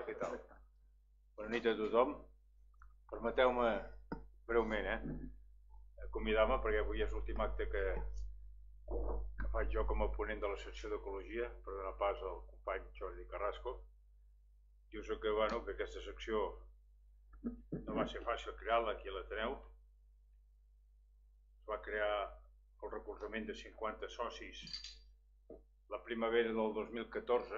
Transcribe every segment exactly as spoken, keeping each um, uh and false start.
Hola, què tal? Bona nit a tothom. Permeteu-me breument, eh, convidar-me perquè avui és l'últim acte que, que faig jo com a ponent de la secció d'Ecologia per donar pas al company Jordi Carrasco. Dius que, bueno, que aquesta secció no va ser fàcil crear-la aquí a l'Ateneu. Es va crear el recolzament de cinquanta socis la primavera del dos mil catorze.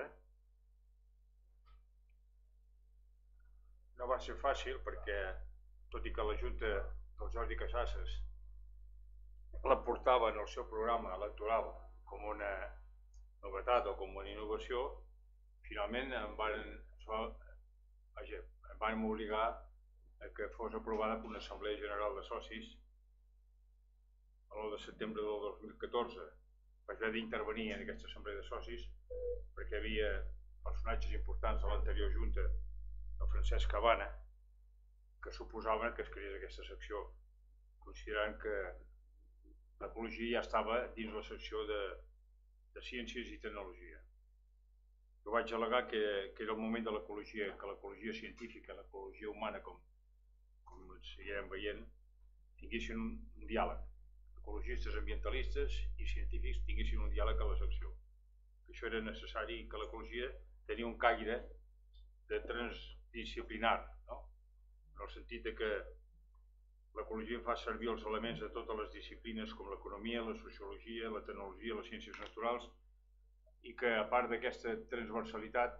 No va ser fàcil perquè, tot i que la Junta del Jordi Casasses la portava en el seu programa electoral com una novetat o com una innovació, finalment em van, vaja, em van obligar a que fos aprovada per una Assemblea General de Socis l'u de setembre del dos mil catorze. Vaig haver d'intervenir en aquesta Assemblea de Socis perquè hi havia personatges importants de l'anterior Junta, el Francesc Cabana, que suposaven que es creés aquesta secció, considerant que l'ecologia ja estava dins la secció de, de ciències i tecnologia. Jo vaig al·legar que, que era el moment de l'ecologia, que l'ecologia científica, l'ecologia humana, com, com seguirem veient, tinguessin un, un diàleg. Ecologistes, ambientalistes i científics tinguessin un diàleg a la secció. Que això era necessari i que l'ecologia tenia un caire de transdisciplinar, no? En el sentit de que l'ecologia fa servir els elements de totes les disciplines com l'economia, la sociologia, la tecnologia, les ciències naturals, i que a part d'aquesta transversalitat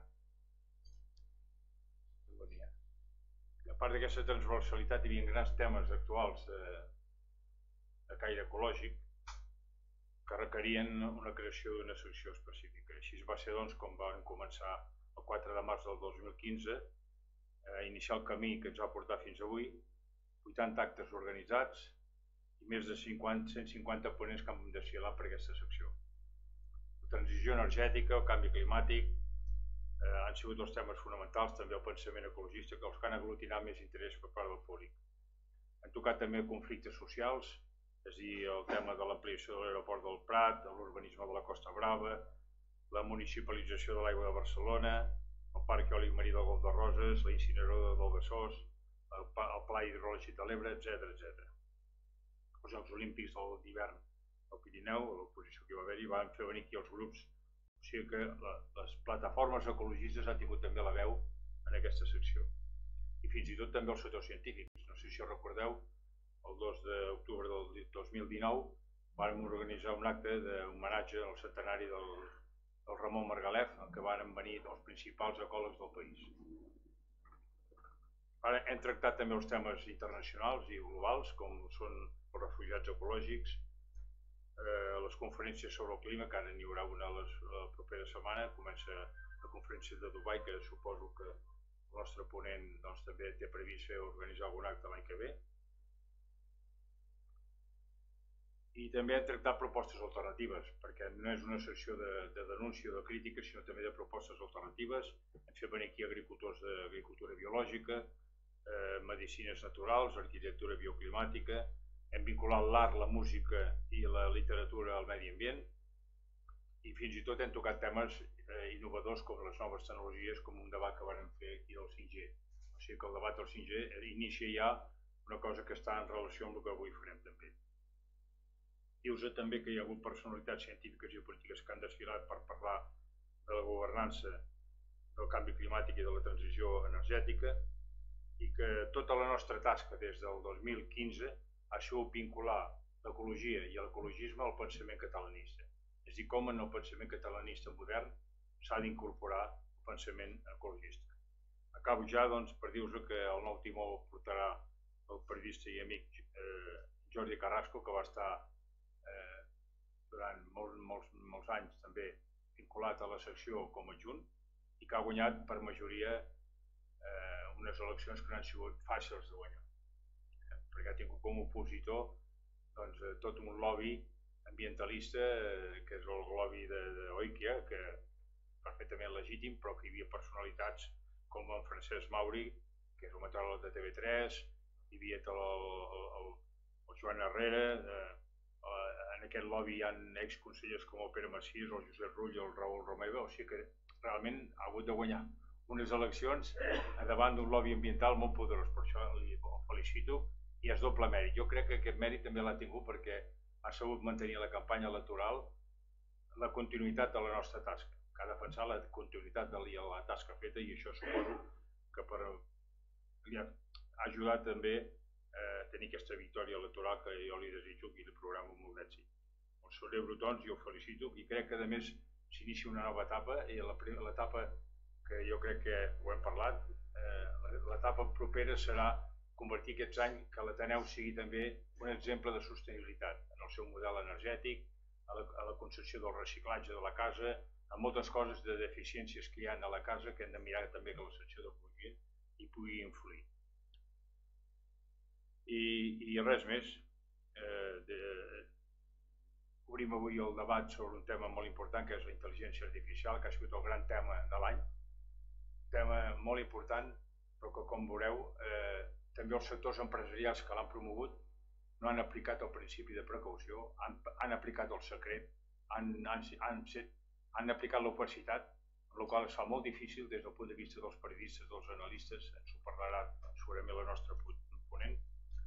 a part d'aquesta transversalitat hi havia grans temes actuals de, de caire ecològic que requerien una creació d'una secció específica. Així va ser doncs com van començar el quatre de març del dos mil quinze a iniciar el camí que ens va portar fins avui, vuitanta actes organitzats i més de cinquanta, cent cinquanta ponents que han desfilat per aquesta secció. La transició energètica, el canvi climàtic, eh, han sigut els temes fonamentals, també el pensament ecologista, que els que han aglutinat més interès per part del públic. Han tocat també conflictes socials, és a dir, el tema de l'ampliació de l'aeroport del Prat, l'urbanisme de la Costa Brava, la municipalització de l'aigua de Barcelona, el parc eòlic marí del Golf de Roses, la incineradora del Besòs, el, el pla hidrològic de l'Ebre, etcètera, etcètera. Els Jocs Olímpics d'hivern al Pirineu, l'oposició que hi va haver-hi, van fer venir aquí els grups, o sigui que la, les plataformes ecologistes han tingut també la veu en aquesta secció. I fins i tot també els sectors científics. No sé si recordeu, el dos d'octubre del dos mil dinou vam organitzar un acte d'homenatge al centenari del, del Ramon Margalef, en què van venir els principals ecòlegs del país. Ara hem tractat també els temes internacionals i globals, com són els refugiats ecològics, eh, les conferències sobre el clima, que ara n'hi haurà una la, la propera setmana, comença la conferència de Dubai, que suposo que el nostre ponent doncs, també té previst fer organitzar algun acte l'any que ve. I també hem tractat propostes alternatives, perquè no és una secció de, de denúncia o de crítica, sinó també de propostes alternatives. Hem fet venir aquí agricultors d'agricultura biològica, eh, medicines naturals, arquitectura bioclimàtica, hem vinculat l'art, la música i la literatura al medi ambient, i fins i tot hem tocat temes eh, innovadors com les noves tecnologies, com un debat que vam fer aquí del cinc G. O sigui que el debat del cinc G inicia ja una cosa que està en relació amb el que avui farem també. Dius també que hi ha hagut personalitats científiques i polítiques que han desfilat per parlar de la governança, del canvi climàtic i de la transició energètica, i que tota la nostra tasca des del dos mil quinze ha sigut vincular l'ecologia i l'ecologisme al pensament catalanista. És a dir, com en el pensament catalanista modern s'ha d'incorporar el pensament ecologista. Acabo ja doncs, per dir-vos que el nou timó portarà el periodista i amic eh, Jordi Carrasco, que va estar eh, durant molts, molts, molts anys també vinculat a la secció com a adjunt i que ha guanyat per majoria eh, unes eleccions que no han sigut fàcils de guanyar, eh, perquè ha tingut com a opositor doncs, eh, tot un lobby ambientalista, eh, que és el lobby d'Oikia, que és perfectament legítim, però que hi havia personalitats com en Francesc Mauri, que és el meteoròleg de T V tres, hi havia el, el, el, el Joan Herrera, eh, en aquest lobby hi ha exconsellers com el Pere Macias, el Josep Rull, el Raül Romeva, o sigui que realment ha hagut de guanyar unes eleccions davant d'un lobby ambiental molt poderós. Per això li felicito i és doble mèrit. Jo crec que aquest mèrit també l'ha tingut perquè ha sabut mantenir la campanya electoral la continuïtat de la nostra tasca, que ha defensat la continuïtat de la tasca feta, i això suposo que per, li ha ajudat també a tenir aquesta victòria electoral que jo li desitjo i li programo molt d'èxit. El celebro tots i ho felicito, i crec que a més s'inicia una nova etapa, i l'etapa que jo crec que ho hem parlat, l'etapa propera serà convertir aquests anys que l'Ateneu sigui també un exemple de sostenibilitat en el seu model energètic, a la concepció del reciclatge de la casa, a moltes coses de deficiències que hi ha a la casa que hem de mirar també que la secció d'ecologia hi pugui influir. I res més. Obrim avui el debat sobre un tema molt important que és la intel·ligència artificial, que ha sigut el gran tema de l'any. Un tema molt important, però que, com veureu, també els sectors empresarials que l'han promogut no han aplicat el principi de precaució, han aplicat el secret, han aplicat l'opacitat, el qual es fa molt difícil des del punt de vista dels periodistes, dels analistes, ens ho parlarà segurament la nostra ponent,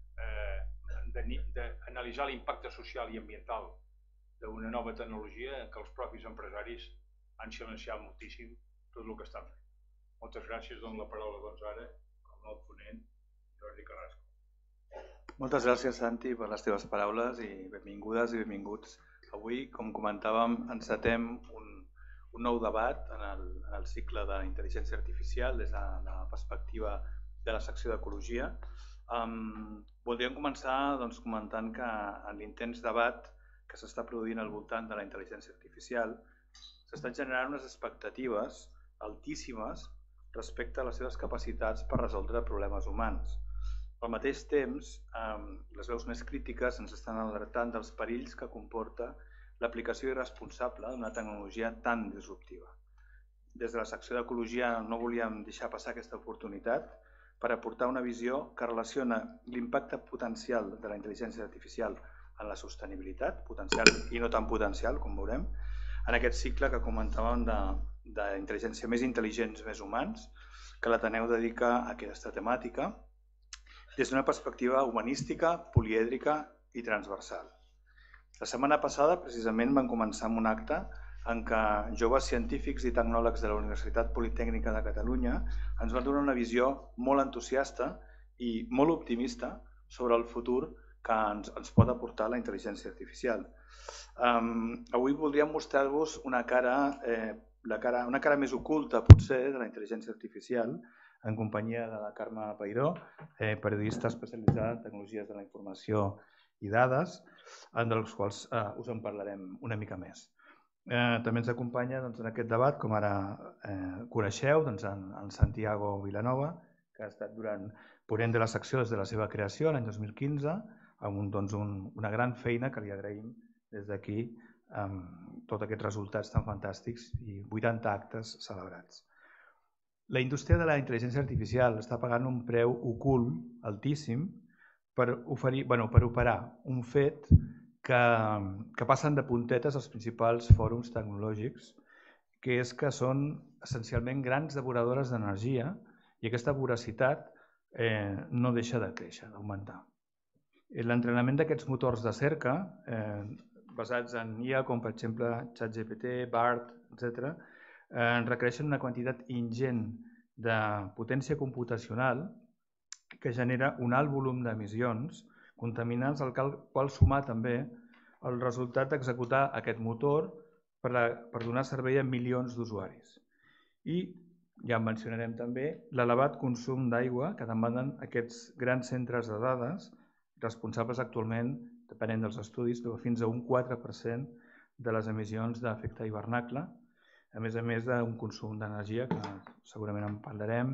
d'analitzar l'impacte social i ambiental d'una nova tecnologia en què els propis empresaris han silenciat moltíssim tot el que estan fent. Moltes gràcies, dono la paraula doncs ara al nou ponent, Jordi Carrasco. Moltes gràcies, Santi, per les teves paraules i benvingudes i benvinguts. Avui, com comentàvem, encetem un nou debat en el cicle de la intel·ligència artificial des de la perspectiva de la secció d'ecologia. Voldríem començar comentant que en l'intens debat que s'està produint al voltant de la intel·ligència artificial s'estan generant unes expectatives altíssimes respecte a les seves capacitats per resoldre problemes humans. Al mateix temps, les veus més crítiques ens estan alertant dels perills que comporta l'aplicació irresponsable d'una tecnologia tan disruptiva. Des de la secció d'ecologia no volíem deixar passar aquesta oportunitat per aportar una visió que relaciona l'impacte potencial de la intel·ligència artificial en la sostenibilitat, potencial i no tan potencial, com veurem, en aquest cicle que comentàvem d'intel·ligència més intel·ligents, més humans, que l'Ateneu dedica a aquesta temàtica, des d'una perspectiva humanística, polièdrica i transversal. La setmana passada, precisament, vam començar amb un acte en què joves científics i tecnòlegs de la Universitat Politècnica de Catalunya ens van donar una visió molt entusiasta i molt optimista sobre el futur que ens pot aportar la intel·ligència artificial. Avui voldríem mostrar-vos una cara més oculta, potser, de la intel·ligència artificial, en companyia de la Carme Peiró, periodista especialitzada en tecnologies de la informació i dades, dels quals us en parlarem una mica més. També ens acompanya en aquest debat, com ara coneixeu, en Santiago Vilanova, que ha estat durant ponent de la secció des de la seva creació l'any dos mil quinze, amb una gran feina que li agraïm des d'aquí, amb tots aquests resultats tan fantàstics i vuitanta actes celebrats. La indústria de la intel·ligència artificial està pagant un preu ocult altíssim per operar un fet que passen de puntetes als principals fòrums tecnològics, que és que són essencialment grans devoradores d'energia i aquesta voracitat no deixa de créixer, d'augmentar. L'entrenament d'aquests motors de cerca, basats en I A, com per exemple ChatGPT, BART, etcètera, requereixen una quantitat ingent de potència computacional que genera un alt volum d'emissions contaminants, al qual sumar també el resultat d'executar aquest motor per donar servei a milions d'usuaris. I ja mencionarem també l'elevat consum d'aigua que demanen aquests grans centres de dades, responsables actualment, depenent dels estudis, de fins a un quatre per cent de les emissions d'efecte hivernacle, a més a més d'un consum d'energia, que segurament en parlarem,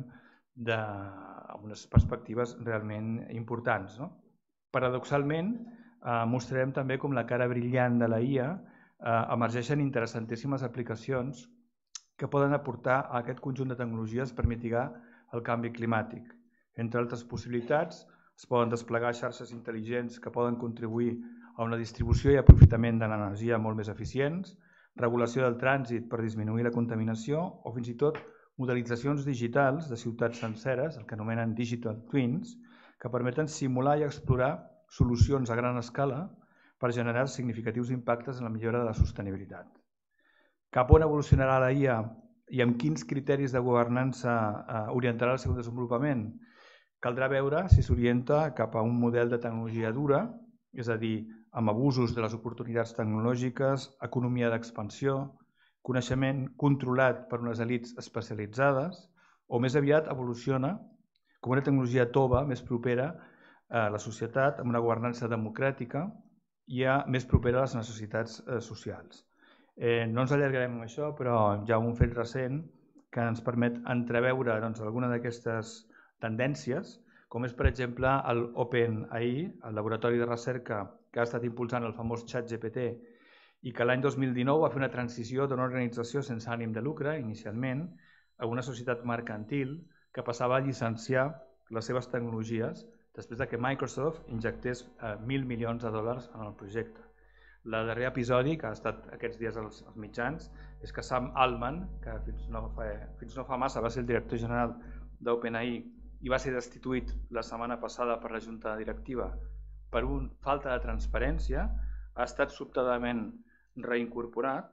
amb unes perspectives realment importants. Paradoxalment, mostrarem també com la cara brillant de la I A emergeixen interessantíssimes aplicacions que poden aportar a aquest conjunt de tecnologies per mitigar el canvi climàtic. Entre altres possibilitats, es poden desplegar xarxes intel·ligents que poden contribuir a una distribució i aprofitament de l'energia molt més eficients, regulació del trànsit per disminuir la contaminació o fins i tot modelitzacions digitals de ciutats senceres, el que anomenen digital twins, que permeten simular i explorar solucions a gran escala per generar significatius impactes en la millora de la sostenibilitat. Cap on evolucionarà la I A i amb quins criteris de governança orientarà el seu desenvolupament? Caldrà veure si s'orienta cap a un model de tecnologia dura, és a dir, amb abusos de les oportunitats tecnològiques, economia d'expansió, coneixement controlat per unes elits especialitzades, o més aviat evoluciona com una tecnologia tova més propera a la societat, amb una governança democràtica i més propera a les necessitats socials. No ens allargarem amb això, però hi ha un fet recent que ens permet entreveure alguna d'aquestes tendències, com és, per exemple, l'OpenAI, el laboratori de recerca que ha estat impulsant el famós ChatGPT i que l'any dos mil dinou va fer una transició d'una organització sense ànim de lucre, inicialment, a una societat mercantil que passava a llicenciar les seves tecnologies després que Microsoft injectés mil milions de dòlars en el projecte. El darrer episodi, que ha estat aquests dies als mitjans, és que Sam Altman, que fins no fa massa va ser el director general d'OpenAI i va ser destituït la setmana passada per la junta directiva per una falta de transparència, ha estat sobtadament reincorporat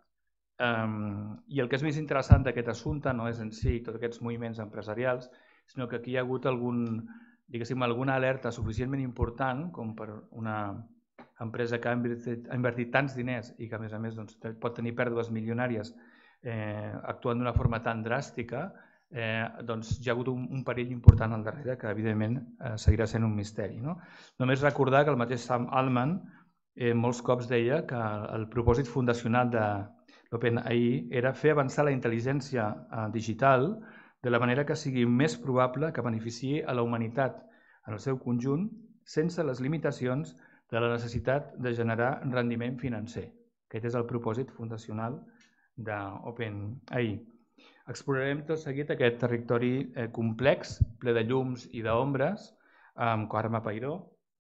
i el que és més interessant d'aquest assumpte no és en si tots aquests moviments empresarials, sinó que aquí hi ha hagut alguna alerta suficientment important com per una empresa que ha invertit tants diners i que a més a més pot tenir pèrdues milionàries actuant d'una forma tan dràstica, doncs hi ha hagut un perill important al darrere que evidentment seguirà sent un misteri. Només recordar que el mateix Sam Altman molts cops deia que el propòsit fundacional de l'OpenAI era fer avançar la intel·ligència digital de la manera que sigui més probable que beneficiï a la humanitat en el seu conjunt sense les limitacions de la necessitat de generar rendiment financer. Aquest és el propòsit fundacional d'OpenAI. Explorarem tot seguit aquest territori complex, ple de llums i d'ombres, amb Carme Peiró,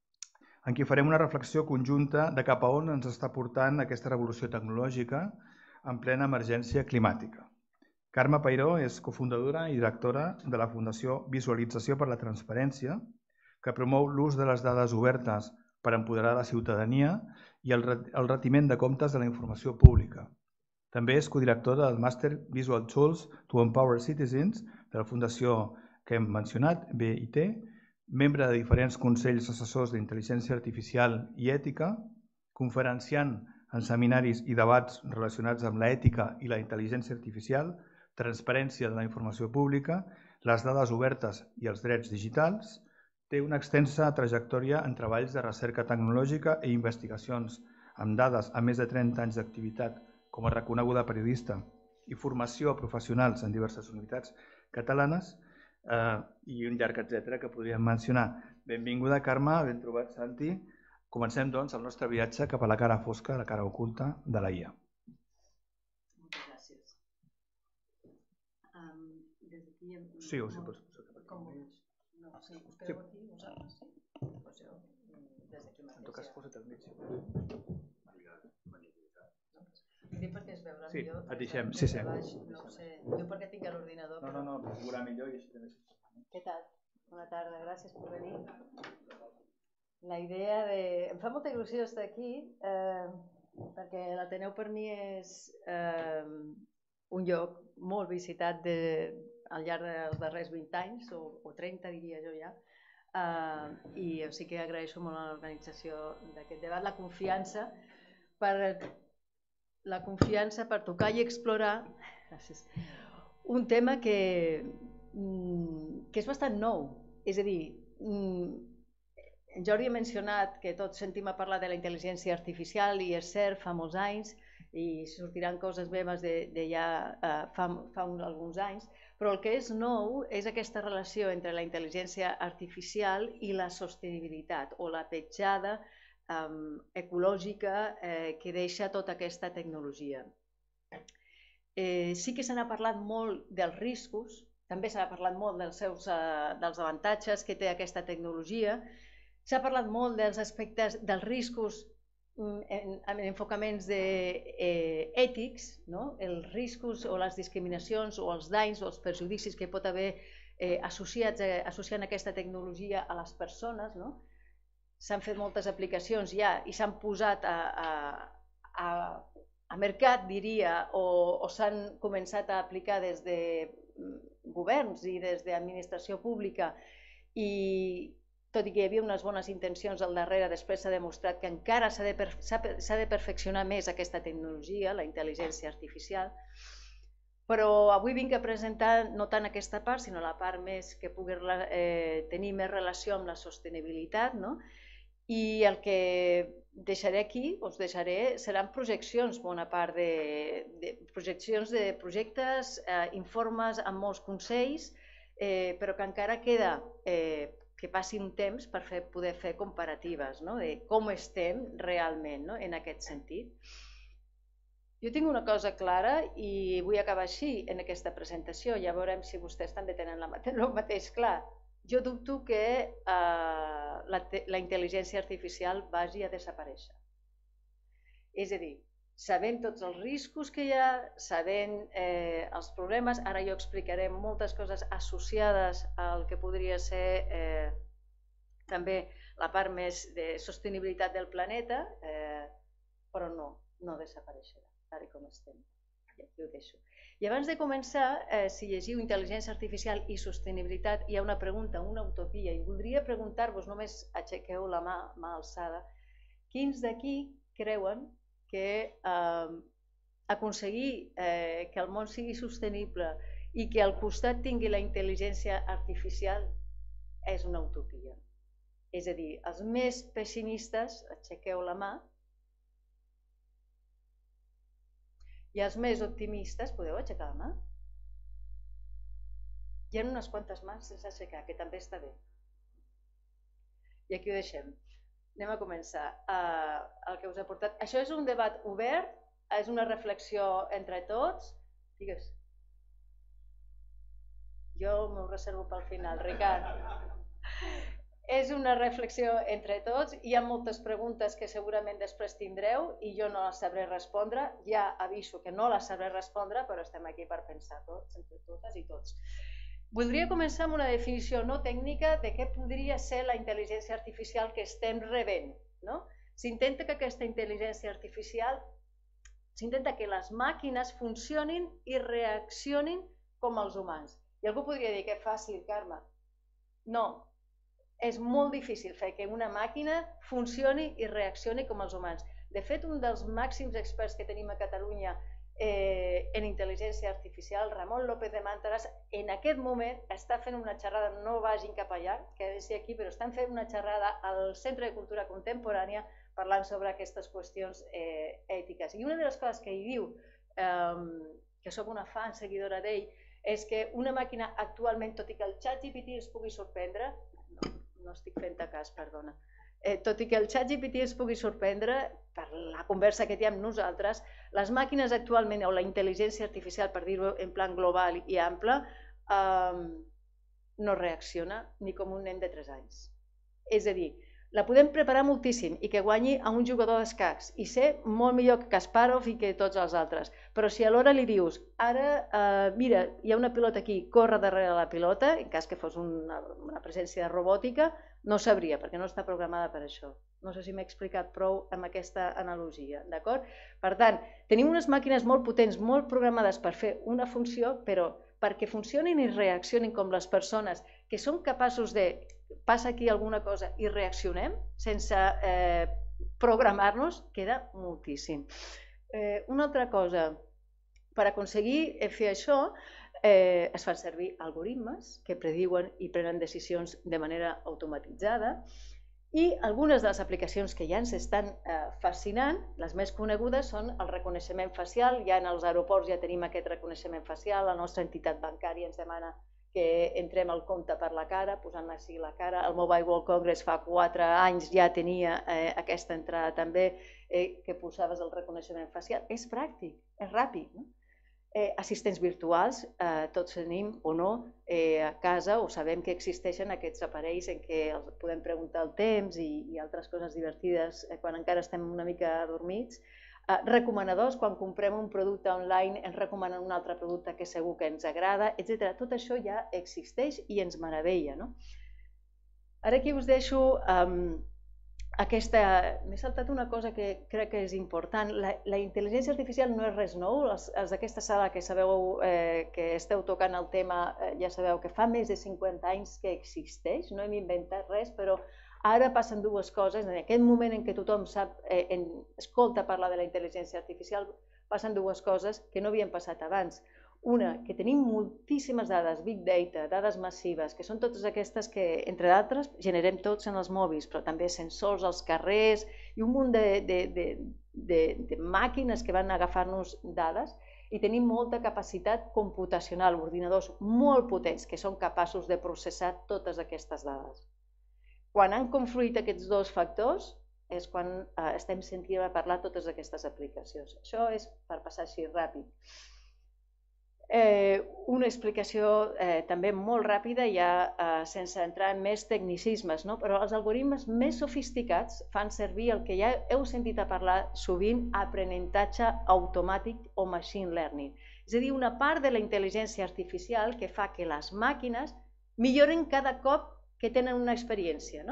en qui farem una reflexió conjunta de cap a on ens està portant aquesta revolució tecnològica en plena emergència climàtica. Carme Peiró és cofundadora i directora de la Fundació Visualització per la Transparència, que promou l'ús de les dades obertes per empoderar la ciutadania i el retiment de comptes de la informació pública. També és codirectora del Màster Visual Tools to Empower Citizens de la Fundació que hem mencionat, B I T, membre de diferents consells assessors d'intel·ligència artificial i ètica, conferenciant en seminaris i debats relacionats amb l'ètica i la intel·ligència artificial, transparència de la informació pública, les dades obertes i els drets digitals. Té una extensa trajectòria en treballs de recerca tecnològica i investigacions amb dades amb més de trenta anys d'activitat com a reconeguda periodista i formació a professionals en diverses universitats catalanes i un llarg etcètera que podríem mencionar. Benvinguda, Carme, ben trobat, Santi. Comencem, doncs, el nostre viatge cap a la cara fosca, la cara oculta de la I A. Moltes gràcies. Des d'aquí... Sí, o sí, pots... Com vulguis. No, sí, us quedeu aquí, vosaltres, sí? Doncs jo, des d'aquí mateix. En tot cas, posa't al mig. Dic perquè es veurà Sí, millor. et deixem, sí, sí. No ho sé, jo perquè tinc l'ordinador. No, no, no, es veurà millor i així també. Què tal? Bona tarda, gràcies per venir. La idea de... Em fa molta il·lusió estar aquí perquè l'Ateneu per mi és un lloc molt visitat al llarg dels darrers vint anys, o trenta diria jo ja, i sí que agraeixo molt a l'organització d'aquest debat la confiança per la confiança per tocar i explorar un tema que és bastant nou. És a dir, en Jordi ha mencionat que tots sentim a parlar de la intel·ligència artificial i és cert, fa molts anys, i sortiran coses meves de ja fa alguns anys, però el que és nou és aquesta relació entre la intel·ligència artificial i la sostenibilitat o la petjada ecològica que deixa tota aquesta tecnologia. Sí que se n'ha parlat molt dels riscos, també s'ha parlat molt dels avantatges que té aquesta tecnologia, s'ha parlat molt dels aspectes dels riscos en enfocaments ètics, els riscos o les discriminacions o els danys o els perjudicis que pot haver associant aquesta tecnologia a les persones. S'han fet moltes aplicacions ja i s'han posat a mercat, diria, o s'han començat a aplicar des de governs i des d'administració pública, i tot i que hi havia unes bones intencions al darrere, després s'ha demostrat que encara s'ha de perfeccionar més aquesta tecnologia, la intel·ligència artificial. Però avui vinc a presentar no tant aquesta part, sinó la part més que pugui tenir més relació amb la sostenibilitat, i el que deixaré aquí, us deixaré, seran projeccions, bona part de projeccions de projectes, informes amb molts consells, però que encara queda que passi un temps per poder fer comparatives de com estem realment en aquest sentit. Jo tinc una cosa clara i vull acabar així en aquesta presentació, ja veurem si vostès també tenen el mateix clar. Jo dubto que la intel·ligència artificial vagi a desaparèixer. És a dir, sabent tots els riscos que hi ha, sabent els problemes, ara jo explicaré moltes coses associades al que podria ser també la part més de sostenibilitat del planeta, però no, no desapareixerà, tal com estem. I aquí ho deixo. I abans de començar, si llegiu intel·ligència artificial i sostenibilitat, hi ha una pregunta, una utopia, i voldria preguntar-vos, només aixequeu la mà, mà alçada, quins d'aquí creuen que aconseguir que el món sigui sostenible i que al costat tingui la intel·ligència artificial és una utopia? És a dir, els més pessimistes, aixequeu la mà, i els més optimistes, podeu aixecar la mà? Hi ha unes quantes mans sense aixecar, que també està bé. I aquí ho deixem. Anem a començar. El que us he portat. Això és un debat obert, és una reflexió entre tots. Digues. Jo m'ho reservo pel final, Ricard. És una reflexió entre tots, hi ha moltes preguntes que segurament després tindreu i jo no les sabré respondre, ja aviso que no les sabré respondre, però estem aquí per pensar tots, entre totes i tots. Voldria començar amb una definició no tècnica de què podria ser la intel·ligència artificial que estem rebent. S'intenta que aquesta intel·ligència artificial, s'intenta que les màquines funcionin i reaccionin com els humans. I algú podria dir que és fàcil, Carme. No. És molt difícil fer que una màquina funcioni i reaccioni com els humans. De fet, un dels màxims experts que tenim a Catalunya en intel·ligència artificial, Ramon López de Màntaras, en aquest moment està fent una xerrada, no vagin cap allà, quedin-se aquí, però estan fent una xerrada al Centre de Cultura Contemporània parlant sobre aquestes qüestions ètiques. I una de les coses que ell diu, que soc una fan seguidora d'ell, és que una màquina actualment, tot i que el ChatGPT es pugui sorprendre, no estic fent cas, perdona. Tot i que el ChatGPT es pugui sorprendre per la conversa que té amb nosaltres, les màquines actualment, o la intel·ligència artificial, per dir-ho en plan global i ample, no reacciona ni com un nen de tres anys. És a dir, la podem preparar moltíssim i que guanyi a un jugador d'escacs i ser molt millor que Kasparov i que tots els altres. Però si alhora li dius, ara, mira, hi ha una pilota aquí, corre darrere la pilota, en cas que fos una presència robòtica, no sabria, perquè no està programada per això. No sé si m'he explicat prou amb aquesta analogia, d'acord? Per tant, tenim unes màquines molt potents, molt programades per fer una funció, però perquè funcionin i reaccionin com les persones, que són capaços de passa aquí alguna cosa i reaccionem sense programar-nos, queda moltíssim. Una altra cosa, per aconseguir fer això es fan servir algoritmes que prediuen i prenen decisions de manera automatitzada i algunes de les aplicacions que ja ens estan fascinant, les més conegudes són el reconeixement facial, ja en els aeroports ja tenim aquest reconeixement facial, la nostra entitat bancària ens demana que entrem al compte per la cara, posant-ne així la cara. El Mobile World Congress fa quatre anys ja tenia aquesta entrada també, que posaves el reconeixement facial. És pràctic, és ràpid. Assistents virtuals, tots tenim o no a casa o sabem que existeixen aquests aparells en què podem preguntar el temps i altres coses divertides quan encara estem una mica adormits. Recomanadors, quan comprem un producte online ens recomanen un altre producte que segur que ens agrada, etcètera. Tot això ja existeix i ens meravella. Ara aquí us deixo aquesta... M'he saltat una cosa que crec que és important. La intel·ligència artificial no és res nou. Els d'aquesta sala que sabeu que esteu tocant el tema ja sabeu que fa més de cinquanta anys que existeix. No hem inventat res, però ara passen dues coses. En aquest moment en què tothom sap, escolta parlar de la intel·ligència artificial, passen dues coses que no havien passat abans. Una, que tenim moltíssimes dades, big data, dades massives, que són totes aquestes que, entre d'altres, generem tots en els mòbils, però també sensors als carrers i un munt de màquines que van agafar-nos dades i tenim molta capacitat computacional, ordinadors molt potents que són capaços de processar totes aquestes dades. Quan han confluït aquests dos factors és quan estem sentint a parlar totes aquestes aplicacions. Això és per passar així ràpid. Una explicació també molt ràpida, ja sense entrar en més tecnicismes, però els algoritmes més sofisticats fan servir el que ja heu sentit a parlar sovint, aprenentatge automàtic o machine learning. És a dir, una part de la intel·ligència artificial que fa que les màquines milloren cada cop que tenen una experiència.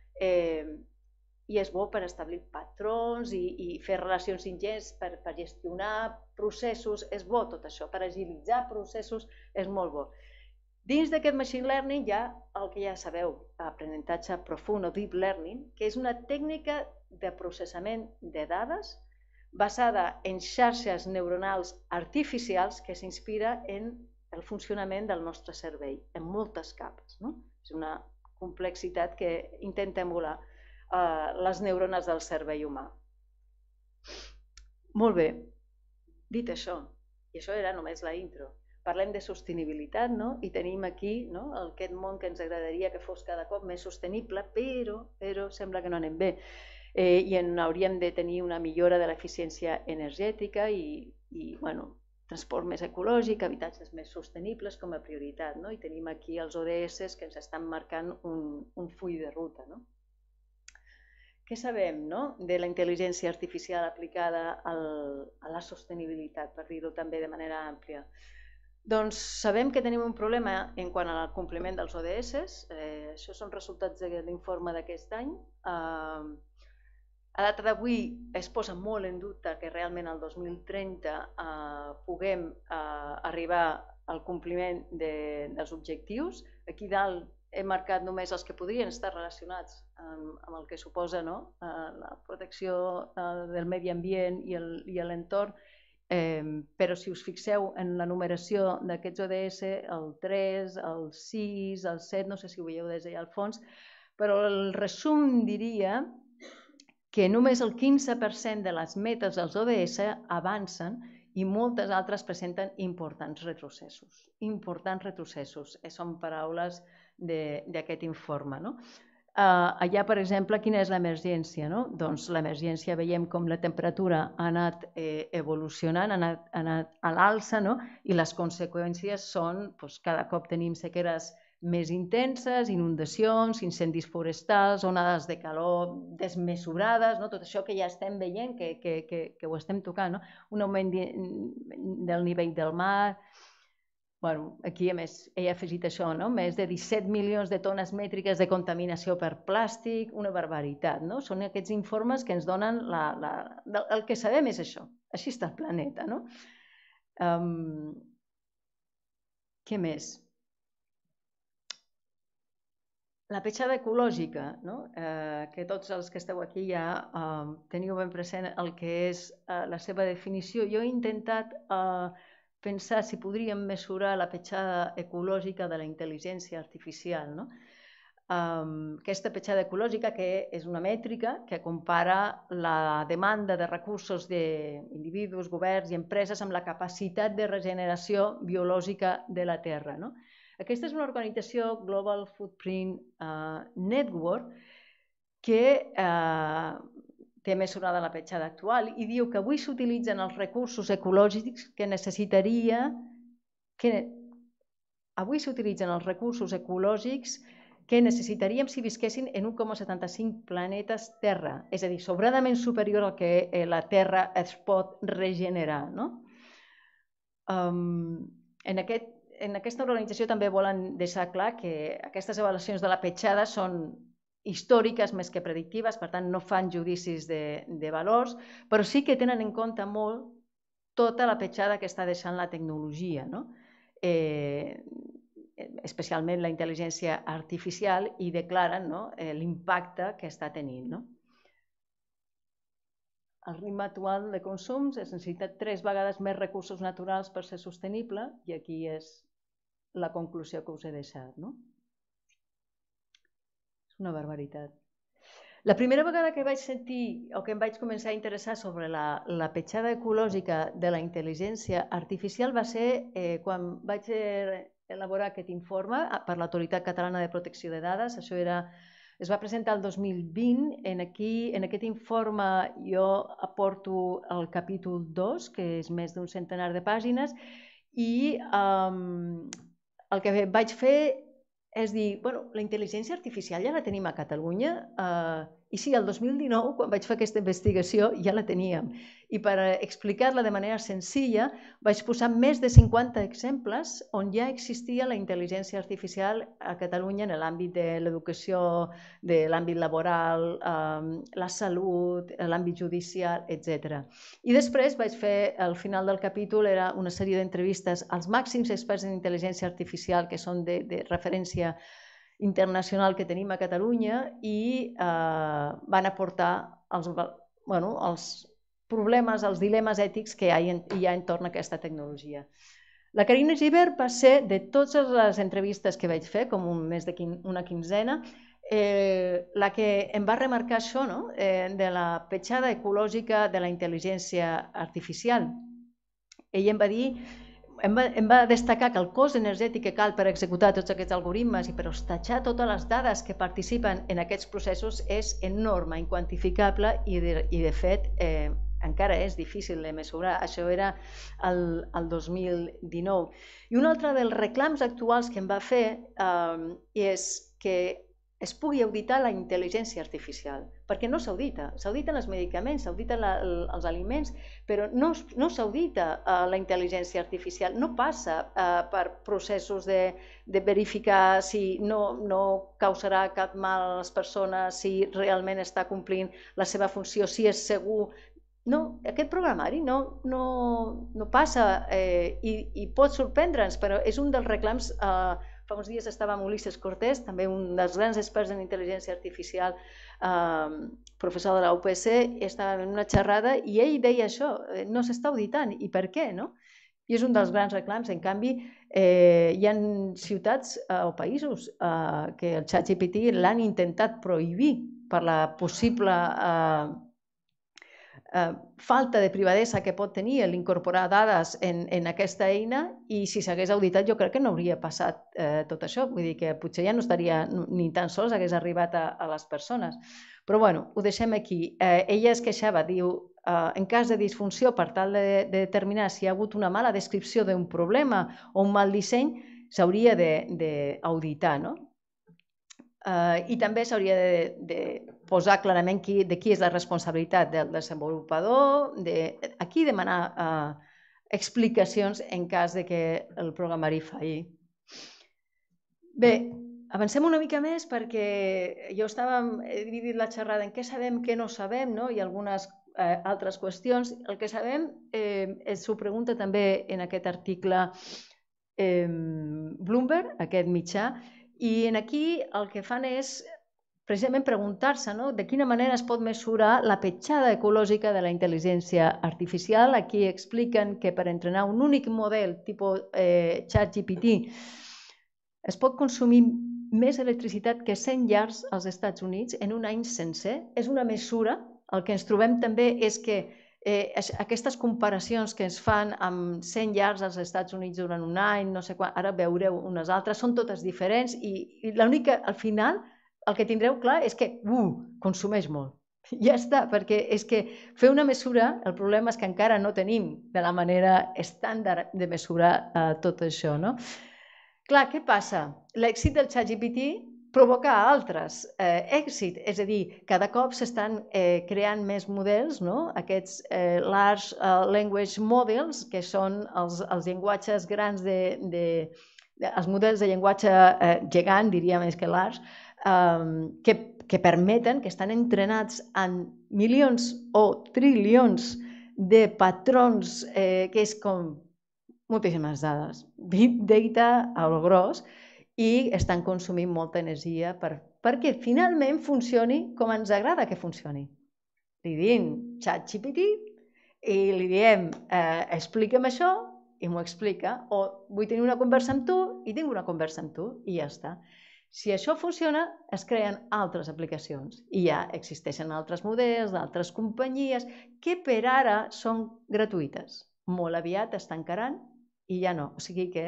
I és bo per establir patrons i fer relacions ingents, per gestionar processos, és bo tot això, per agilitzar processos és molt bo. Dins d'aquest machine learning hi ha el que ja sabeu, aprenentatge profund o deep learning, que és una tècnica de processament de dades basada en xarxes neuronals artificials que s'inspira en el funcionament del nostre cervell, en moltes capes. És una complexitat que intenta emular les neurones del cervell humà. Molt bé, dit això, i això era només la intro, parlem de sostenibilitat i tenim aquí aquest món que ens agradaria que fos cada cop més sostenible, però sembla que no anem bé i hauríem de tenir una millora de l'eficiència energètica i transport més ecològic, habitatges més sostenibles com a prioritat. I tenim aquí els O D S que ens estan marcant un full de ruta. Què sabem de la intel·ligència artificial aplicada a la sostenibilitat, per dir-ho també de manera àmplia? Doncs sabem que tenim un problema en quant al compliment dels O D S, això són resultats de l'informe d'aquest any. A data d'avui es posa molt en dubte que realment el dos mil trenta puguem arribar al compliment dels objectius. Aquí dalt he marcat només els que podrien estar relacionats amb el que suposa la protecció del medi ambient i l'entorn, però si us fixeu en la numeració d'aquests O D S, el tres, el sis, el set, no sé si ho veieu des d'allà al fons, però el resum diria que només el quinze per cent de les metes dels O D S avancen i moltes altres presenten importants retrocessos. Importants retrocessos, són paraules d'aquest informe. Allà, per exemple, quina és l'emergència? Doncs l'emergència veiem com la temperatura ha anat evolucionant, ha anat a l'alça i les conseqüències són cada cop tenim sequeres més intenses, inundacions, incendis forestals, onades de calor desmesurades, tot això que ja estem veient, que ho estem tocant, un augment del nivell del mar. Aquí, a més, he afegit això, més de disset milions de tones mètriques de contaminació per plàstic, una barbaritat. Són aquests informes que ens donen... El que sabem és això, així està el planeta. Què més? La petjada ecològica, que tots els que esteu aquí ja teniu ben present el que és la seva definició. Jo he intentat pensar si podríem mesurar la petjada ecològica de la intel·ligència artificial. Aquesta petjada ecològica, que és una mètrica que compara la demanda de recursos d'individus, governs i empreses amb la capacitat de regeneració biològica de la Terra. Aquesta és una organització, Global Footprint Network, que té mesurada la petjada actual i diu que avui s'utilitzen els recursos ecològics que necessitaria que avui s'utilitzen els recursos ecològics que necessitaríem si visquessin en un coma setanta-cinc planetes Terra, és a dir, sobradament superior al que la Terra es pot regenerar. En aquesta organització també volen deixar clar que aquestes avaluacions de la petjada són històriques més que predictives, per tant no fan judicis de valors, però sí que tenen en compte molt tota la petjada que està deixant la tecnologia, especialment la intel·ligència artificial, i declaren l'impacte que està tenint. Al ritme actual de consums es necessita tres vegades més recursos naturals per ser sostenible, i aquí és la conclusió que us he deixat. És una barbaritat. La primera vegada que vaig sentir o que em vaig començar a interessar sobre la petjada ecològica de la intel·ligència artificial va ser quan vaig elaborar aquest informe per l'Autoritat Catalana de Protecció de Dades. Això es va presentar el dos mil vint. En aquest informe jo aporto el capítol dos, que és més d'un centenar de pàgines, i el que vaig fer és dir, bueno, la intel·ligència artificial ja la tenim a Catalunya, i sí, el dos mil dinou, quan vaig fer aquesta investigació, ja la teníem. I per explicar-la de manera senzilla, vaig posar més de cinquanta exemples on ja existia la intel·ligència artificial a Catalunya en l'àmbit de l'educació, de l'àmbit laboral, la salut, l'àmbit judicial, etcètera. I després vaig fer, al final del capítol, era una sèrie d'entrevistes als màxims experts en intel·ligència artificial, que són de referència internacional que tenim a Catalunya, i van aportar els problemes, els dilemes ètics que hi ha entorn a aquesta tecnologia. La Carina Gibert va ser, de totes les entrevistes que vaig fer, com més d'una quinzena, la que em va remarcar això, de la petjada ecològica de la intel·ligència artificial. Ella em va dir em va destacar que el cost energètic que cal per executar tots aquests algoritmes i per hostatjar totes les dades que participen en aquests processos és enorme, inquantificable, i de fet encara és difícil de mesurar. Això era el dos mil dinou. I un altre dels reclams actuals que em va fer és que es pugui auditar la intel·ligència artificial, perquè no s'audita. S'auditen els medicaments, s'auditen els aliments, però no s'audita la intel·ligència artificial, no passa per processos de verificar si no causarà cap mal a les persones, si realment està complint la seva funció, si és segur. No, aquest programari no passa i pot sorprendre'ns, però és un dels reclams. Fa uns dies estava amb Ulises Cortés, també un dels grans experts en intel·ligència artificial, professor de la U P S, estava en una xerrada i ell deia això, no s'està auditant. I per què? I és un dels grans reclams. En canvi, hi ha ciutats o països que el ChatGPT l'han intentat prohibir per la possible falta de privadesa que pot tenir l'incorporar dades en aquesta eina, i si s'hagués auditat jo crec que no hauria passat tot això. Vull dir que potser ja no estaria ni tan sols hagués arribat a les persones. Però bueno, ho deixem aquí. Ella es queixava, diu, en cas de disfunció, per tal de determinar si hi ha hagut una mala descripció d'un problema o un mal disseny, s'hauria d'auditar, no? I també s'hauria de posar clarament de qui és la responsabilitat del desenvolupador, aquí demanar explicacions en cas que el programari falli. Bé, avancem una mica més perquè jo estava, he dividit la xerrada en què sabem, què no sabem, i algunes altres qüestions. El que sabem s'ho pregunta també en aquest article Bloomberg, aquest mitjà, i aquí el que fan és precisament preguntar-se de quina manera es pot mesurar la petjada ecològica de la intel·ligència artificial. Aquí expliquen que per entrenar un únic model tipus ChatGPT es pot consumir més electricitat que cent llars als Estats Units en un any sencer. És una mesura. El que ens trobem també és que aquestes comparacions que es fan amb cent llars als Estats Units durant un any, no sé quan, ara veureu unes altres, són totes diferents, i l'únic que al final el que tindreu clar és que consumeix molt, Ja està, perquè és que fer una mesura, el problema és que encara no tenim de la manera estàndard de mesurar eh, tot això, no? Clar, què passa? L'èxit del ChatGPT provoca altres eh, èxits, és a dir, cada cop s'estan eh, creant més models, no? Aquests eh, large eh, language models, que són els, els llenguatges grans de, de, de els models de llenguatge eh, gegant, diria més que large, eh, que que permeten, que estan entrenats en milions o trilions de patrons, eh, que és com moltíssimes dades, big data a lo gros, i estan consumint molta energia per, perquè finalment funcioni com ens agrada que funcioni. Li diem ChatGPT i li diem eh, explica'm això i m'ho explica, o vull tenir una conversa amb tu i tinc una conversa amb tu i ja està. Si això funciona, es creen altres aplicacions i ja existeixen altres models d'altres companyies que per ara són gratuïtes. Molt aviat es tancaran i ja no. O sigui que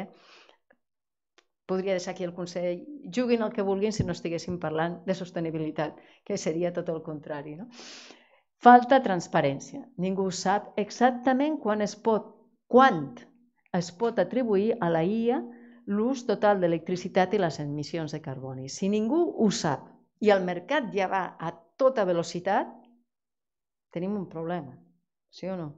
podria deixar aquí el consell, juguin el que vulguin si no estiguéssim parlant de sostenibilitat, que seria tot el contrari, no? Falta transparència. Ningú sap exactament quan es pot, quan es pot atribuir a la I A l'ús total d'electricitat i les emissions de carboni. Si ningú ho sap i el mercat ja va a tota velocitat, tenim un problema, sí o no?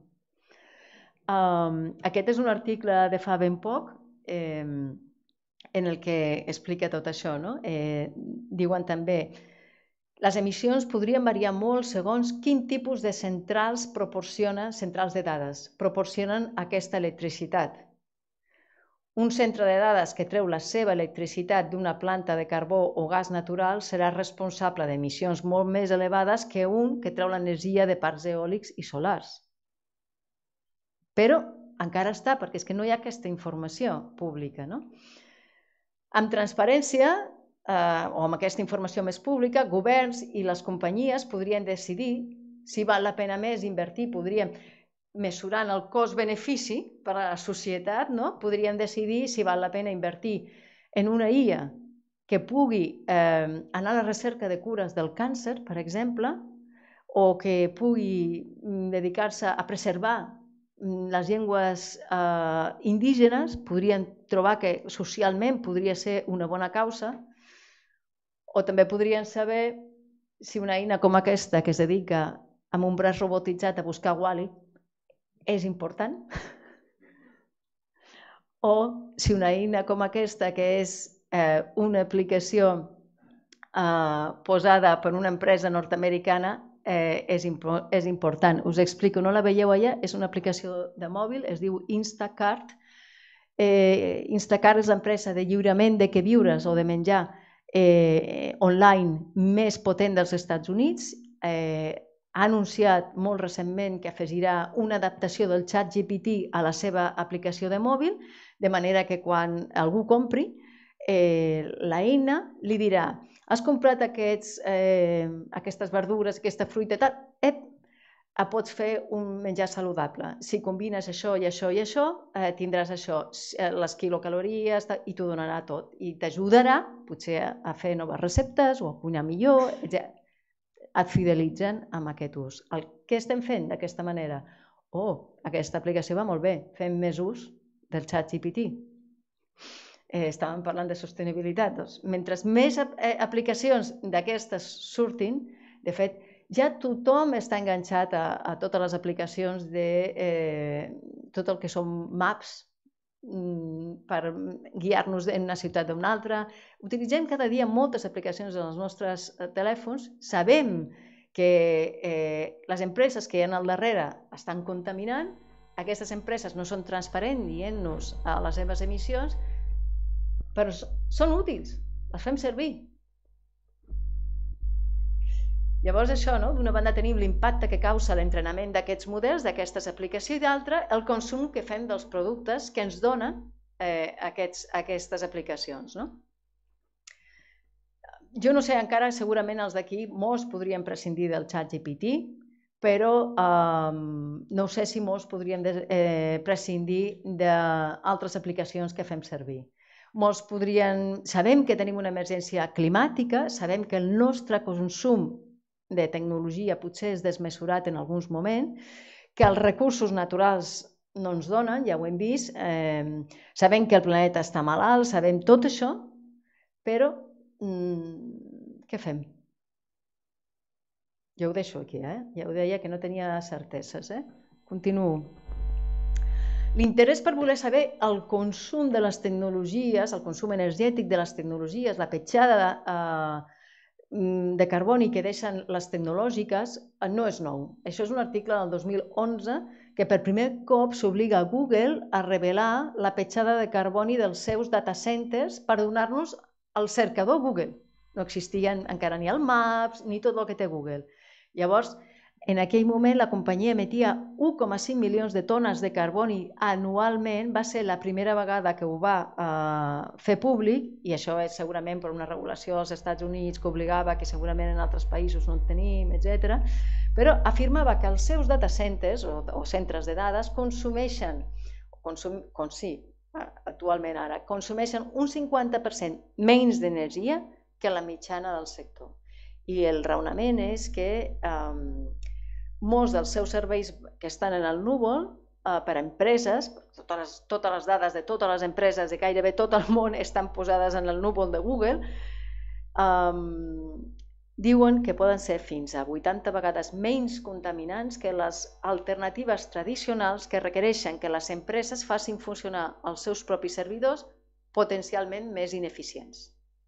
Um, aquest és un article de fa ben poc eh, en el que explica tot això, no? Eh, diuen també les emissions podrien variar molt segons quin tipus de centrals proporciona, centrals de dades, proporcionen aquesta electricitat. Un centre de dades que treu la seva electricitat d'una planta de carbó o gas natural serà responsable d'emissions molt més elevades que un que treu l'energia de parcs eòlics i solars. Però encara està, perquè és que no hi ha aquesta informació pública, no? Amb transparència, eh, o amb aquesta informació més pública, governs i les companyies podrien decidir si val la pena més invertir, podrien mesurant el cost-benefici per a la societat, no? Podríem decidir si val la pena invertir en una I A que pugui eh, anar a la recerca de cures del càncer, per exemple, o que pugui dedicar-se a preservar les llengües eh, indígenes, podrien trobar que socialment podria ser una bona causa, o també podrien saber si una eina com aquesta que es dedica amb un braç robotitzat a buscar Wall-E és important, o si una eina com aquesta, que és eh, una aplicació eh, posada per una empresa nord-americana, eh, és, impo és important. Us explico, no la veieu allà? És una aplicació de mòbil, es diu Instacart. Eh, Instacart és l'empresa de lliurament de queviures o de menjar eh, online més potent dels Estats Units. Eh, ha anunciat molt recentment que afegirà una adaptació del ChatGPT a la seva aplicació de mòbil, de manera que quan algú compri, eh, l'eina li dirà: has comprat aquests, eh, aquestes verdures, aquesta fruita, tal, ep, pots fer un menjar saludable. Si combines això i això i això, eh, tindràs això, les quilocalories, i t'ho donarà tot. I t'ajudarà potser a fer noves receptes o a cuinar millor, etcètera. Et fidelitzen amb aquest ús. El que estem fent d'aquesta manera? Oh, aquesta aplicació va molt bé, fem més ús del ChatGPT. Eh, estàvem parlant de sostenibilitat. Doncs, mentre més aplicacions d'aquestes surtin, de fet, ja tothom està enganxat a, a totes les aplicacions de eh, tot el que són maps, per guiar-nos en una ciutat o una altra. Utilitzem cada dia moltes aplicacions en els nostres telèfons. Sabem que eh, les empreses que hi ha al darrere estan contaminant. Aquestes empreses no són transparents dient-nos les seves emissions, però són útils, les fem servir. Llavors això, no? D'una banda tenim l'impacte que causa l'entrenament d'aquests models, d'aquestes aplicacions, i d'altra el consum que fem dels productes que ens donen eh, aquests, aquestes aplicacions. No? Jo no sé, encara segurament els d'aquí molts podrien prescindir del ChatGPT, però eh, no sé si molts podrien eh, prescindir d'altres aplicacions que fem servir. Molts podrien... Sabem que tenim una emergència climàtica, sabem que el nostre consum de tecnologia potser és desmesurat en alguns moments, que els recursos naturals no ens donen, ja ho hem vist, eh, sabem que el planeta està malalt, sabem tot això, però mm, què fem? Jo ho deixo aquí, eh? Ja ho deia que no tenia certeses. Eh? Continuo. L'interès per voler saber el consum de les tecnologies, el consum energètic de les tecnologies, la petjada eh, de carboni que deixen les tecnològiques, no és nou. Això és un article del dos mil onze que per primer cop s'obliga a Google a revelar la petjada de carboni dels seus data centers per donar-nos el cercador Google. No existien encara ni el Maps ni tot el que té Google. Llavors, en aquell moment la companyia emetia u coma cinc milions de tones de carboni anualment, va ser la primera vegada que ho va eh, fer públic, i això és segurament per una regulació als Estats Units que obligava, que segurament en altres països no en tenim, etcètera. Però afirmava que els seus data centers o, o centres de dades consumeixen, consum, com sí, actualment ara, consumeixen un cinquanta per cent menys d'energia que la mitjana del sector. I el raonament és que eh, molts dels seus serveis que estan en el núvol eh, per a empreses, totes les, totes les dades de totes les empreses de gairebé tot el món estan posades en el núvol de Google, eh, diuen que poden ser fins a vuitanta vegades menys contaminants que les alternatives tradicionals que requereixen que les empreses facin funcionar els seus propis servidors potencialment més ineficients.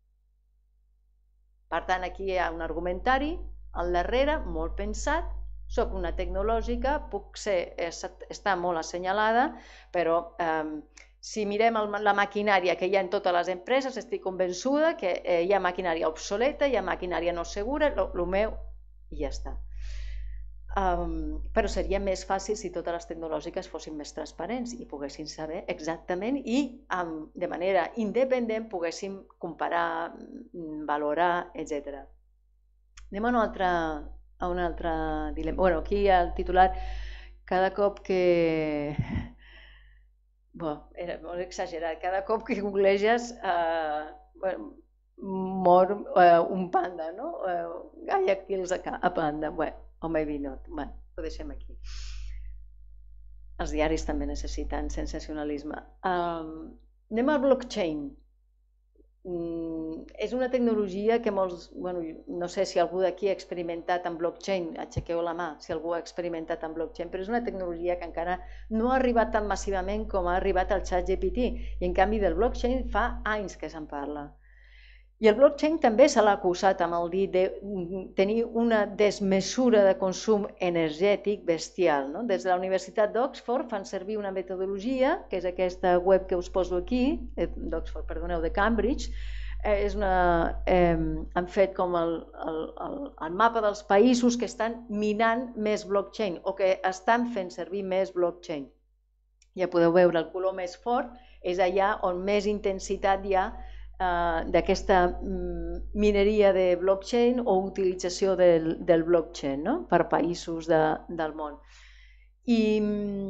Per tant, aquí hi ha un argumentari al darrere, molt pensat. Soc una tecnològica, puc ser, està molt assenyalada, però eh, si mirem el, la maquinària que hi ha en totes les empreses, estic convençuda que eh, hi ha maquinària obsoleta, hi ha maquinària no segura, el meu, i ja està. Um, però seria més fàcil si totes les tecnològiques fossin més transparents i poguessin saber exactament i um, de manera independent poguéssim comparar, valorar, etcètera. Anem a un altre, a un altre dilema. Bueno, aquí el titular, cada cop que... Bueno, era molt exagerat. Cada cop que googleges eh, bueno, mor eh, un panda, no? Eh, Gaia kills a panda. Bueno, o maybe not. Bueno, ho deixem aquí. Els diaris també necessiten sensacionalisme. Um, anem al blockchain. Mm, és una tecnologia que molts... Bueno, no sé si algú d'aquí ha experimentat amb blockchain, aixequeu la mà si algú ha experimentat amb blockchain, però és una tecnologia que encara no ha arribat tan massivament com ha arribat al ChatGPT, i en canvi del blockchain fa anys que se'n parla. I el blockchain també se l'ha acusat amb el dit de tenir una desmesura de consum energètic bestial. No? Des de la Universitat d'Oxford fan servir una metodologia, que és aquesta web que us poso aquí, d'Oxford, perdoneu, de Cambridge. Eh, és una, eh, han fet com el, el, el, el mapa dels països que estan minant més blockchain o que estan fent servir més blockchain. Ja podeu veure, el color més fort és allà on més intensitat hi ha d'aquesta mineria de blockchain o utilització del, del blockchain, no? Per països de, del món. I,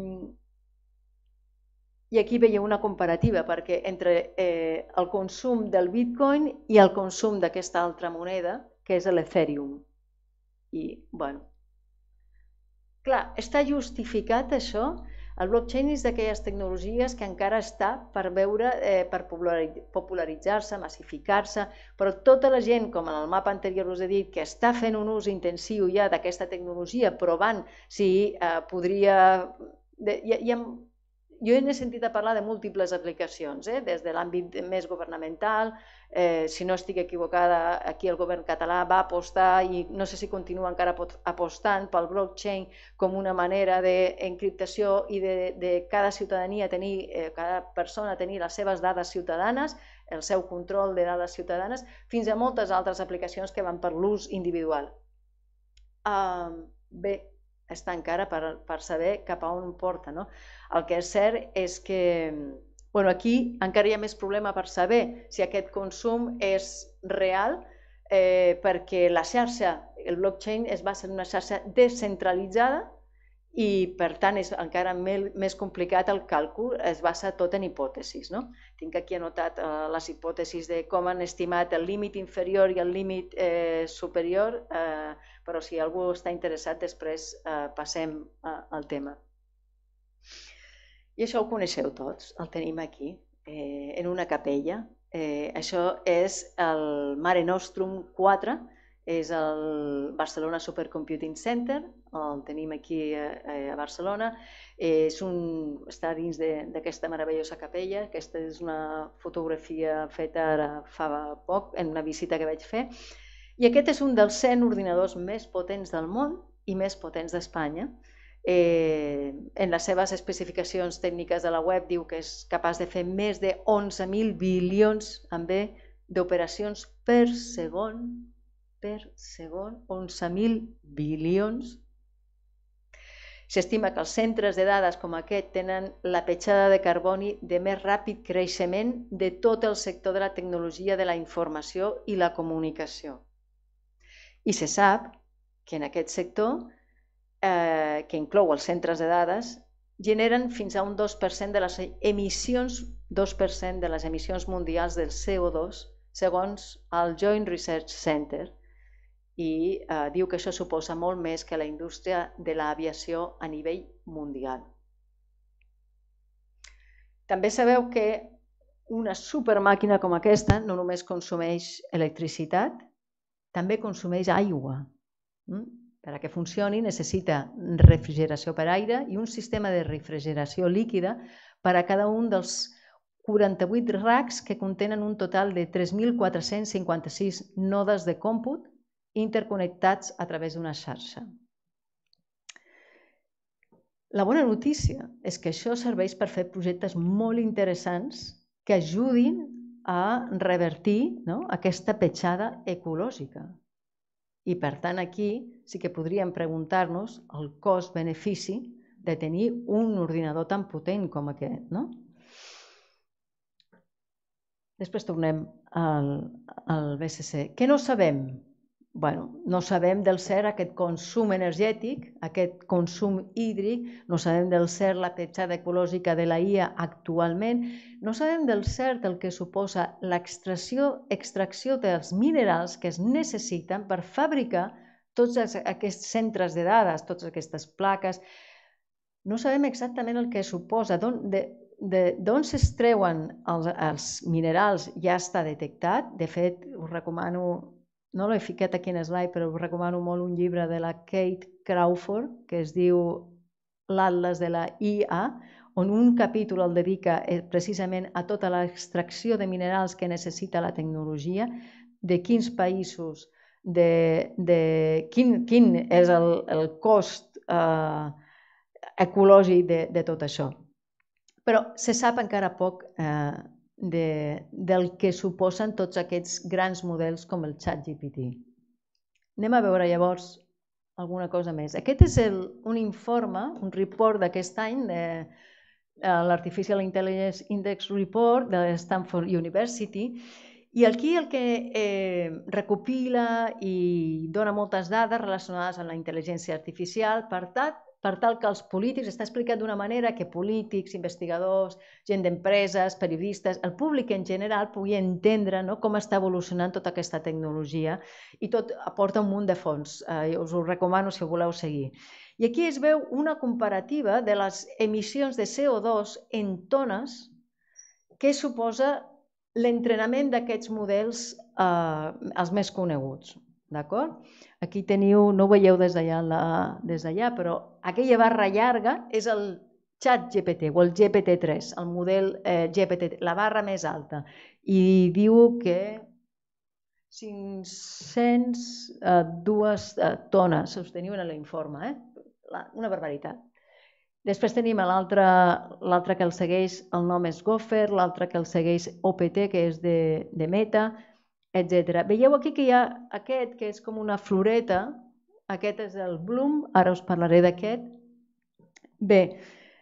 I aquí veieu una comparativa, perquè entre eh, el consum del Bitcoin i el consum d'aquesta altra moneda, que és l'Ethereum. I, bueno, clar, està justificat això? El blockchain és d'aquelles tecnologies que encara està per veure, eh, per popularitzar-se, massificar-se, però tota la gent, com en el mapa anterior us he dit, que està fent un ús intensiu ja d'aquesta tecnologia, provant si eh, podria... De, ja, ja, jo he sentit a parlar de múltiples aplicacions, eh, des de l'àmbit més governamental, eh, si no estic equivocada, aquí el govern català va apostar, i no sé si continua encara apostant pel blockchain com una manera d'encriptació i de, de cada ciutadania tenir, eh, cada persona tenir les seves dades ciutadanes, el seu control de dades ciutadanes, fins a moltes altres aplicacions que van per l'ús individual. Uh, bé, està encara per, per saber cap a on porta, no? El que és cert és que bueno, aquí encara hi ha més problema per saber si aquest consum és real, eh, perquè la xarxa, el blockchain, es basa en una xarxa descentralitzada i per tant és encara més complicat el càlcul, es basa tot en hipòtesis. Tinc aquí anotat les hipòtesis de com han estimat el límit inferior i el límit superior, però si algú està interessat després passem al tema. I això ho coneixeu tots, el tenim aquí, en una capella. Això és el Mare Nostrum quatre, és el Barcelona Supercomputing Center, el tenim aquí a Barcelona, està dins d'aquesta meravellosa capella. Aquesta és una fotografia feta ara fa poc, en una visita que vaig fer, i aquest és un dels cent ordinadors més potents del món i més potents d'Espanya. En les seves especificacions tècniques de la web diu que és capaç de fer més de onze mil bilions d'operacions per segon, per segon, onze mil bilions. S'estima que els centres de dades com aquest tenen la petjada de carboni de més ràpid creixement de tot el sector de la tecnologia de la informació i la comunicació. I se sap que en aquest sector, que inclou els centres de dades, generen fins a un dos per cent de les emissions, dos per cent de les emissions mundials del C O dos, segons el Joint Research Center, i diu que això suposa molt més que la indústria de l'aviació a nivell mundial. També sabeu que una supermàquina com aquesta no només consumeix electricitat, també consumeix aigua. Perquè funcioni necessita refrigeració per aire i un sistema de refrigeració líquida per a cada un dels quaranta-vuit racks que contenen un total de tres mil quatre-cents cinquanta-sis nodes de còmput interconnectats a través d'una xarxa. La bona notícia és que això serveix per fer projectes molt interessants que ajudin a revertir aquesta petjada ecològica. I per tant aquí sí que podríem preguntar-nos el cost-benefici de tenir un ordinador tan potent com aquest. Després tornem al B C C. Què no sabem? No sabem del cert aquest consum energètic, aquest consum hídric, no sabem del cert la petjada ecològica de la I A actualment, no sabem del cert el que suposa l'extracció dels minerals que es necessiten per fabricar tots aquests centres de dades, totes aquestes plaques. No sabem exactament el que suposa, d'on s'extreuen els minerals ja està detectat. De fet, us recomano, no l'he ficat aquí en slide, però us recomano molt un llibre de la Kate Crawford que es diu L'Atlas de la I A, on un capítol el dedica precisament a tota l'extracció de minerals que necessita la tecnologia, de quins països, de quin és el cost ecològic de tot això. Però se sap encara poc del que suposen tots aquests grans models com el ChatGPT. Anem a veure llavors alguna cosa més. Aquest és un informe, un report d'aquest any, l'Artificial Intelligence Index Report de Stanford University, i aquí el que recopila i dona moltes dades relacionades amb la intel·ligència artificial per tal que els polítics, està explicat d'una manera que polítics, investigadors, gent d'empreses, periodistes, el públic en general pugui entendre com està evolucionant tota aquesta tecnologia, i tot aporta un munt de fonts. Us ho recomano si ho voleu seguir. I aquí es veu una comparativa de les emissions de C O dos en tones que suposa l'entrenament d'aquests models els més coneguts. Aquí teniu, no ho veieu des d'allà, però aquella barra llarga és el ChatGPT o el G P T tres, el model G P T, la barra més alta. I diu que cinc-cents dues tones, us teniu en l'informe, una barbaritat. Després tenim l'altre que el segueix, el nom és Gopher, l'altre que el segueix O P T, que és de Meta, etcètera. Veieu aquí que hi ha aquest que és com una floreta, aquest és el Bloom, ara us parlaré d'aquest. Bé,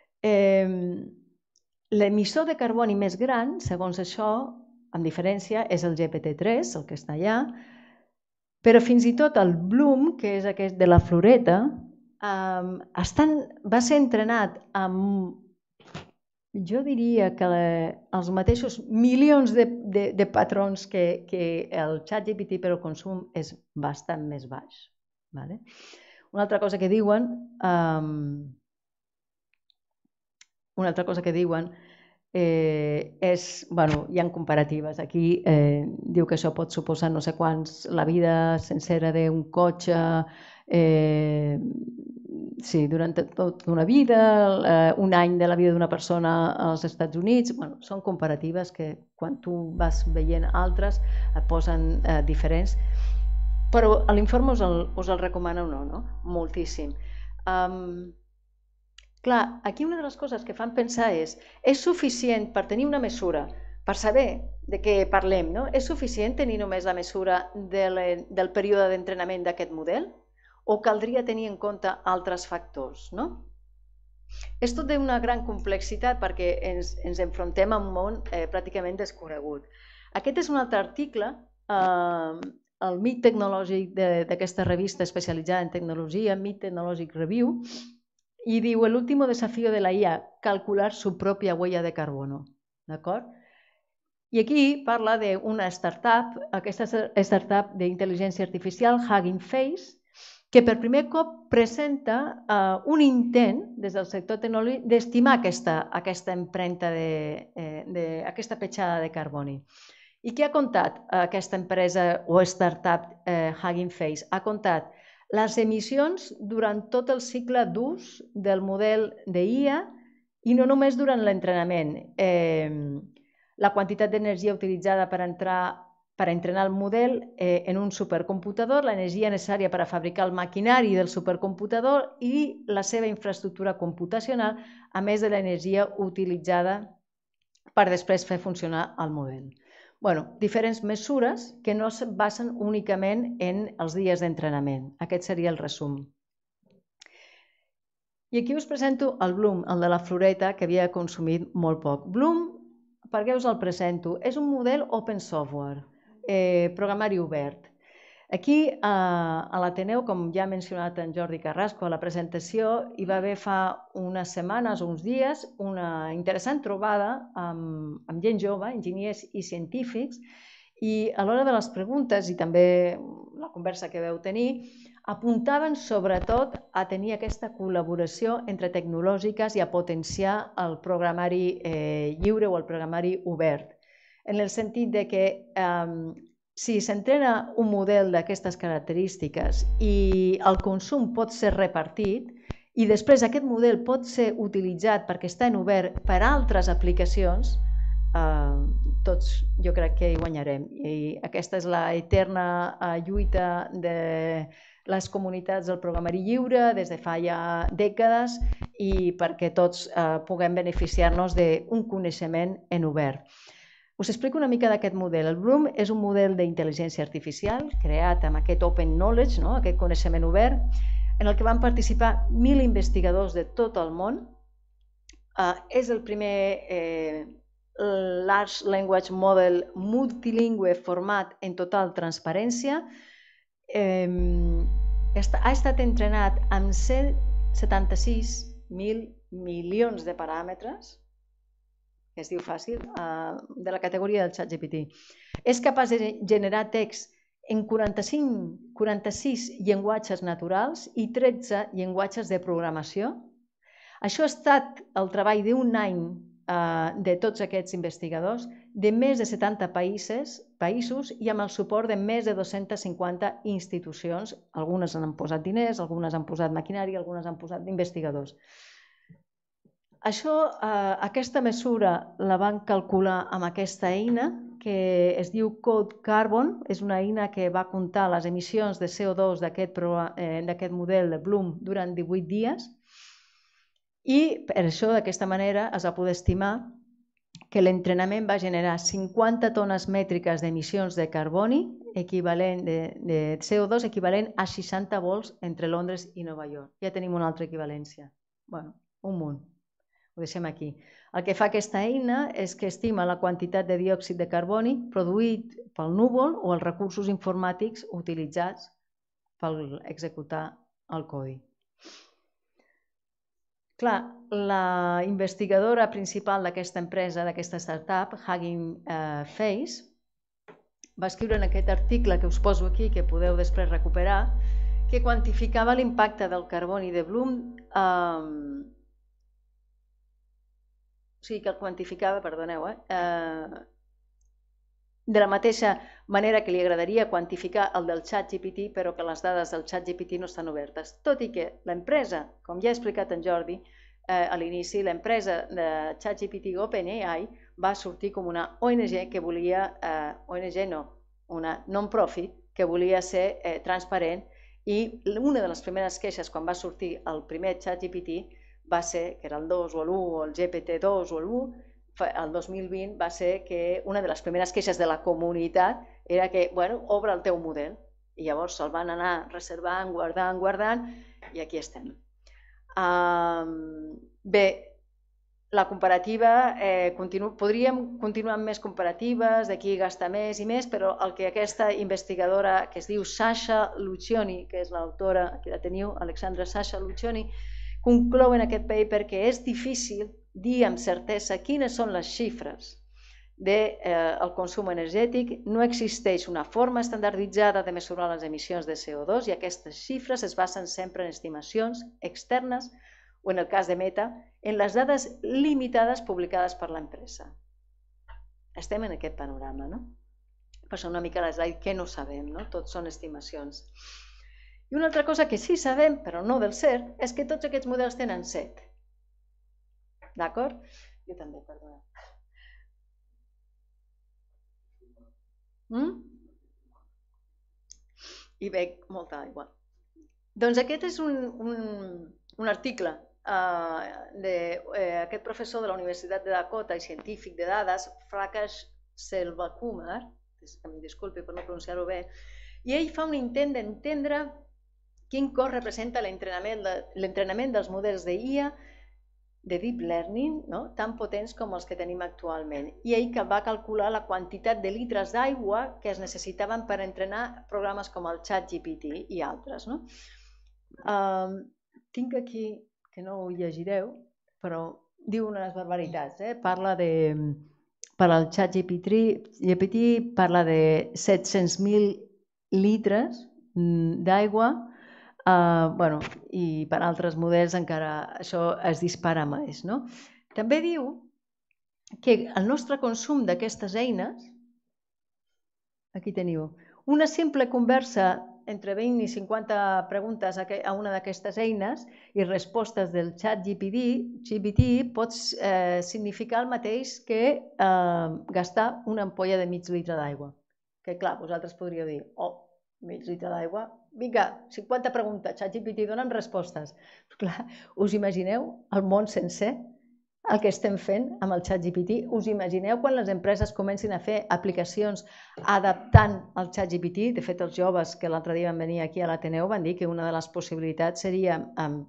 l'emissor de carboni més gran, segons això, amb diferència, és el G P T tres, el que està allà, però fins i tot el Bloom, que és aquest de la floreta, va ser entrenat amb, jo diria que els mateixos milions de patrons que el ChatGPT, però el consum és bastant més baix. Una altra cosa que diuen, una altra cosa que diuen és, bueno, hi ha comparatives. Aquí diu que això pot suposar no sé quants, la vida sencera d'un cotxe, sí, durant tota una vida, un any de la vida d'una persona als Estats Units. Són comparatives que quan tu vas veient altres et posen diferents, però l'informe us el recomana o no? Moltíssim. Clar, aquí una de les coses que fan pensar és, és suficient per tenir una mesura, per saber de què parlem, és suficient tenir només la mesura del període d'entrenament d'aquest model? O caldria tenir en compte altres factors? És tot d'una gran complexitat perquè ens enfrontem a un món pràcticament desconegut. Aquest és un altre article, el Meet tecnològic d'aquesta revista especialitzada en tecnologia, Meet Technologic Review, i diu: el último desafío de la I A, calcular su propia huella de carbono. I aquí parla d'una startup, aquesta startup d'intel·ligència artificial, Hugging Face, que per primer cop presenta un intent des del sector tecnològic d'estimar aquesta empremta, aquesta petjada de carboni. I què ha comptat aquesta empresa o startup Hugging Face? Ha comptat les emissions durant tot el cicle d'ús del model d'I A i no només durant l'entrenament. La quantitat d'energia utilitzada per entrar per entrenar el model en un supercomputador, l'energia necessària per a fabricar el maquinari del supercomputador i la seva infraestructura computacional, a més de l'energia utilitzada per després fer funcionar el model. Diferents mesures que no es basen únicament en els dies d'entrenament. Aquest seria el resum. I aquí us presento el Bloom, el de la floreta, que havia consumit molt poc. Bloom, per què us el presento? És un model open software, programari obert. Aquí a l'Ateneu, com ja ha mencionat en Jordi Carrasco a la presentació, hi va haver fa unes setmanes o uns dies una interessant trobada amb gent jove, enginyers i científics, i a l'hora de les preguntes i també la conversa que vau tenir, apuntaven sobretot a tenir aquesta col·laboració entre tecnològiques i a potenciar el programari lliure o el programari obert, en el sentit que si s'entrena un model d'aquestes característiques i el consum pot ser repartit i després aquest model pot ser utilitzat perquè està en obert per a altres aplicacions, tots jo crec que hi guanyarem. I aquesta és l'eterna lluita de les comunitats del programari lliure des de fa ja dècades i perquè tots puguem beneficiar-nos d'un coneixement en obert. Us explico una mica d'aquest model. El Bloom és un model d'intel·ligència artificial creat amb aquest open knowledge, aquest coneixement obert, en el que van participar mil investigadors de tot el món. És el primer Large Language Model multilingüe format en total transparència. Ha estat entrenat amb cent setanta-sis mil milions de paràmetres, que es diu fàcil, de la categoria del ChatGPT. És capaç de generar text en quaranta-sis llenguatges naturals i tretze llenguatges de programació. Això ha estat el treball d'un any de tots aquests investigadors de més de setanta països i amb el suport de més de dues-centes cinquanta institucions. Algunes han posat diners, algunes han posat maquinari, algunes han posat investigadors. Aquesta mesura la van calcular amb aquesta eina que es diu Code Carbon. És una eina que va comptar les emissions de C O dos d'aquest model de Bloom durant divuit dies i per això d'aquesta manera es va poder estimar que l'entrenament va generar cinquanta tones mètriques d'emissions de carboni de C O dos equivalent a seixanta vols entre Londres i Nova York. Ja tenim una altra equivalència. Bé, un munt. Ho deixem aquí. El que fa aquesta eina és que estima la quantitat de diòxid de carboni produït pel núvol o els recursos informàtics utilitzats per executar el codi. Clar, la investigadora principal d'aquesta empresa, d'aquesta startup, Hugging Face, va escriure en aquest article que us poso aquí, que podeu després recuperar, que quantificava l'impacte del carboni de Bloom, eh, o sigui que el quantificava, perdoneu, eh, eh, de la mateixa manera que li agradaria quantificar el del ChatGPT, però que les dades del ChatGPT no estan obertes. Tot i que l'empresa, com ja ha explicat en Jordi eh, a l'inici, l'empresa de ChatGPT OpenAI va sortir com una O N G que volia, eh, O N G no, una non-profit, que volia ser eh, transparent, i una de les primeres queixes quan va sortir el primer ChatGPT va ser, que era el dos o l'u o el G P T dos o l'u, el dos mil vint va ser que una de les primeres queixes de la comunitat era que, bueno, obre el teu model. I llavors se'l van anar reservant, guardant, guardant, i aquí estem. Um, bé, la comparativa, eh, continu, podríem continuar amb més comparatives, d'aquí gastar més i més, però el que aquesta investigadora que es diu Sasha Lucioni, que és l'autora, aquí la teniu, Alexandra Sasha Lucioni, conclou en aquest paper que és difícil dir amb certesa quines són les xifres del eh, consum energètic. No existeix una forma estandarditzada de mesurar les emissions de C O dos i aquestes xifres es basen sempre en estimacions externes o, en el cas de Meta, en les dades limitades publicades per l'empresa. Estem en aquest panorama, no? Per això una mica l'slide que no sabem, no? Tot són estimacions. I una altra cosa que sí sabem, però no del cert, és que tots aquests models tenen set. D'acord? Jo també, perdona. Mm? I bec molta aigua. Doncs aquest és un, un, un article uh, d'aquest uh, professor de la Universitat de Dakota i científic de dades, Prakash Selvakumar, que em disculpi per no pronunciar-ho bé, i ell fa un intent d'entendre quin cost representa l'entrenament de, l'entrenament dels models d'I A de Deep Learning, no? Tan potents com els que tenim actualment. I ell que va calcular la quantitat de litres d'aigua que es necessitaven per entrenar programes com el ChatGPT i altres. No? Um, tinc aquí, que no ho llegireu, però diu unes barbaritats. Eh? Parla de, per al ChatGPT, parla de set-cents mil litres d'aigua. Uh, bueno, i per altres models encara això es dispara més. No? També diu que el nostre consum d'aquestes eines, aquí teniu, una simple conversa entre vint i cinquanta preguntes a una d'aquestes eines i respostes del ChatGPT G P T pot eh, significar el mateix que eh, gastar una ampolla de mig litre d'aigua. Que clar, vosaltres podríeu dir, oh, mig litre d'aigua, vinga, cinquanta preguntes, ChatGPT, dona'm respostes. Clar, us imagineu el món sencer, el que estem fent amb el ChatGPT? Us imagineu quan les empreses comencin a fer aplicacions adaptant el ChatGPT? De fet, els joves que l'altre dia van venir aquí a l'Ateneu van dir que una de les possibilitats seria amb,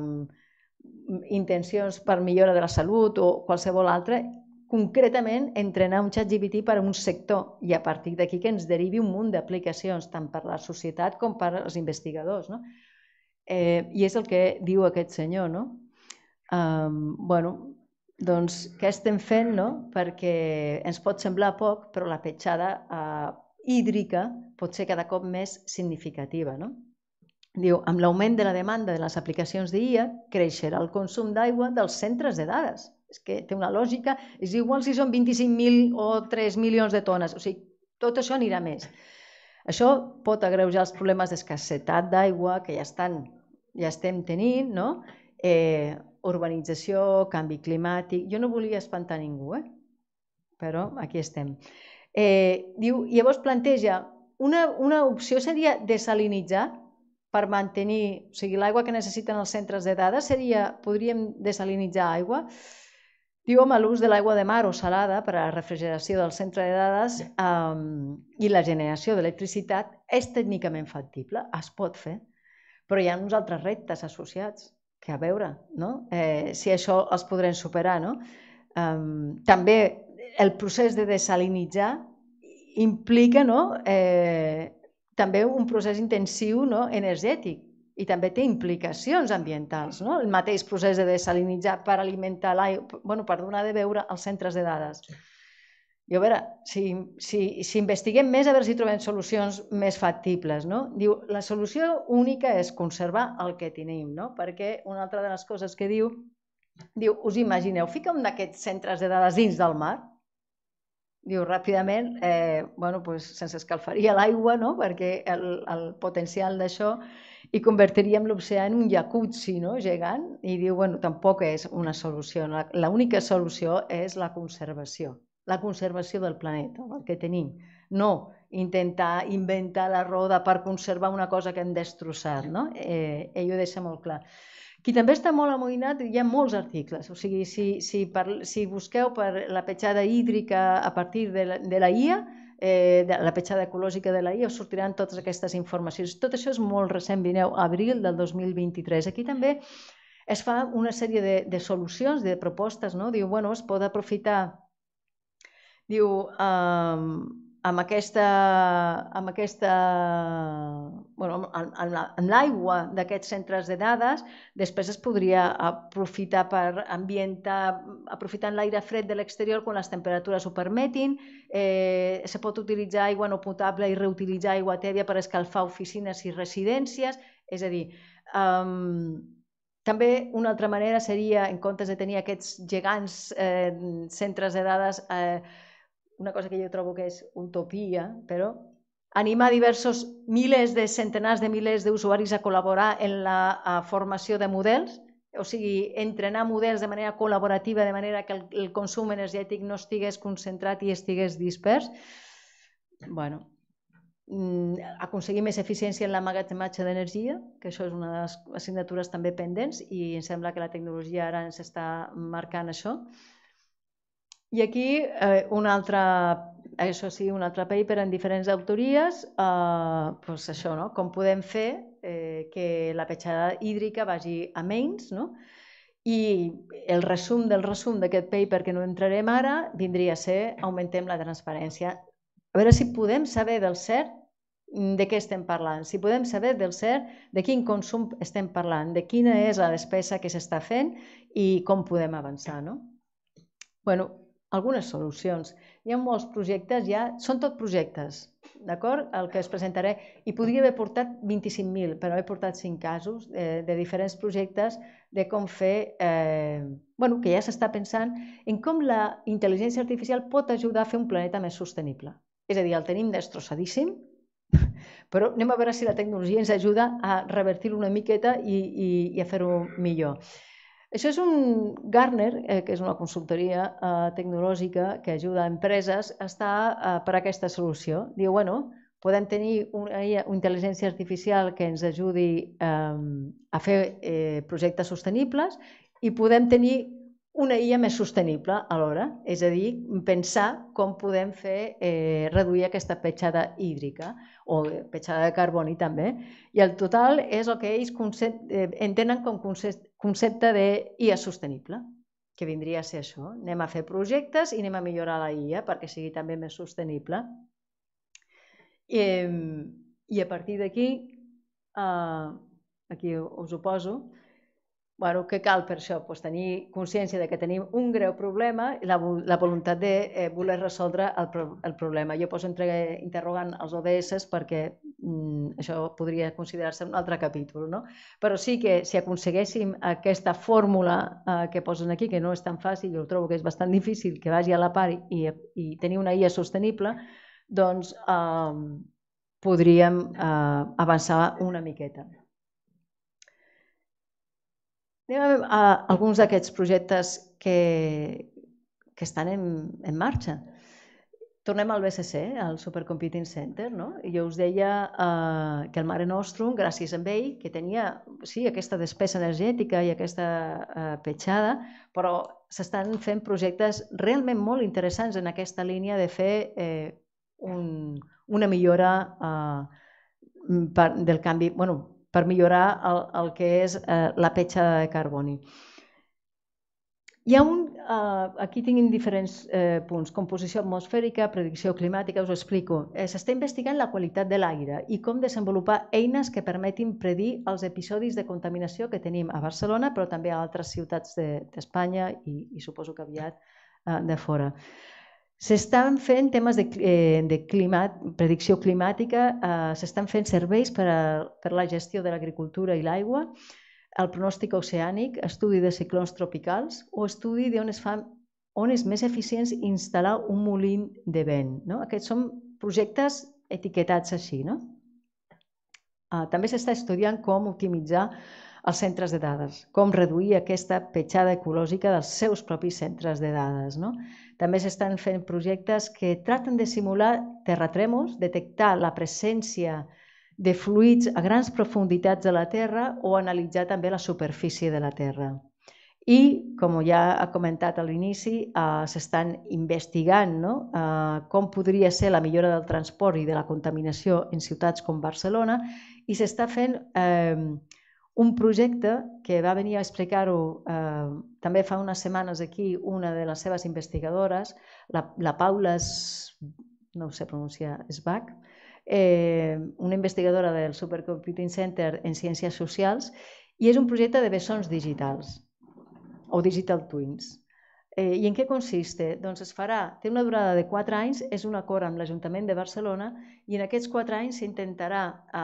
amb intencions per millora de la salut o qualsevol altra, concretament entrenar un ChatGPT per a un sector i a partir d'aquí que ens derivi un munt d'aplicacions tant per la societat com per als investigadors. No? Eh, I és el que diu aquest senyor. No? Um, bueno, doncs què estem fent? No? Perquè ens pot semblar poc, però la petjada uh, hídrica pot ser cada cop més significativa. No? Diu, amb l'augment de la demanda de les aplicacions d'I A creixerà el consum d'aigua dels centres de dades. És que té una lògica, és igual si són vint-i-cinc mil o tres milions de tones, o sigui, tot això anirà més. Això pot agreujar els problemes d'escassetat d'aigua que ja, estan, ja estem tenint, no? eh, urbanització, canvi climàtic... Jo no volia espantar ningú, eh? Però aquí estem. Eh, diu, llavors planteja, una, una opció seria desalinitzar per mantenir, o sigui, l'aigua que necessiten els centres de dades, seria, podríem desalinitzar aigua. Diu, home, l'ús de l'aigua de mar o salada per a la refrigeració del centre de dades um, i la generació d'electricitat és tècnicament factible, es pot fer, però hi ha uns altres reptes associats, que a veure, no? eh, si això els podrem superar. No? Um, també el procés de desalinitzar implica no? eh, també un procés intensiu no? energètic, i també té implicacions ambientals, no? El mateix procés de desalinitzar per alimentar l'aigua, bueno, per donar de beure als centres de dades. I a veure, si, si, si investiguem més, a veure si trobem solucions més factibles, no? Diu, la solució única és conservar el que tenim, no? Perquè una altra de les coses que diu, diu, us imagineu, fica un d'aquests centres de dades dins del mar? Diu, ràpidament, eh, bueno, pues, se'ns escalfaria l'aigua, no? Perquè el, el potencial d'això, i convertiríem l'oceà en un jacuzzi, no? Gegant, i diu, bueno, tampoc és una solució. L'única solució és la conservació. La conservació del planeta, el que tenim. No intentar inventar la roda per conservar una cosa que hem destrossat, no? Eh, ell ho deixa molt clar. Qui també està molt amoïnat, hi ha molts articles, o sigui, si, si, per, si busqueu per la petjada hídrica a partir de la, de la I A, eh, de la petjada ecològica de la I A, us sortiran totes aquestes informacions. Tot això és molt recent, vineu, abril del dos mil vint-i-tres. Aquí també es fa una sèrie de, de solucions, de propostes, no? Diu, bueno, es pot aprofitar. Diu, um, amb aquesta, amb aquesta, bueno, amb l'aigua d'aquests centres de dades, després es podria aprofitar per ambientar, aprofitant l'aire fred de l'exterior quan les temperatures ho permetin, eh, se pot utilitzar aigua no potable i reutilitzar aigua tèbia per escalfar oficines i residències, és a dir, um, també una altra manera seria, en comptes de tenir aquests gegants eh, centres de dades, eh, una cosa que jo trobo que és utopia, però animar diversos milers de centenars de milers d'usuaris a col·laborar en la formació de models, o sigui, entrenar models de manera col·laborativa, de manera que el, el consum energètic no estigués concentrat i estigués dispers. Bueno, aconseguir més eficiència en l'emmagatzematge d'energia, que això és una de les assignatures també pendents i em sembla que la tecnologia ara ens està marcant això. I aquí eh, un altre, això sí, un altre paper en diferents autories, eh, doncs això, no? Com podem fer eh, que la petjada hídrica vagi a menys, no? I el resum del resum d'aquest paper, que no entrarem ara, vindria a ser augmentem la transparència. A veure si podem saber del cert de què estem parlant, si podem saber del cert de quin consum estem parlant, de quina és la despesa que s'està fent i com podem avançar, no? Bueno, algunes solucions. Hi ha molts projectes, ja són tot projectes, d'acord? El que es presentaré. I podria haver portat vint-i-cinc mil, però he portat cinc casos de, de diferents projectes de com fer, eh, bueno, que ja s'està pensant en com la intel·ligència artificial pot ajudar a fer un planeta més sostenible. És a dir, el tenim destrossadíssim, però anem a veure si la tecnologia ens ajuda a revertir-lo una miqueta i, i, i a fer-ho millor. Això és un Gartner, eh, que és una consultoria eh, tecnològica que ajuda a empreses a estar eh, per aquesta solució. Diu, bueno, podem tenir una, una intel·ligència artificial que ens ajudi eh, a fer eh, projectes sostenibles i podem tenir una I A més sostenible alhora, és a dir, pensar com podem fer eh, reduir aquesta petjada hídrica o petjada de carboni també. I el total és el que ells concept, eh, entenen com concept, concepte de I A sostenible, que vindria a ser això. Anem a fer projectes i anem a millorar la I A perquè sigui també més sostenible. I, i a partir d'aquí, eh, aquí us ho poso, bueno, què cal per això? Pues tenir consciència de que tenim un greu problema i la, la voluntat de eh, voler resoldre el, pro, el problema. Jo poso entre, interrogant els O D S perquè mm, això podria considerar-se un altre capítol, no? Però sí que si aconseguéssim aquesta fórmula eh, que posen aquí, que no és tan fàcil, jo trobo que és bastant difícil, que vagi a la part i, i tenir una I A sostenible, doncs eh, podríem eh, avançar una miqueta. Anem a alguns d'aquests projectes que, que estan en, en marxa. Tornem al B C C, al Supercomputing Center, no? I jo us deia eh, que el Mare Nostrum, gràcies a ell, que tenia sí, aquesta despesa energètica i aquesta eh, petjada, però s'estan fent projectes realment molt interessants en aquesta línia de fer eh, un, una millora eh, per, del canvi, bueno, per millorar el, el que és eh, la petjada de carboni. Hi ha un, aquí tinc diferents punts, composició atmosfèrica, predicció climàtica, us ho explico. S'està investigant la qualitat de l'aire i com desenvolupar eines que permetin predir els episodis de contaminació que tenim a Barcelona, però també a altres ciutats d'Espanya i suposo que aviat de fora. S'estan fent temes de predicció climàtica, s'estan fent serveis per a la gestió de l'agricultura i l'aigua, el pronòstic oceànic, estudi de ciclons tropicals o estudi d'on es fan, on és més eficients instal·lar un molí de vent. Aquests són projectes etiquetats així. També s'està estudiant com optimitzar els centres de dades, com reduir aquesta petjada ecològica dels seus propis centres de dades. També s'estan fent projectes que tracten de simular terratrèmols, detectar la presència de fluids a grans profunditats de la Terra o analitzar també la superfície de la Terra. I, com ja ha comentat a l'inici, s'estan investigant com podria ser la millora del transport i de la contaminació en ciutats com Barcelona i s'està fent un projecte que va venir a explicar-ho també fa unes setmanes aquí una de les seves investigadores, la Paula, no ho sé pronunciar, Svach, una investigadora del Supercomputing Center en Ciències Socials, i és un projecte de bessons digitals o digital twins. I en què consiste? Doncs es farà, té una durada de quatre anys, és un acord amb l'Ajuntament de Barcelona i en aquests quatre anys s'intentarà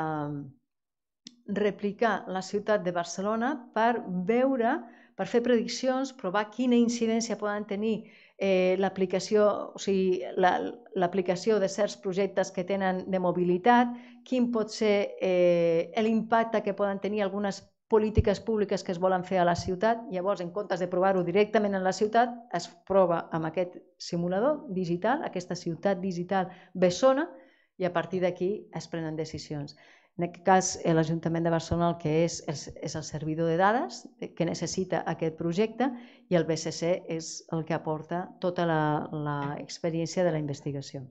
replicar la ciutat de Barcelona per veure, per fer prediccions, provar quina incidència poden tenir l'aplicació de certs projectes que tenen de mobilitat, quin pot ser l'impacte que poden tenir algunes polítiques públiques que es volen fer a la ciutat. Llavors, en comptes de provar-ho directament en la ciutat, es prova amb aquest simulador digital, aquesta ciutat digital bessona, i a partir d'aquí es prenen decisions. En aquest cas, l'Ajuntament de Barcelona el que és és el servidor de dades que necessita aquest projecte i el B C C és el que aporta tota l'experiència de la investigació.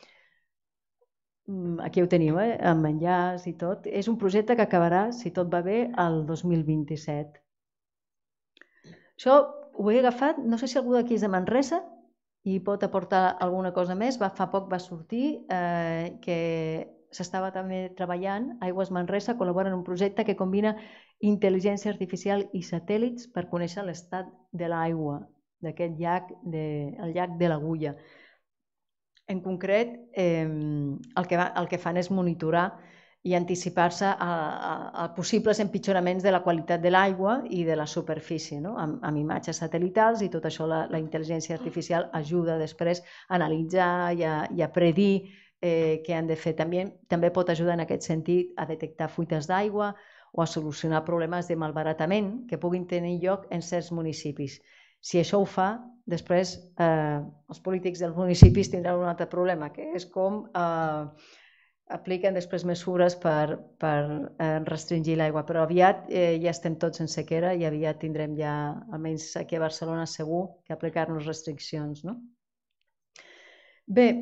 Aquí ho teniu, amb enllaç i tot. És un projecte que acabarà, si tot va bé, el dos mil vint-i-set. Això ho he agafat, no sé si algú d'aquí és de Manresa i pot aportar alguna cosa més. Fa poc va sortir que s'estava també treballant, Aigües Manresa col·labora en un projecte que combina intel·ligència artificial i satèl·lits per conèixer l'estat de l'aigua d'aquest llac, el llac de l'Agulla. En concret, el que fan és monitorar i anticipar-se a possibles empitjoraments de la qualitat de l'aigua i de la superfície, amb imatges satèl·litals, i tot això la intel·ligència artificial ajuda després a analitzar i a predir què han de fer. També pot ajudar en aquest sentit a detectar fuites d'aigua o a solucionar problemes de malbaratament que puguin tenir lloc en certs municipis. Si això ho fa, després els polítics dels municipis tindran un altre problema, que és com apliquen després mesures per restringir l'aigua. Però aviat ja estem tots en sequera i aviat tindrem ja, almenys aquí a Barcelona segur, que aplicar-nos restriccions. Bé,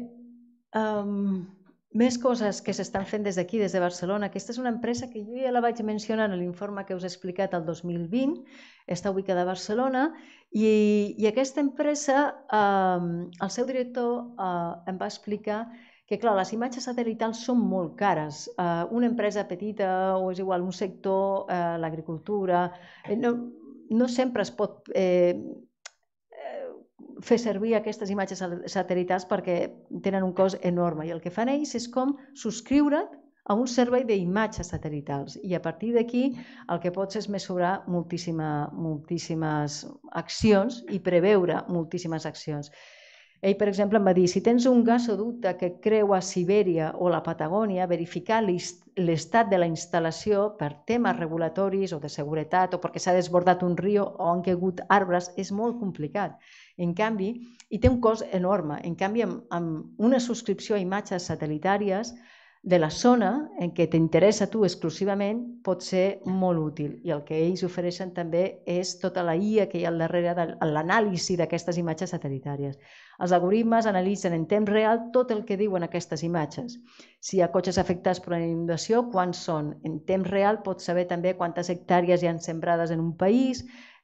més coses que s'estan fent des d'aquí, des de Barcelona. Aquesta és una empresa que jo ja la vaig mencionar en l'informe que us he explicat el dos mil vint, està ubicada a Barcelona, i aquesta empresa, el seu director em va explicar que, clar, les imatges satèl·litals són molt cares. Una empresa petita o és igual, un sector, l'agricultura, no sempre es pot fer servir aquestes imatges satèl·litals perquè tenen un cost enorme, i el que fan ells és com subscriure't a un servei d'imatges satèl·litals, i a partir d'aquí el que pots és mesurar moltíssimes accions i preveure moltíssimes accions. Ell, per exemple, em va dir, si tens un gasoducte que creua Sibèria o la Patagònia, verificar l'estat de la instal·lació per temes regulatoris o de seguretat o perquè s'ha desbordat un riu o han caigut arbres és molt complicat. En canvi, i té un cost enorme. En canvi, amb una subscripció a imatges satèl·litàries de la zona en què t'interessa a tu exclusivament pot ser molt útil, i el que ells ofereixen també és tota la I A que hi ha al darrere de l'anàlisi d'aquestes imatges satèl·litàries. Els algoritmes analitzen en temps real tot el que diuen aquestes imatges. Si hi ha cotxes afectats per una inundació, quants són? En temps real pots saber també quantes hectàrees hi ha sembrades en un país,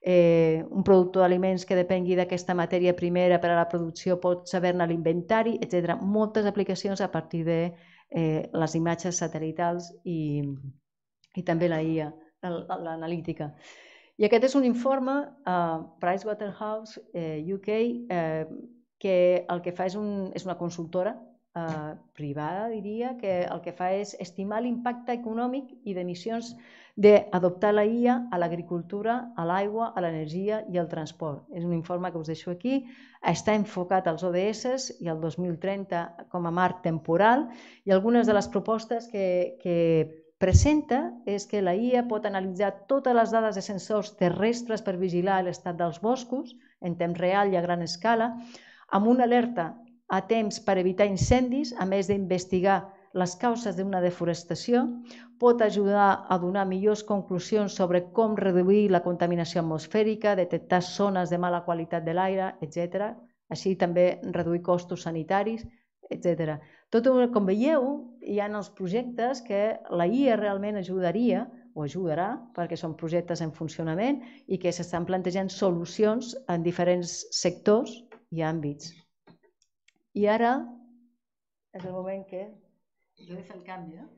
un productor d'aliments que depengui d'aquesta matèria primera per a la producció pot saber-ne l'inventari, etcètera. Moltes aplicacions a partir de les imatges satelitals i també la I A, l'analítica. I aquest és un informe Pricewaterhouse U K que el que fa és una consultora privada, diria, que el que fa és estimar l'impacte econòmic i d'emissions d'adoptar la I A a l'agricultura, a l'aigua, a l'energia i al transport. És un informe que us deixo aquí. Està enfocat als O D S i al dos mil trenta com a marc temporal i algunes de les propostes que presenta és que la I A pot analitzar totes les dades de sensors terrestres per vigilar l'estat dels boscos en temps real i a gran escala, amb una alerta a temps per evitar incendis, a més d'investigar les causes d'una desforestació, pot ajudar a donar millors conclusions sobre com reduir la contaminació atmosfèrica, detectar zones de mala qualitat de l'aire, etcètera. Així també reduir costos sanitaris, etcètera. Tot com veieu, hi ha els projectes que la I A realment ajudaria o ajudarà, perquè són projectes en funcionament i que s'estan plantejant solucions en diferents sectors i àmbits. I ara és el moment que jo he de fer el canvi, no?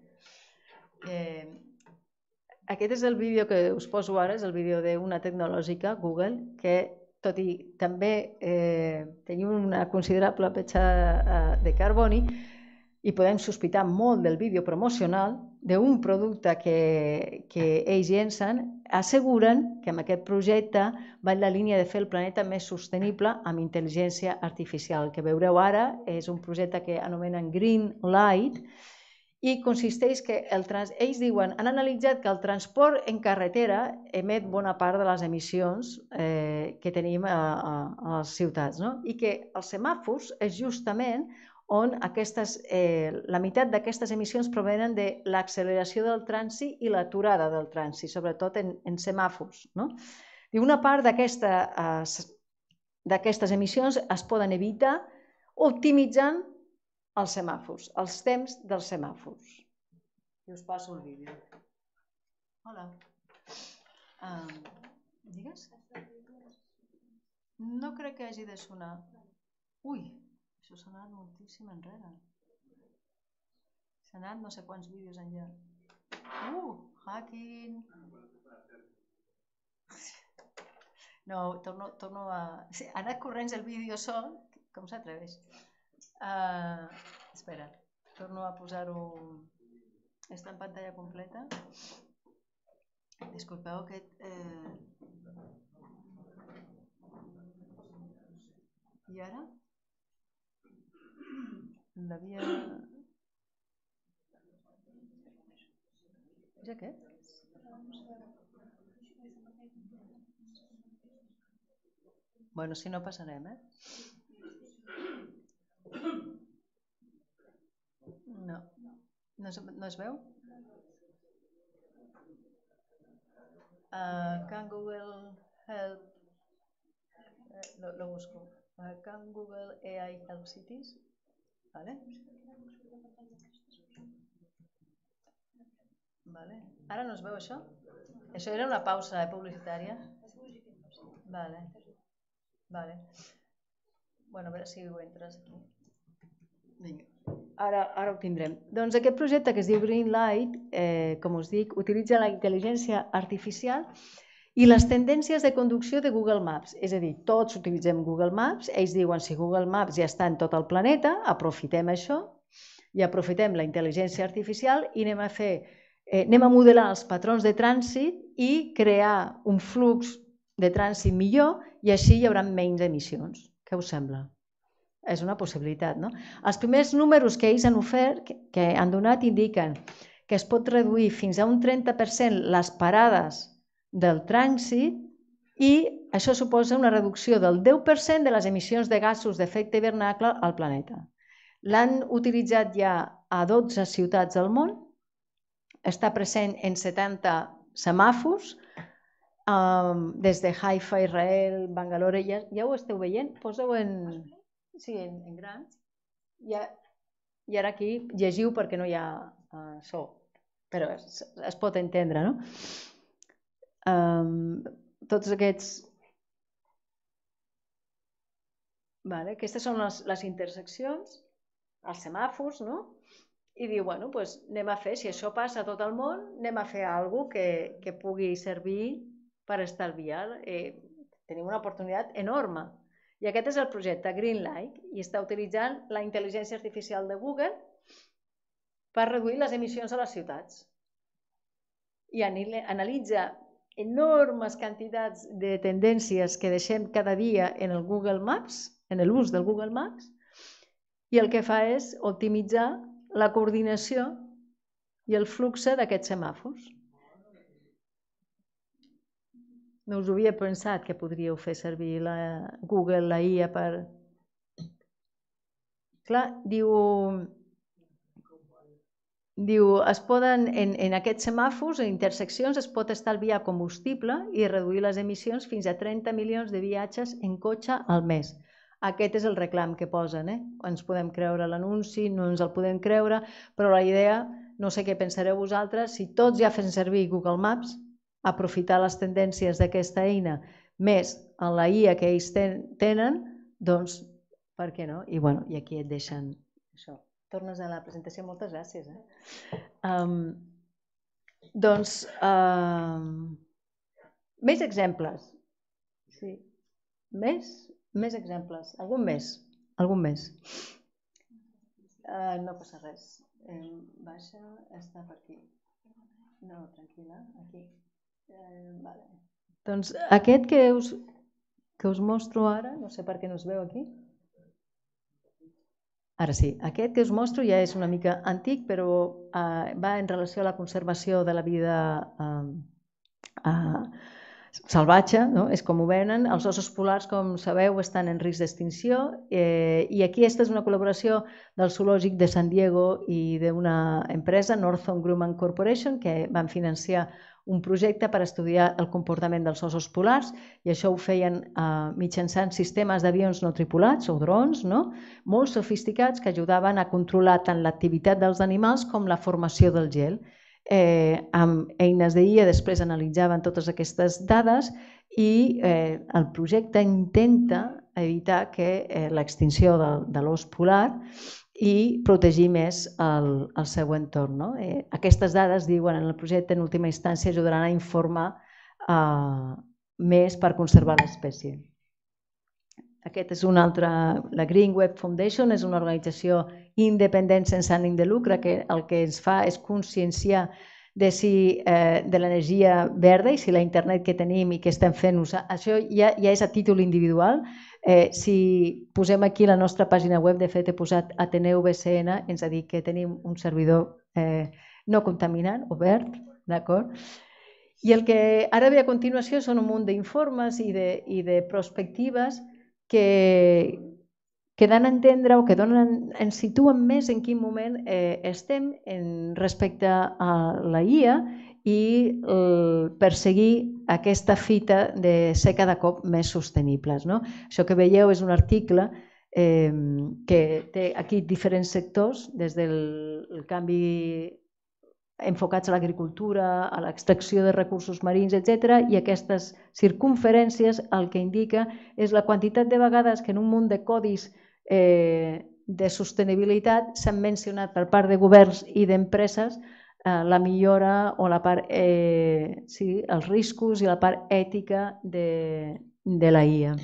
Aquest és el vídeo que us poso ara, és el vídeo d'una tecnològica, Google, que tot i també tenim una considerable petjada de carboni i podem sospitar molt del vídeo promocional d'un producte que ells llencen, asseguren que amb aquest projecte va en la línia de fer el planeta més sostenible amb intel·ligència artificial. El que veureu ara és un projecte que anomenen Green Light i consisteix que ells diuen, han analitzat que el transport en carretera emet bona part de les emissions que tenim a les ciutats i que els semàfors és justament on la meitat d'aquestes emissions provenen de l'acceleració del trànsit i l'aturada del trànsit, sobretot en semàfors. Una part d'aquestes emissions es poden evitar optimitzant els semàfors, els temps dels semàfors. I us passo el vídeo. Hola. Digues? No crec que hagi de sonar. Ui, això s'ha anat moltíssim enrere. S'ha anat no sé quants vídeos enllà. Uh, hacking. No, torno a... Ha anat corrents el vídeo sol, com s'atreveix. Espera, torno a posar-ho... Està en pantalla completa. Disculpeu aquest... I ara? L'havia... És aquest? Bueno, si no passarem, eh? No. No es veu? Can Google help... Lo busco. Can Google A I help cities? Vale. Vale. Ara no es veu això? Això era una pausa publicitària? Vale. Vale. Bueno, a veure si ho entres aquí. Vinga. Ara ho tindrem. Doncs aquest projecte que es diu Green Light, com us dic, utilitza la intel·ligència artificial i les tendències de conducció de Google Maps. És a dir, tots utilitzem Google Maps, ells diuen si Google Maps ja està en tot el planeta, aprofitem això i aprofitem la intel·ligència artificial i anem a fer, anem a modelar els patrons de trànsit i crear un flux de trànsit millor i així hi haurà menys emissions. Què us sembla? És una possibilitat, no? Els primers números que ells han ofert, que han donat, indiquen que es pot reduir fins a un trenta per cent les parades del trànsit i això suposa una reducció del deu per cent de les emissions de gasos d'efecte hivernacle al planeta. L'han utilitzat ja a dotze ciutats del món, està present en setanta semàfors, des de Haifa, Israel, Bangalore, ja ho esteu veient? Poseu en... Sí, en gran. I ara aquí llegiu perquè no hi ha so, però es pot entendre, no? tots aquests... Aquestes són les interseccions, els semàfors, no? I diu, bueno, doncs anem a fer, si això passa a tot el món, anem a fer alguna cosa que pugui servir per estalviar. Tenim una oportunitat enorme. I aquest és el projecte Greenlight i està utilitzant la intel·ligència artificial de Google per reduir les emissions a les ciutats. I analitza enormes quantitats de tendències que deixem cada dia en el Google Maps, en l'ús del Google Maps, i el que fa és optimitzar la coordinació i el flux d'aquests semàfors. No us havia pensat que podríeu fer servir la Google, la I A per... Clar, diu... Diu, es poden, en aquests semàfors, en interseccions, es pot estalviar combustible i reduir les emissions fins a trenta milions de viatges en cotxe al mes. Aquest és el reclam que posen, eh? Ens podem creure l'anunci, no ens el podem creure, però la idea, no sé què pensareu vosaltres, si tots ja fem servir Google Maps, aprofitar les tendències d'aquesta eina, més en la I A que ells tenen, doncs, per què no? I bueno, i aquí et deixen això. Tornes a la presentació, moltes gràcies. Doncs, més exemples. Sí. Més? Més exemples. Algun més? Algun més? No passa res. Baixa, està per aquí. No, tranquil·la, aquí. Doncs aquest que us mostro ara, no sé per què no es veu aquí. Ara sí, aquest que us mostro ja és una mica antic, però va en relació a la conservació de la vida salvatge, és com ho venen. Els ossos polars, com sabeu, estan en risc d'extinció i aquí aquesta és una col·laboració del Zoològic de San Diego i d'una empresa, Northrop Grumman Corporation, que van financiar un projecte per estudiar el comportament dels ossos polars i això ho feien mitjançant sistemes d'avions no tripulats o drons molt sofisticats que ajudaven a controlar tant l'activitat dels animals com la formació del gel. Amb eines d'I A després analitzaven totes aquestes dades i el projecte intenta evitar l'extinció de l'os polar i protegir més el seu entorn. Aquestes dades, diuen en el projecte, en última instància ajudaran a informar més per conservar l'espècie. Aquest és un altre, la Green Web Foundation és una organització independent sense ànim de lucre que el que ens fa és conscienciar de l'energia verda i si la internet que tenim i que estem fent, això ja és a títol individual. Si posem aquí la nostra pàgina web, de fet he posat Ateneu B C N, ens ha dit que tenim un servidor no contaminant, obert, d'acord? I el que ara ve a continuació són un munt d'informes i de perspectives que dan a entendre o que ens situen més en quin moment estem respecte a la I A i perseguir aquesta fita de ser cada cop més sostenibles. Això que veieu és un article que té aquí diferents sectors, des del canvi enfocats a l'agricultura, a l'extracció de recursos marins, etcètera, i aquestes circumferències el que indica és la quantitat de vegades que en un munt de codis de sostenibilitat s'han mencionat per part de governs i d'empreses la millora o la part, sí, els riscos i la part ètica de la I A.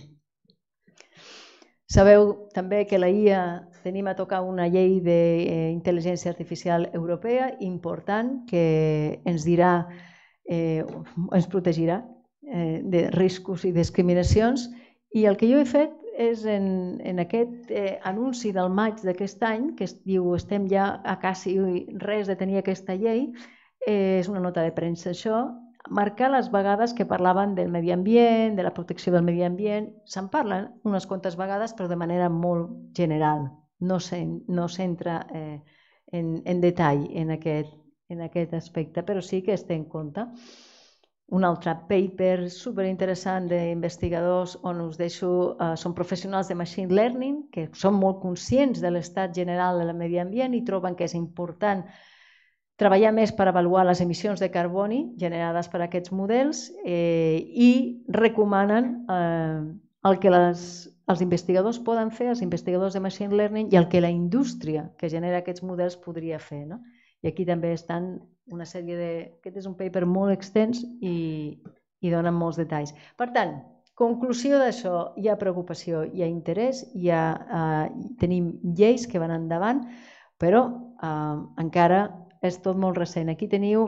Sabeu també que la I A tenim a tocar una llei d'intel·ligència artificial europea important que ens dirà, ens protegirà de riscos i discriminacions i el que jo he fet és en aquest anunci del maig d'aquest any, que es diu estem ja a quasi res de tenir aquesta llei, és una nota de premsa això, marcar les vegades que parlaven del medi ambient, de la protecció del medi ambient, se'n parlen unes quantes vegades però de manera molt general, no s'entra en detall en aquest aspecte, però sí que es té en compte. Un altre paper superinteressant d'investigadors on us deixo, són professionals de machine learning que són molt conscients de l'estat general del medi ambient i troben que és important treballar més per avaluar les emissions de carboni generades per aquests models i recomanen el que els investigadors poden fer, els investigadors de Machine Learning, i el que la indústria que genera aquests models podria fer. I aquí també estan una sèrie de... Aquest és un paper molt extens i donen molts detalls. Per tant, conclusió d'això, hi ha preocupació, hi ha interès, tenim lleis que van endavant, però encara és tot molt recent. Aquí teniu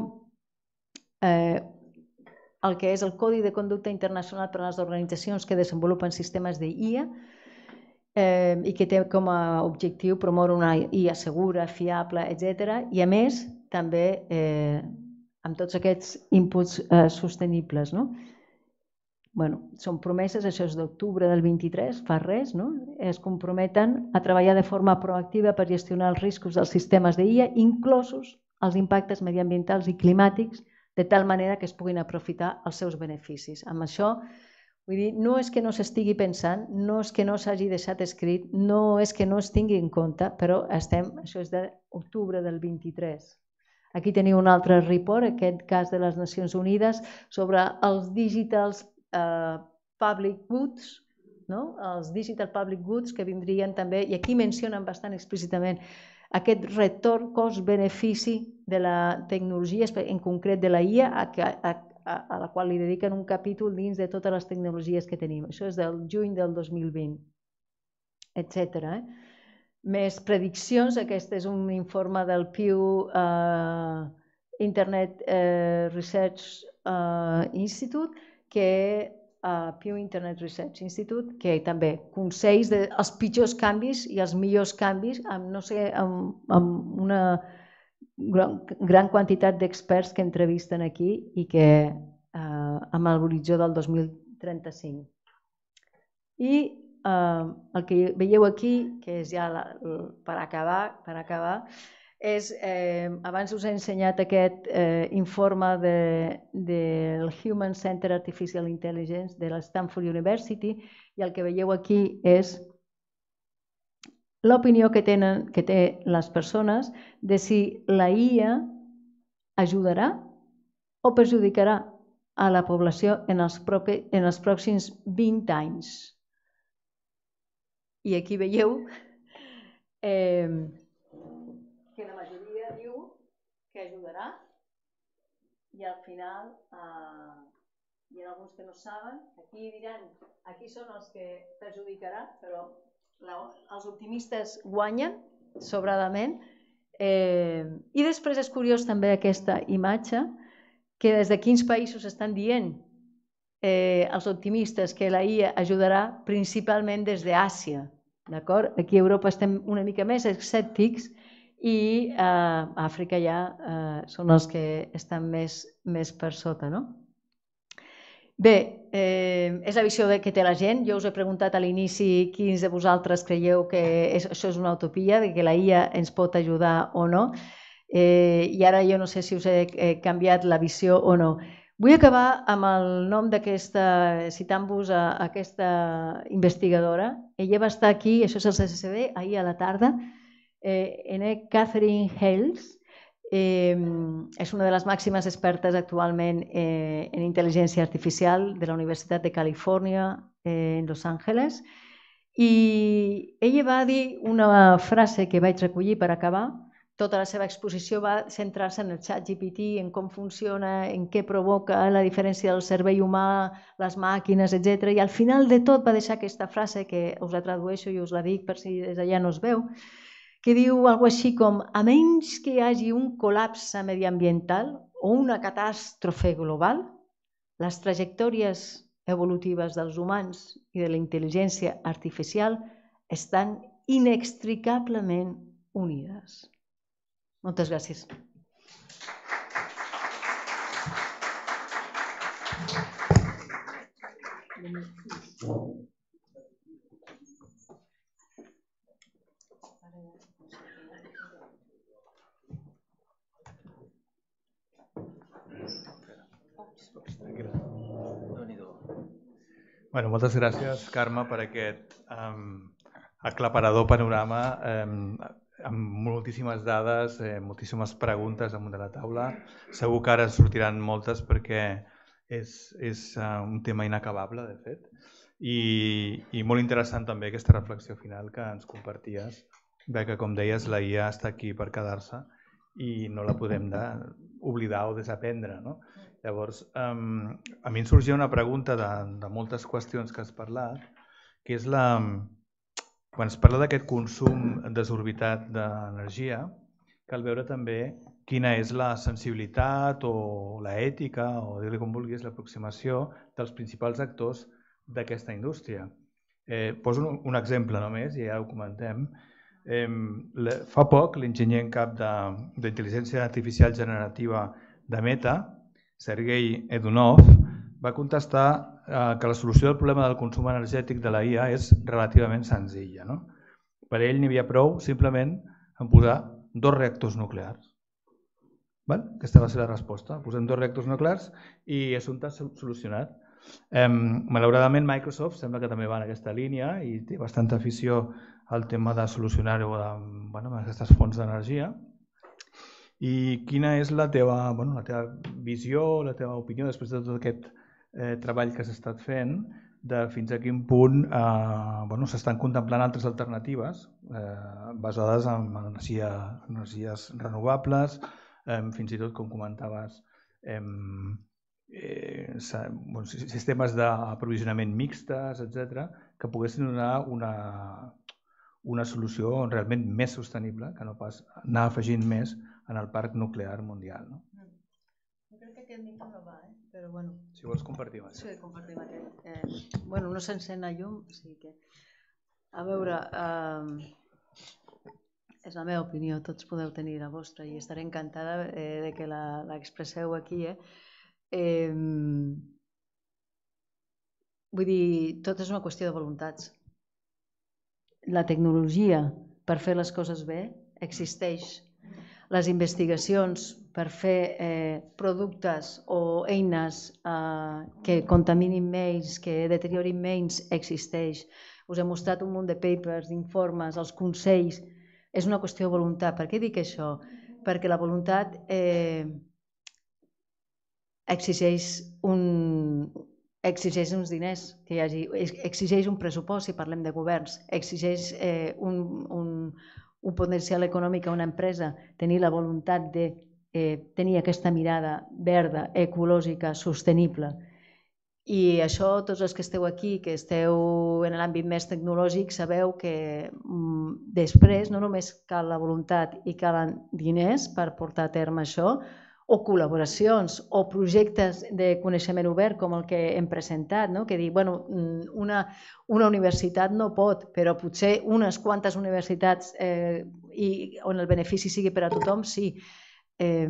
el que és el Codi de Conducta Internacional per a les organitzacions que desenvolupen sistemes d'I A i que té com a objectiu promoure una I A segura, fiable, etcètera. I a més, també amb tots aquests inputs sostenibles. Són promeses, això és d'octubre del vint-i-tres, fa res, es comprometen a treballar de forma proactiva per gestionar els riscos dels sistemes d'I A, inclosos els impactes mediambientals i climàtics, de tal manera que es puguin aprofitar els seus beneficis. Amb això, vull dir, no és que no s'estigui pensant, no és que no s'hagi deixat escrit, no és que no es tingui en compte, però estem, això és d'octubre del vint-i-tres. Aquí teniu un altre report, aquest cas de les Nacions Unides, sobre els digitals public goods, els digital public goods que vindrien també, i aquí mencionen bastant explícitament aquest retorn cost-benefici de la tecnologia, en concret de la I A, a la qual li dediquen un capítol dins de totes les tecnologies que tenim. Això és del juny del dos mil vint, etcètera. Més prediccions, aquest és un informe del Pew Internet Research Institute, que Pew Internet Research Institute, que també consells dels pitjors canvis i els millors canvis amb una gran quantitat d'experts que entrevisten aquí i que amb l'horitzó del dos mil trenta-cinc. I el que veieu aquí, que és ja per acabar, és, abans us he ensenyat aquest informe del Human Centered Artificial Intelligence de la Stanford University, i el que veieu aquí és l'opinió que tenen que té les persones de si la I A ajudarà o perjudicarà a la població en els pròxims vint anys. I aquí veieu que la majoria diu que ajudarà i al final hi ha alguns que no saben, aquí diran, aquí són els que perjudicarà, però els optimistes guanyen sobradament. I després és curiós també aquesta imatge, que des de quins països estan dient els optimistes que la I A ajudarà, principalment des d'Àsia. Aquí a Europa estem una mica més escèptics i a Àfrica ja són els que estan més per sota. Bé, és la visió que té la gent. Jo us he preguntat a l'inici quins de vosaltres creieu que això és una utopia, que la I A ens pot ajudar o no, i ara jo no sé si us he canviat la visió o no. Vull acabar amb el nom d'aquesta, citant-vos aquesta investigadora. Ella va estar aquí, això és el C C C B, ahir a la tarda, Catherine Hales, és una de les màximes expertes actualment en intel·ligència artificial de la Universitat de Califòrnia en Los Angeles, i ella va dir una frase que vaig recollir per acabar. Tota la seva exposició va centrar-se en el ChatGPT, en com funciona, en què provoca la diferència del cervell humà, les màquines, etcètera. I al final de tot va deixar aquesta frase, que us la tradueixo i us la dic per si des d'allà no es veu, que diu alguna cosa així com: a menys que hi hagi un col·lapse mediambiental o una catàstrofe global, les trajectòries evolutives dels humans i de la intel·ligència artificial estan inextricablement unides. Moltes gràcies. Bueno, moltes gràcies, Carme, per aquest aclaparador panorama. amb moltíssimes dades, eh, moltíssimes preguntes damunt de la taula. Segur que ara sortiran moltes perquè és, és uh, un tema inacabable, de fet. I, i molt interessant també aquesta reflexió final que ens comparties, de que, com deies, la I A està aquí per quedar-se i no la podem de, oblidar o desaprendre. No? Llavors, um, a mi em sorgia una pregunta de, de moltes qüestions que has parlat, que és la... Quan es parla d'aquest consum desorbitat d'energia, cal veure també quina és la sensibilitat o l'ètica, o dir-li com vulguis, l'aproximació dels principals actors d'aquesta indústria. Eh, poso un, un exemple només, i ja ho comentem. Eh, le, fa poc, l'enginyer en cap d'intel·ligència artificial generativa de Meta, Sergei Edunov, va contestar eh, que la solució del problema del consum energètic de la I A és relativament senzilla. No? Per ell n'hi havia prou simplement en posar dos reactors nuclears. Val? Aquesta va ser la resposta. Posem dos reactors nuclears i assumpte solucionat. Eh, malauradament Microsoft sembla que també va en aquesta línia i té bastanta afició al tema de solucionar-ho amb, bueno, amb aquestes fonts d'energia. I quina és la teva, bueno, la teva visió, la teva opinió després de tot aquest eh, treball que s'ha estat fent, de fins a quin punt eh, bueno, s'estan contemplant altres alternatives eh, basades en energia, energies renovables, eh, fins i tot, com comentaves, eh, eh, bueno, sistemes d'aprovisionament mixtes, etcètera, que poguessin donar una, una solució realment més sostenible, que no pas anar afegint més en el parc nuclear mundial. No? Jo crec que aquest micro no va, eh? Però bueno. Si vols compartim això. Sí, compartim aquest. Eh, bueno, no s'encén la llum, o sigui que... A veure, eh, és la meva opinió, tots podeu tenir la vostra i estaré encantada eh, de que l'expresseu aquí. Eh? Eh, vull dir, tot és una qüestió de voluntats. La tecnologia per fer les coses bé existeix. Les investigacions per fer eh, productes o eines eh, que contaminin menys, que deteriorin menys, existeix. Us he mostrat un munt de papers, d'informes, els consells. És una qüestió de voluntat. Per què dic això? Perquè la voluntat eh, exigeix, un, exigeix uns diners, que hi hagi, exigeix un pressupost, si parlem de governs, exigeix eh, un, un, un potencial econòmic a una empresa, tenir la voluntat de eh, tenir aquesta mirada verda, ecològica, sostenible. I això, tots els que esteu aquí, que esteu en l'àmbit més tecnològic, sabeu que mm, després no només cal la voluntat i calen diners per portar a terme això, o col·laboracions o projectes de coneixement obert com el que hem presentat, no? Que dir, bueno, una, una universitat no pot, però potser unes quantes universitats eh, i on el benefici sigui per a tothom, sí. Eh,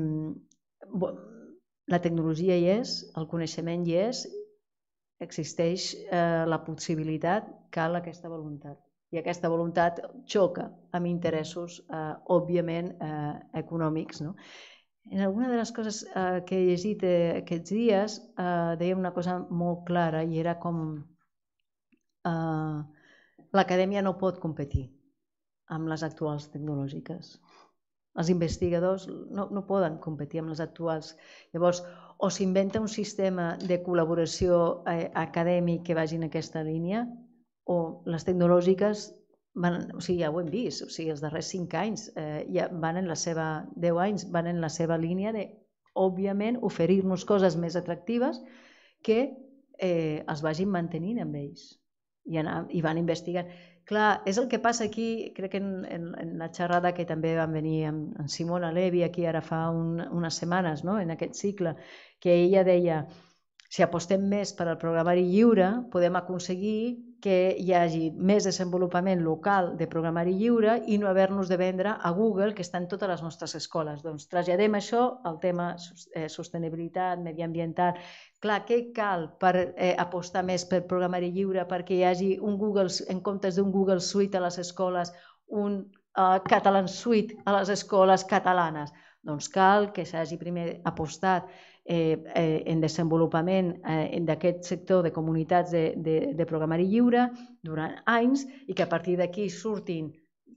la tecnologia hi és, el coneixement hi és, existeix eh, la possibilitat, cal aquesta voluntat. I aquesta voluntat xoca amb interessos, eh, òbviament, eh, econòmics, no? En alguna de les coses eh, que he llegit eh, aquests dies eh, deia una cosa molt clara i era com eh, l'acadèmia no pot competir amb les actuals tecnològiques. Els investigadors no, no poden competir amb les actuals. Llavors, o s'inventa un sistema de col·laboració eh, acadèmic que vagi en aquesta línia o les tecnològiques van, o sigui, ja ho hem vist, o sigui, els darrers cinc anys eh, ja van en la seva, deu anys, van en la seva línia de, òbviament, oferir-nos coses més atractives que eh, els vagin mantenint amb ells i, anar, i van investigant. Clar, és el que passa aquí, crec que en, en, en la xerrada que també van venir amb, amb Simona Levi aquí ara fa un, unes setmanes, no? En aquest cicle, que ella deia, si apostem més per al programari lliure, podem aconseguir que hi hagi més desenvolupament local de programari lliure i no haver-nos de vendre a Google, que està en totes les nostres escoles. Doncs traslladem això al tema eh, sostenibilitat, mediambiental. Clar, què cal per eh, apostar més per programari lliure perquè hi hagi un Google, en comptes d'un Google Suite a les escoles, un uh, Catalan Suite a les escoles catalanes? Doncs cal que s'hagi primer apostat Eh, eh, en desenvolupament eh, d'aquest sector de comunitats de, de, de programari lliure durant anys i que a partir d'aquí surtin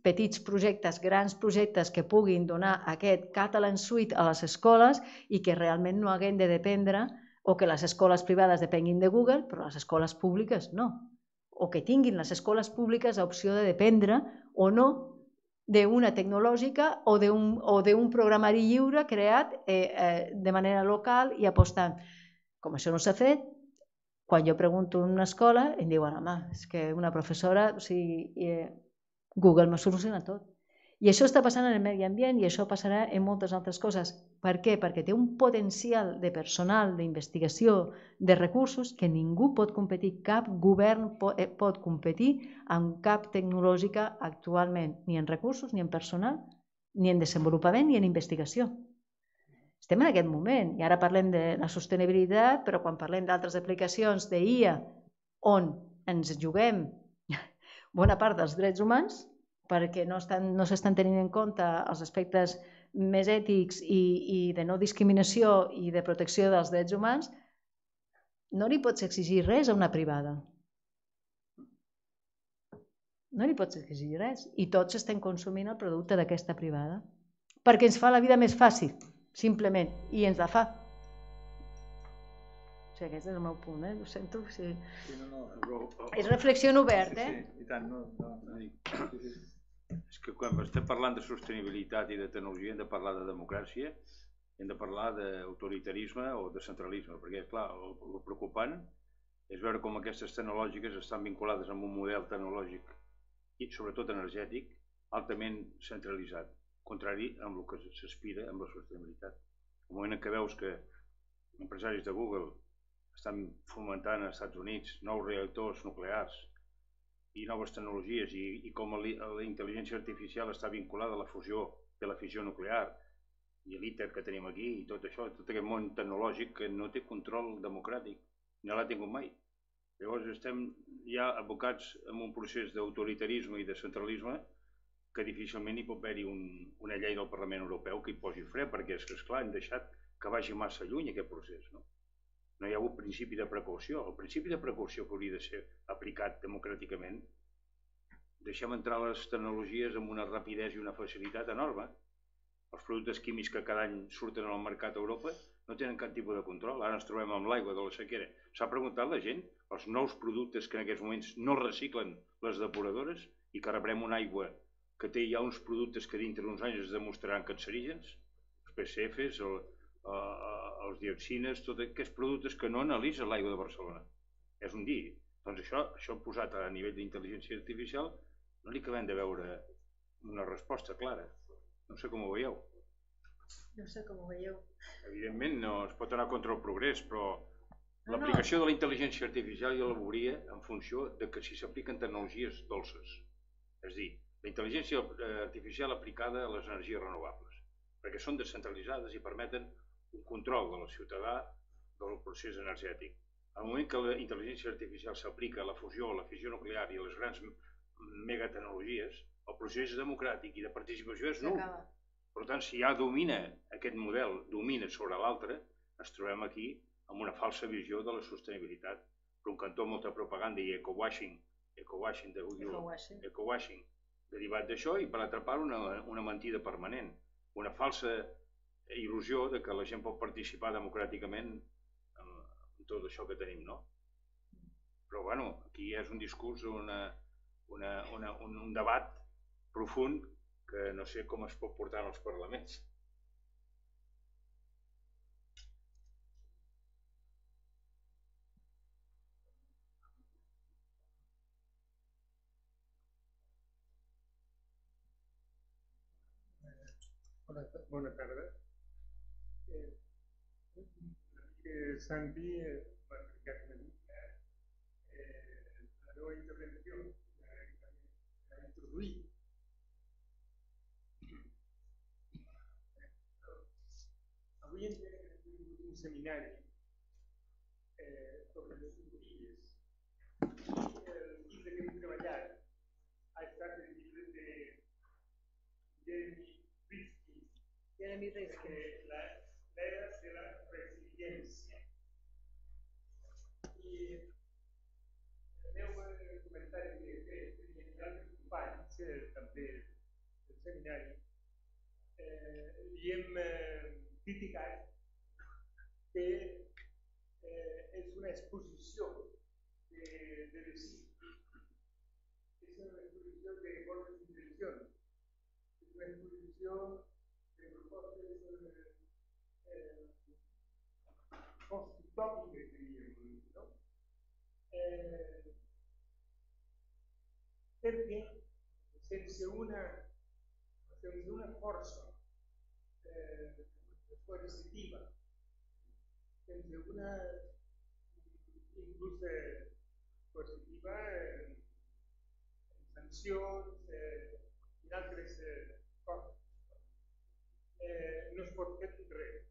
petits projectes, grans projectes que puguin donar aquest Catalan Suite a les escoles i que realment no haguem de dependre, o que les escoles privades depenguin de Google, però les escoles públiques no. O que tinguin les escoles públiques l'opció de dependre o no d'una tecnològica o d'un programari lliure creat de manera local i apostant. Com això no s'ha fet, quan jo pregunto en una escola em diuen, home, és que una professora, o sigui, Google m'ho soluciona tot. I això està passant en el medi ambient i això passarà en moltes altres coses. Per què? Perquè té un potencial de personal, d'investigació, de recursos que ningú pot competir, cap govern pot competir amb cap tecnològica actualment, ni en recursos, ni en personal, ni en desenvolupament, ni en investigació. Estem en aquest moment i ara parlem de la sostenibilitat, però quan parlem d'altres aplicacions d'I A on ens juguem bona part dels drets humans, perquè no s'estan tenint en compte els aspectes més ètics i de no discriminació i de protecció dels drets humans, no li pots exigir res a una privada. No li pots exigir res. I tots estem consumint el producte d'aquesta privada. Perquè ens fa la vida més fàcil, simplement, i ens la fa. O sigui, aquest és el meu punt, eh? Ho sento. És reflexió en obert, eh? Sí, i tant. És que quan estem parlant de sostenibilitat i de tecnologia hem de parlar de democràcia, hem de parlar d'autoritarisme o de centralisme, perquè, clar, el preocupant és veure com aquestes tecnològiques estan vinculades amb un model tecnològic i sobretot energètic altament centralitzat, contrari amb el que s'aspira amb la sostenibilitat. El moment en què veus que empresaris de Google estan fomentant als Estats Units nous reactors nuclears i noves tecnologies i com la intel·ligència artificial està vinculada a la fusió i a la fissió nuclear i l'ITER que tenim aquí i tot això, tot aquest món tecnològic que no té control democràtic, no l'ha tingut mai. Llavors estem ja abocats en un procés d'autoritarisme i de centralisme que difícilment hi pot haver-hi una llei del Parlament Europeu que hi posi fre, perquè és que, esclar, hem deixat que vagi massa lluny aquest procés, no? No hi ha hagut principi de precaució. El principi de precaució que hauria de ser aplicat democràticament, deixem entrar les tecnologies amb una rapidesa i una facilitat enorme. Els productes químics que cada any surten al mercat a Europa no tenen cap tipus de control. Ara ens trobem amb l'aigua de la sequera. S'ha preguntat la gent els nous productes que en aquests moments no reciclen les depuradores i que rebrem una aigua que té ja uns productes que dintre d'uns anys es demostraran cancerígens, els P C Fs, els dioxines, tots aquests productes que no analitza l'aigua de Barcelona. És un dir. Doncs això, això posat a nivell d'intel·ligència artificial, no li acabem de veure una resposta clara. No sé com ho veieu. No sé com ho veieu. Evidentment no es pot anar contra el progrés, però l'aplicació de la intel·ligència artificial jo la veuria en funció de que si s'apliquen tecnologies dolces. És a dir, la intel·ligència artificial aplicada a les energies renovables, perquè són descentralitzades i permeten un control del ciutadà del procés energètic. Al moment que la intel·ligència artificial s'aplica a la fusió, a la fissió nuclear i a les grans megatecnologies, el procés democràtic i de participació és nul. Per tant, si ja domina aquest model, domina sobre l'altre, ens trobem aquí amb una falsa visió de la sostenibilitat. Per un cantó, molta propaganda i eco-washing, eco-washing derivat d'això, i per altra part una mentida permanent, una falsa il·lusió de que la gent pot participar democràticament en tot això que tenim, no? Però, bueno, aquí és un discurs, un debat profund que no sé com es pot portar als parlaments. Bona tarda. Santi va explicar una mica la meva intervenció, la va introduir. Avui en dia hem tingut un seminari sobre les tutories. El llibre que hem treballat ha estat el llibre de Jeremy Rifkin, Jeremy Rifkin. l'era de la resiliència. I el meu comentari que he fet, i altres companys també seminari, li hem criticat que és una exposició de desig, és una exposició de bones intencions, és una exposició de propostes postutòpiques, diríem, no? Perquè sense una, sense una força coercitiva, sense una inclús coercitiva en sancions i altres coses, no es pot fer res.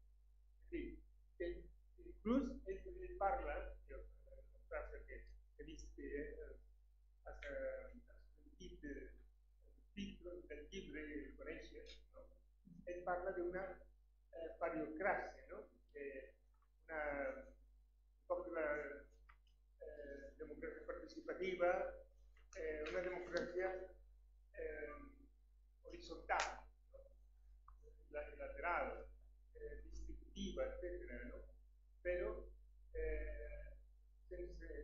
Inclús ell parla, una frase que he vist que has sentit el títol del llibre i el coneixes, ell parla d'una pariocràcia, un poc de la democràcia participativa, una democràcia horitzontal, lateral, distributiva, etcètera, però sense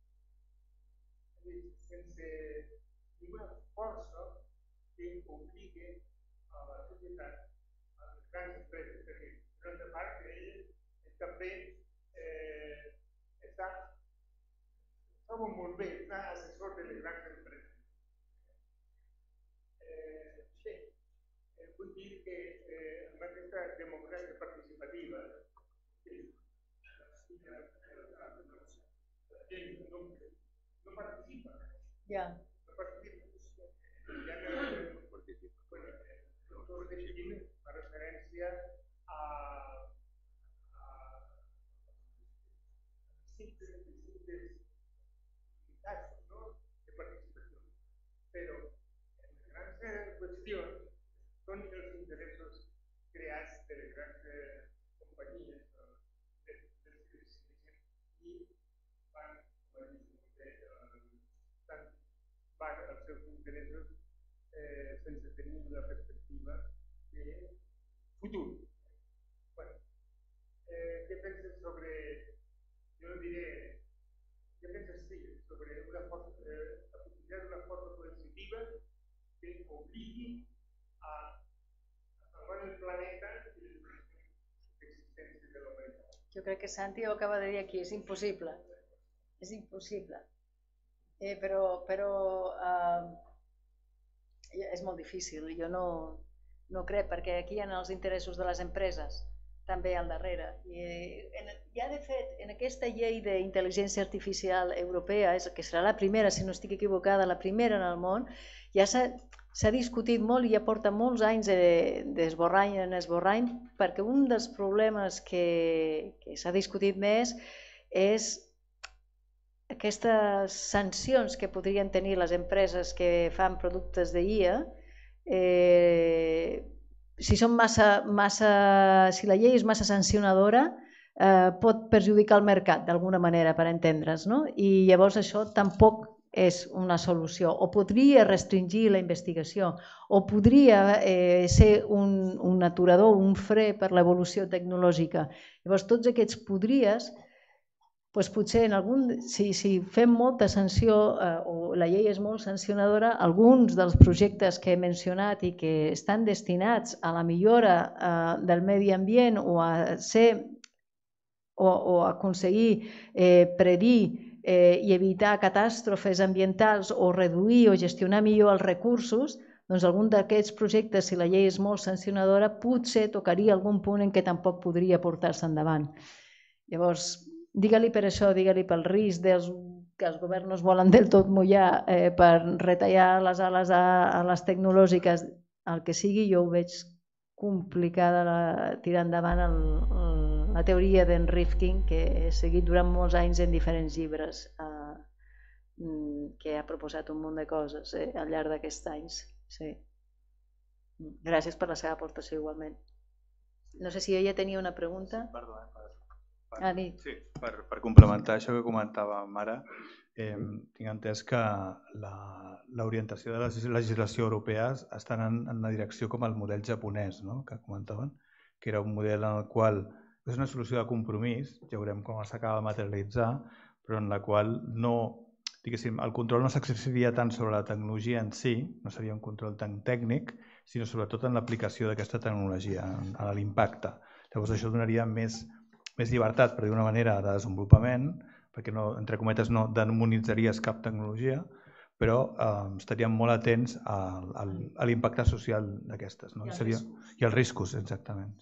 sense ninguna força que obligui a la societat, a les grans empreses, perquè per una altra part ell també està trobo molt bé, és un assessor de les grans empreses. Sí, vull dir que amb aquesta democràcia participativa no participa. Ja. No participa. Ja no participa. L'autor de Xilin fa referència a distintes casos de participació. Però en les grans qüestions són els interessos creats de les grans companyies i van, van als seus interessos sense tenir una perspectiva de futur. Bueno, què penses sobre, jo no diré, què penses sí, sobre una força, la possibilitat d'una força coercitiva que obligui a salvar el planeta i l'existència de la humanitat? Jo crec que Santi ho acaba de dir aquí, és impossible, és impossible, eh, però, però eh, és molt difícil, jo no, no crec, perquè aquí hi ha els interessos de les empreses també al darrere. I, en, ja de fet, en aquesta llei d'intel·ligència artificial europea, és, que serà la primera, si no estic equivocada, la primera en el món, ja s'ha discutit molt i ja porta molts anys d'esborrany en esborrany, perquè un dels problemes que, que s'ha discutit més és aquestes sancions que podrien tenir les empreses que fan productes d'I A, eh, si, són massa, massa, si la llei és massa sancionadora, eh, pot perjudicar el mercat d'alguna manera, per entendre's, no? I llavors això tampoc és una solució, o podria restringir la investigació, o podria eh, ser un, un aturador, un fre per l'evolució tecnològica. Llavors tots aquests podries, doncs potser en algun, si, si fem molta sanció eh, o la llei és molt sancionadora, alguns dels projectes que he mencionat i que estan destinats a la millora eh, del medi ambient o a ser o, o aconseguir eh, predir eh, i evitar catàstrofes ambientals o reduir o gestionar millor els recursos, doncs algun d'aquests projectes, si la llei és molt sancionadora, potser tocaria algun punt en què tampoc podria portar-se endavant. Llavors, digue-li per això, digue-li pel risc dels, que els governs no es volen del tot mullar eh, per retallar les ales a, a les tecnològiques, el que sigui, jo ho veig complicada la, tirar endavant el, el, la teoria d'en Rifkin, que he seguit durant molts anys en diferents llibres, eh, que ha proposat un munt de coses eh, al llarg d'aquests anys. Sí. Gràcies per la seva aportació igualment. No sé si ella tenia una pregunta. Perdó, eh, per, Ah, sí, per, per complementar això que comentàvem ara, tinc entès que l'orientació de la legislació europea està en la direcció com el model japonès, que comentaven, que era un model en el qual és una solució de compromís, ja veurem com s'acaba de materialitzar, però en la qual el control no s'exerciria tant sobre la tecnologia en si, no seria un control tan tècnic, sinó sobretot en l'aplicació d'aquesta tecnologia, en l'impacte. Llavors això donaria més llibertat, per dir d'una manera, de desenvolupament, perquè, entre cometes, no demonitzaries cap tecnologia, però estaríem molt atents a l'impacte social d'aquestes. I als riscos, exactament.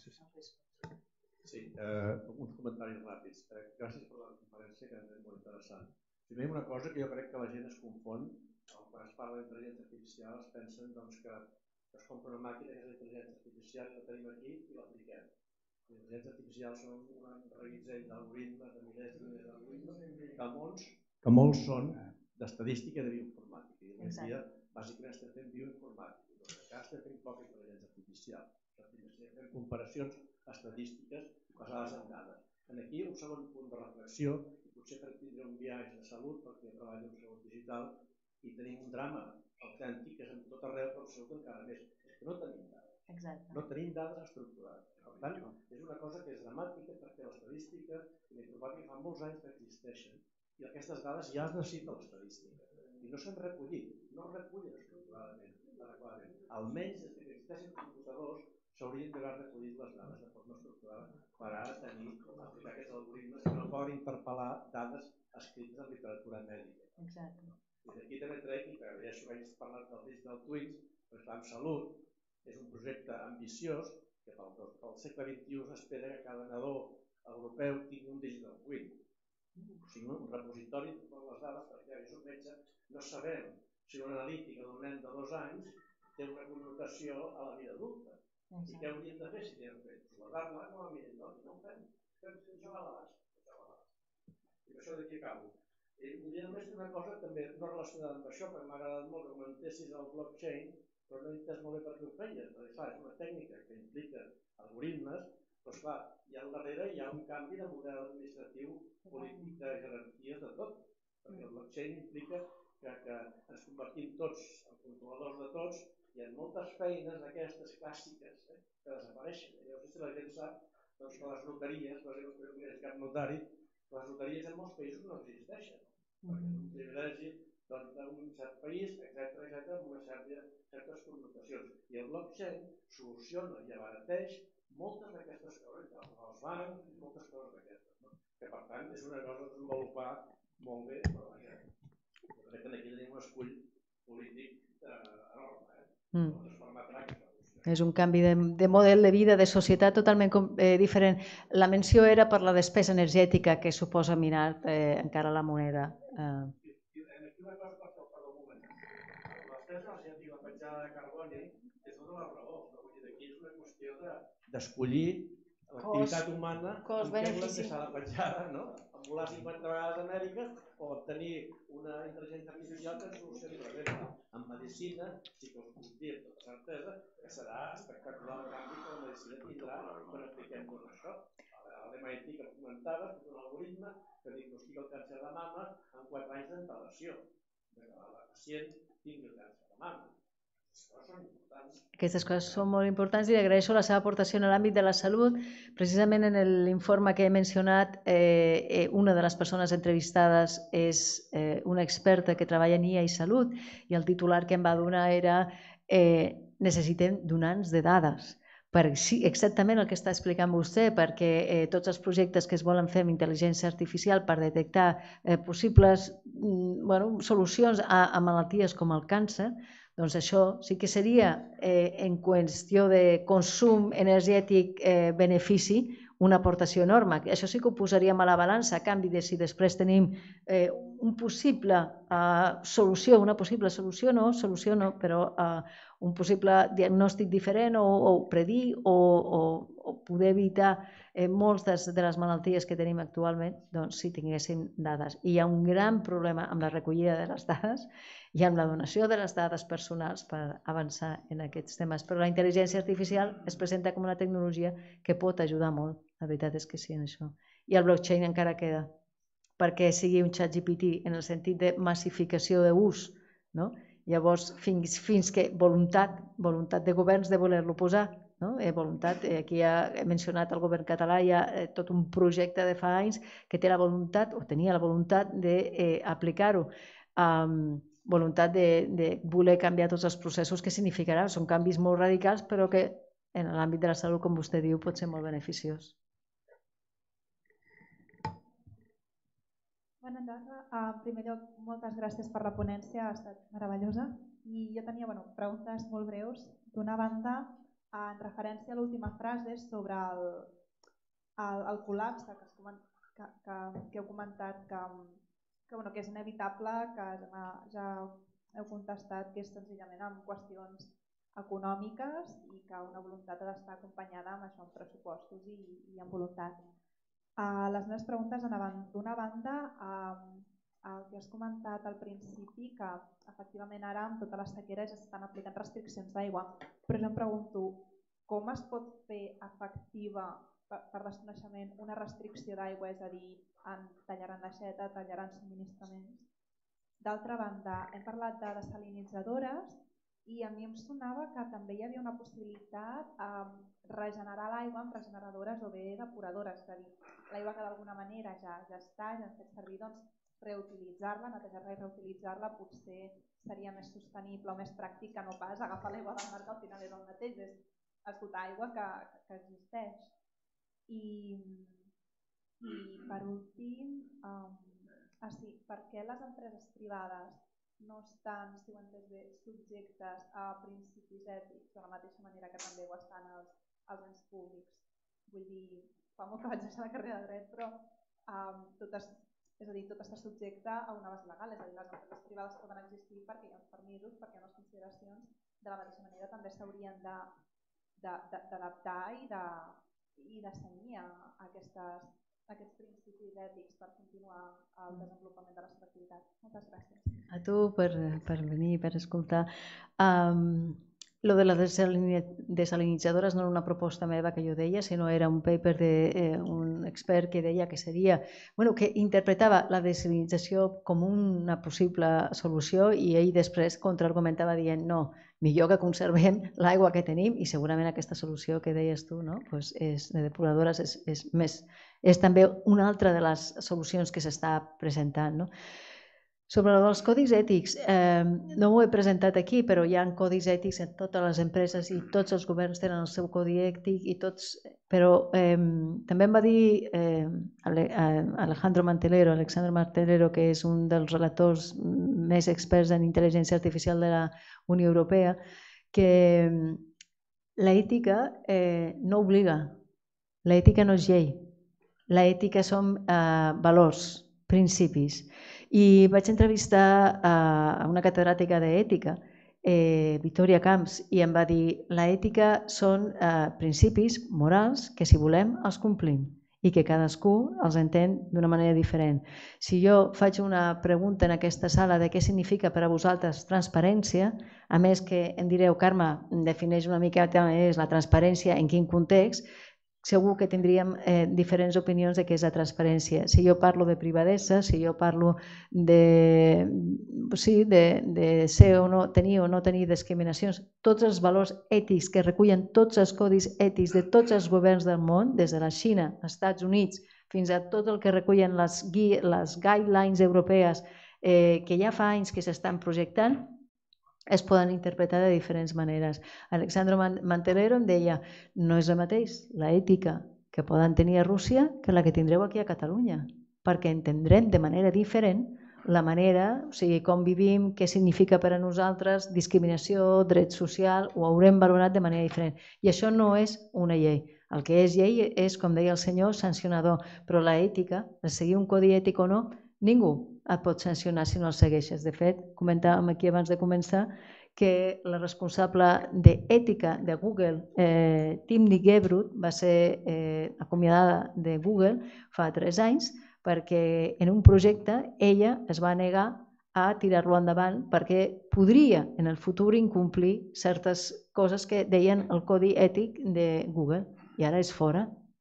Sí, uns comentaris ràpids. Gràcies per la conferència, que és molt interessant. Primer, una cosa que jo crec que la gent es confon, quan es parla d'intel·ligència artificial es pensen que es compra una màquina que és d'intel·ligència artificial i la tenim aquí i l'apliquem. L'intel·ligència artificial són un reguitzell d'algoritmes, de milers i milers d'algoritmes, que molts són d'estadística i de bioinformàtica. I avui dia, bàsicament, estem fent bioinformàtica. En aquest cas, estem fent poca intel·ligència artificial. Estem fent comparacions estadístiques basades en dades. Aquí, un segon punt de reflexió, i potser per tindre un viatge de salut, perquè jo treballo en salut digital, i tenim un drama autèntic, que és en tot arreu, però segur que encara més. És que no tenim dades. No tenim dades estructurades. Per tant, és una cosa que és dramàtica perquè l'estadística i la informàtica fa molts anys que existeixen i aquestes dades ja es necessita l'estadística i no s'han recollit, no es recullen estructuradament, adequadament. Almenys des que existeixen computadors s'haurien d'haver recollit les dades de forma estructurada per ara tenir, aplicar aquests algoritmes que no poden interpel·lar dades escrites en literatura mèdica. I d'aquí també trec, i per això que hagis parlat del Digital Twins, perquè clar, en salut és un projecte ambiciós que pel segle vint-i-u s'espera que cada nadó europeu tingui un Digital Twin, o sigui, un repositori de totes les dades, perquè jo soc metge, no sabem si una analítica d'un nen de dos anys té una connotació a la vida adulta. I què hauríem de fer si n'hem fet? Guardar-la com a mínim, no? No ho fem. Fem jogar a l'abast. I per això d'aquí acabo. I volia només dir una cosa també no relacionada amb això, perquè m'ha agradat molt que comentessis el blockchain, però no he entès molt bé per què ho feies, perquè clar, és una tècnica que implica algoritmes, però esclar, i al darrere hi ha un canvi de model administratiu, polític, de jerarquies, de tot, perquè el blockchain implica que ens convertim tots en controladors de tots i en moltes feines d'aquestes clàssiques que desapareixen. Jo no sé si la gent sap que les notaries, per exemple, no hi ha cap notari, les notaries en molts països no existeixen, perquè és un privilegi d'un cert país, etcètera, amb unes certes connotacions. I el blockchain soluciona i abarateix moltes d'aquestes coses, els bancs i moltes coses d'aquestes, que per tant és una cosa a desenvolupar molt bé, però jo crec que aquí tenim un escull polític enorme, no ens permetrà que és un canvi de model de vida, de societat totalment diferent. La menció era per la despesa energètica que suposa mirar encara la moneda. Aquí una cosa per fer un moment. La despesa energètica, la petjada de carboni, és tota la raó. Aquí és una qüestió d'escollir l'activitat humana en què volem deixar la petjada, no? En volar cinquanta vegades a Amèrica o tenir una intel·ligència artificial que ens solucioni la vida. En medicina, sí que us puc dir amb tota certesa que serà espectacular el canvi que la medicina tindrà quan apliquem tot això. A l'M I T que comentaves, és un algoritme que diagnostica el càncer de mama en quatre anys d'antelació, que la pacient tingui el càncer de mama. Aquestes coses són molt importants i agraeixo la seva aportació en l'àmbit de la salut. Precisament en l'informe que he mencionat, una de les persones entrevistades és una experta que treballa en I A i salut i el titular que em va donar era necessitem donants de dades. Exactament el que està explicant vostè, perquè tots els projectes que es volen fer amb intel·ligència artificial per detectar possibles solucions a malalties com el càncer, doncs això sí que seria, en qüestió de consum energètic benefici, una aportació enorme. Això sí que ho posaríem a la balança, a canvi de si després tenim una possible solució, una possible solució no, solució no, però un possible diagnòstic diferent o predir o poder evitar moltes de les malalties que tenim actualment, doncs si tinguéssim dades. I hi ha un gran problema amb la recollida de les dades i amb la donació de les dades personals per avançar en aquests temes. Però la intel·ligència artificial es presenta com una tecnologia que pot ajudar molt. La veritat és que sí, en això. I el blockchain encara queda perquè sigui un ChatGPT en el sentit de massificació d'ús. Llavors, fins que voluntat voluntat de governs de voler-lo posar, voluntat, aquí ja he mencionat el govern català, hi ha tot un projecte de fa anys que té la voluntat, o tenia la voluntat d'aplicar-ho, voluntat de voler canviar tots els processos que significarà. Són canvis molt radicals, però que en l'àmbit de la salut, com vostè diu, pot ser molt beneficiós. Bona tarda. En primer lloc, moltes gràcies per la ponència, ha estat meravellosa. I jo tenia preguntes molt breus. D'una banda, en referència a l'última frase sobre el col·lapse que heu comentat, que és inevitable, que ja heu contestat que és senzillament amb qüestions econòmiques i que una voluntat ha d'estar acompanyada amb això, amb pressupostos i amb voluntat. Les meves preguntes anaven d'una banda el que has comentat al principi, que efectivament ara amb tota la sequera ja s'estan aplicant restriccions d'aigua, però jo em pregunto com es pot fer efectiva, per desconeixement, una restricció d'aigua, és a dir, tallaran l'aixeta, tallaran subministraments. D'altra banda, hem parlat de desalinitzadores i a mi em sonava que també hi havia una possibilitat de regenerar l'aigua amb regeneradores o bé depuradores, és a dir, l'aigua que d'alguna manera ja està, ja hem fet servir, doncs reutilitzar-la, netejar-la i reutilitzar-la potser seria més sostenible o més pràctic que no pas agafar l'aigua del mar, que al final és el mateix, és esgotar aigua que existeix. I per últim, per què les empreses privades no estan, si ho he entès bé, subjectes a principis ètics de la mateixa manera que també ho estan els ens públics? Vull dir, fa molt que vaig deixar la carrera de dret, però és a dir, tot està subjecte a una base legal, és a dir, les empreses privades poden existir perquè hi ha uns permisos, perquè hi ha unes consideracions, de la mateixa manera també s'haurien d'adaptar i de cenyir a aquests principis ètics per continuar el desenvolupament de la seva activitat. Moltes gràcies. A tu per venir, per escoltar. Lo de les desalinitzadores no era una proposta meva que jo deia, sinó era un paper d'un expert que deia que seria, que interpretava la desalinització com una possible solució i ell després contraargumentava dient no, millor que conservem l'aigua que tenim i segurament aquesta solució que deies tu de depuradores és també una altra de les solucions que s'està presentant. Sobre els codis ètics, no ho he presentat aquí, però hi ha codis ètics en totes les empreses i tots els governs tenen el seu codi ètic i tots, però també em va dir Alejandro Mantelero, Alexandre Mantelero, que és un dels relators més experts en intel·ligència artificial de la Unió Europea, que l'ètica no obliga, l'ètica no és llei, l'ètica són valors, principis. I vaig entrevistar a una catedràtica d'ètica, Victoria Camps, i em va dir l'ètica són principis morals que si volem els complim i que cadascú els entén d'una manera diferent. Si jo faig una pregunta en aquesta sala de què significa per a vosaltres transparència, a més que em direu, Carme, defineix una mica més la transparència en quin context, segur que tindríem diferents opinions de què és la transparència. Si jo parlo de privadesa, si jo parlo de ser o no, tenir o no tenir discriminacions, tots els valors ètics que recullen tots els codis ètics de tots els governs del món, des de la Xina, als Estats Units, fins a tot el que recullen les guidelines europees que ja fa anys que s'estan projectant, es poden interpretar de diferents maneres. Alexandre Mantelero em deia no és el mateix l'ètica que poden tenir a Rússia que la que tindreu aquí a Catalunya, perquè entendrem de manera diferent la manera, o sigui, com vivim, què significa per a nosaltres, discriminació, dret social, ho haurem valorat de manera diferent. I això no és una llei. El que és llei és, com deia el senyor, sancionador, però l'ètica, de seguir un codi ètic o no, ningú et pot sancionar si no el segueixes. De fet, comentàvem aquí abans de començar que la responsable d'ètica de Google, Timnit Gebru, va ser acomiadada de Google fa tres anys perquè en un projecte ella es va negar a tirar-lo endavant perquè podria en el futur incomplir certes coses que deien el codi ètic de Google i ara és fora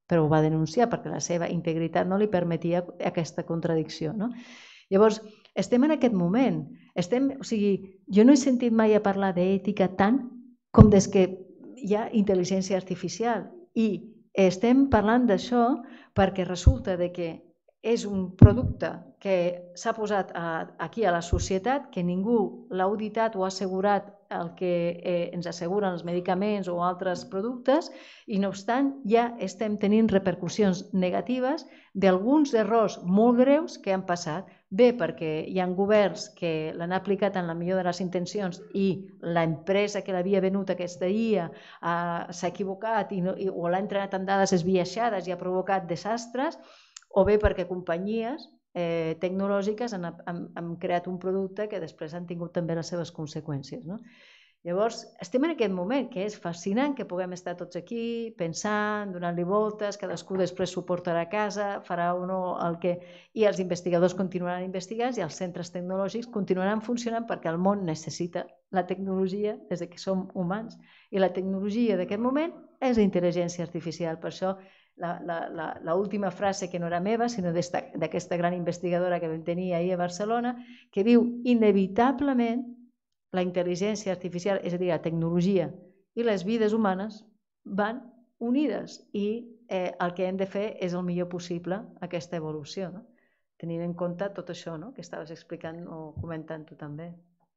però ho va denunciar perquè la seva integritat no li permetia aquesta contradicció. No? Llavors, estem en aquest moment. Estem, o sigui, jo no he sentit mai a parlar d'ètica tant com des que hi ha intel·ligència artificial i estem parlant d'això perquè resulta de que és un producte que s'ha posat aquí a la societat, que ningú l'ha auditat o ha assegurat el que ens asseguren els medicaments o altres productes i no obstant ja estem tenint repercussions negatives d'alguns errors molt greus que han passat. Bé, perquè hi ha governs que l'han aplicat en la millor de les intencions i l'empresa que l'havia venut aquesta I A s'ha equivocat o l'ha entrenat amb dades esbiaixades i ha provocat desastres, o bé perquè companyies tecnològiques han creat un producte que després han tingut també les seves conseqüències. Llavors, estem en aquest moment que és fascinant que puguem estar tots aquí pensant, donant-li voltes, cadascú després s'ho portarà a casa, farà o no el que... I els investigadors continuaran investigant i els centres tecnològics continuaran funcionant perquè el món necessita la tecnologia des que som humans. I la tecnologia d'aquest moment és la intel·ligència artificial. Per això l'última frase, que no era meva, sinó d'aquesta gran investigadora que vam tenir ahir a Barcelona, que diu inevitablement la intel·ligència artificial, és a dir, la tecnologia i les vides humanes van unides i el que hem de fer és el millor possible aquesta evolució, tenint en compte tot això que estaves explicant o comentant tu també.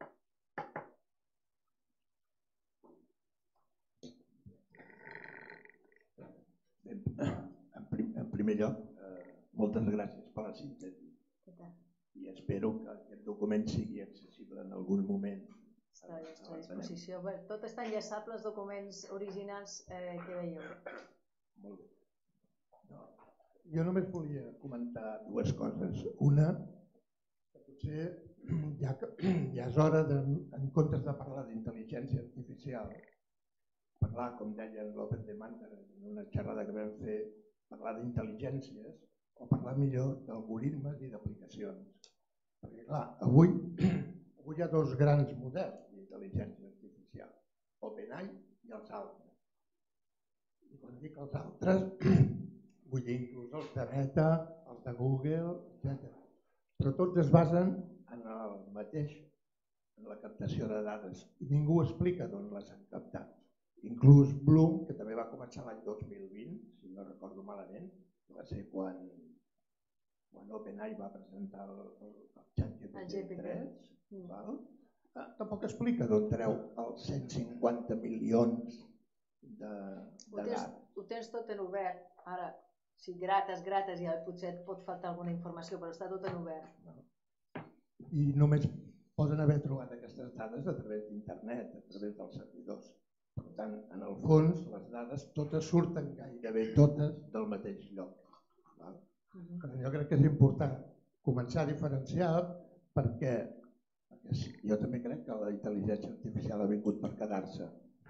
En primer lloc, moltes gràcies per la síntesi i espero que aquest document sigui accessible en algun moment. Està a la nostra disposició. Tot està enllaçable als documents originals que veieu. Molt bé. Jo només volia comentar dues coses. Una, que potser ja és hora, en comptes de parlar d'intel·ligència artificial, parlar, com deia en López de Màncara, en una xerrada que vam fer, parlar d'intel·ligències o parlar millor d'algoritmes i d'aplicacions. Perquè, clar, avui hi ha dos grans models d'intel·ligència artificial, OpenAI i els altres. I quan dic els altres, vull dir inclús els de Meta, els de Google, etcètera. Però tots es basen en el mateix, en la captació de dades. I ningú explica d'on les han captat. Inclús Bloom, que també va començar l'any dos mil vint, si no recordo malament, va ser quan OpenAI va presentar el ChatGPT tres, tampoc explica d'on treu els cent cinquanta milions de dades. Ho tens tot en obert. Ara, si grates, grates, ja potser et pot faltar alguna informació, però està tot en obert. I només poden haver trobat aquestes dades a través d'internet, a través dels servidors. Per tant, en el fons, les dades totes surten gairebé totes del mateix lloc. Jo crec que és important començar a diferenciar perquè jo també crec que la intel·ligència artificial ha vingut per quedar-se.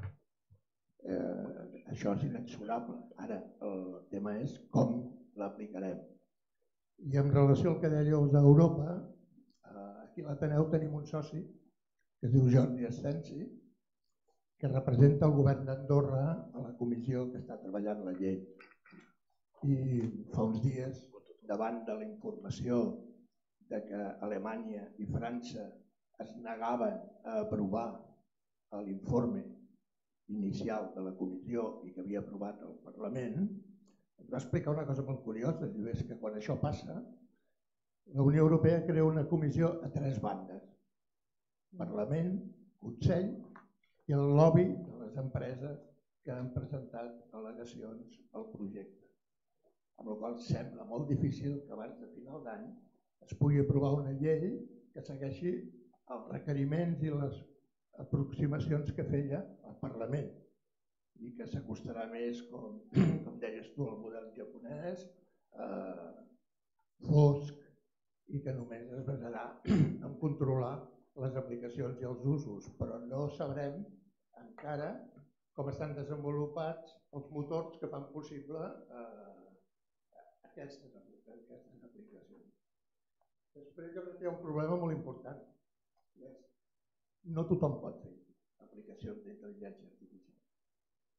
Això és inexorable. Ara, el tema és com l'aplicarem. I en relació al que dèieu d'Europa, aquí a l'Ateneu tenim un soci que es diu Jordi Ascensi, que representa el govern d'Andorra a la comissió que està treballant la llei. I fa uns dies, davant de la informació de que Alemanya i França es negaven a aprovar l'informe inicial de la comissió i que havia aprovat el Parlament, ens va explicar una cosa molt curiosa, i és que quan això passa, la Unió Europea crea una comissió a tres bandes: Parlament, Consell i el lobby de les empreses que han presentat al·legacions al projecte. Amb la qual cosa sembla molt difícil que abans de final d'any es pugui aprovar una llei que segueixi els requeriments i les aproximacions que feia el Parlament i que s'acostarà més, com, com deies tu, al model japonès, eh, fosc, i que només es basarà en controlar les aplicacions i els usos, però no sabrem encara com estan desenvolupats els motors que fan possible eh, aquestes, aquestes aplicacions. Després jo crec que hi ha un problema molt important. No tothom pot fer aplicacions d'intel·ligència artificial.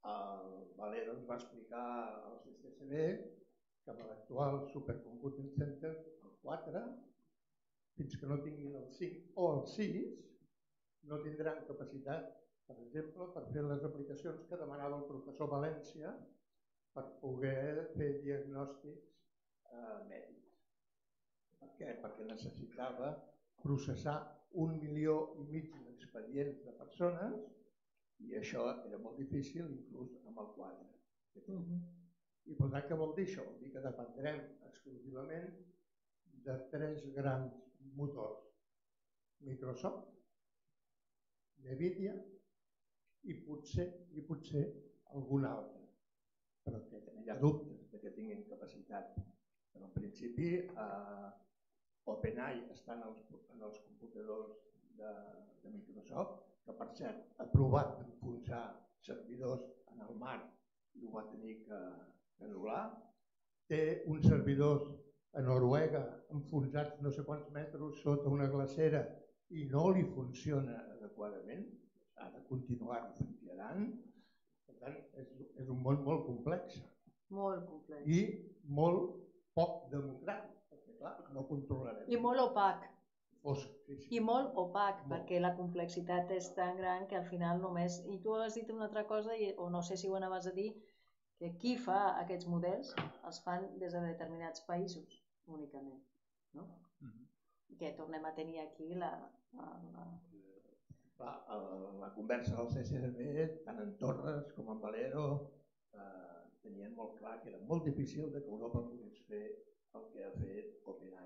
el Valero ens va explicar al C C C B que amb l'actual Supercomputing Center, el quatre, fins que no tinguin el cinc o el sis, no tindran capacitat, per exemple, per fer les aplicacions que demanava el professor València per poder fer diagnòstics eh, mèdics. Per què? Perquè necessitava processar un milió i mig d'expedients de persones i això era molt difícil inclús amb el quatre. I per tant, què vol dir això? Vol dir que dependrem exclusivament de tres grans motors. Microsoft, Nvidia i potser, i potser algun altre. Però que hi ha dubtes de que tinguin capacitat. Però en principi, eh, OpenAI està en els, en els computadors de, de Microsoft, que per cert ha provat d'enfonsar servidors en el mar i ho va tenir que anul·lar. Té uns servidors a Noruega enfonsats no sé quants metres sota una glacera i no li funciona adequadament. Ha de continuar refrigerant. Per tant, és, és un món molt complex. Molt complex. I molt poc democràtic, perquè clar, no controlarem. I molt opac. Fosc, sí, sí. I molt opac, molt. Perquè la complexitat és tan gran que al final només... I tu has dit una altra cosa, i, o no sé si ho anaves a dir, que qui fa aquests models els fan des de determinats països, únicament. No? Mm-hmm. Que tornem a tenir aquí la... la, la... Clar, la conversa del C C C B, tant en Torres com en Valero, eh, tenien molt clar que era molt difícil que Europa pogués fer el que ha fet OpenAI.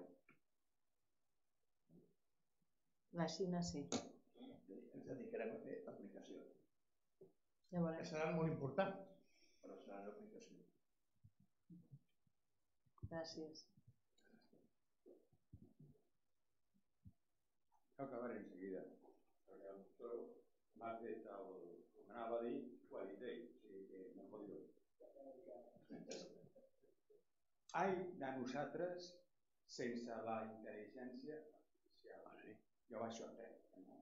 La Xina sí. Ens dedicarem a fer aplicacions. Ja que seran molt importants, però seran aplicacions. Gràcies. Cal acabar en seguida, perquè el doctor m'ha fet el que m'anava a dir, ho ha dit ell, o sigui que no pot dir-ho. Ai de nosaltres sense la intel·ligència artificial. Jo vaig entendre.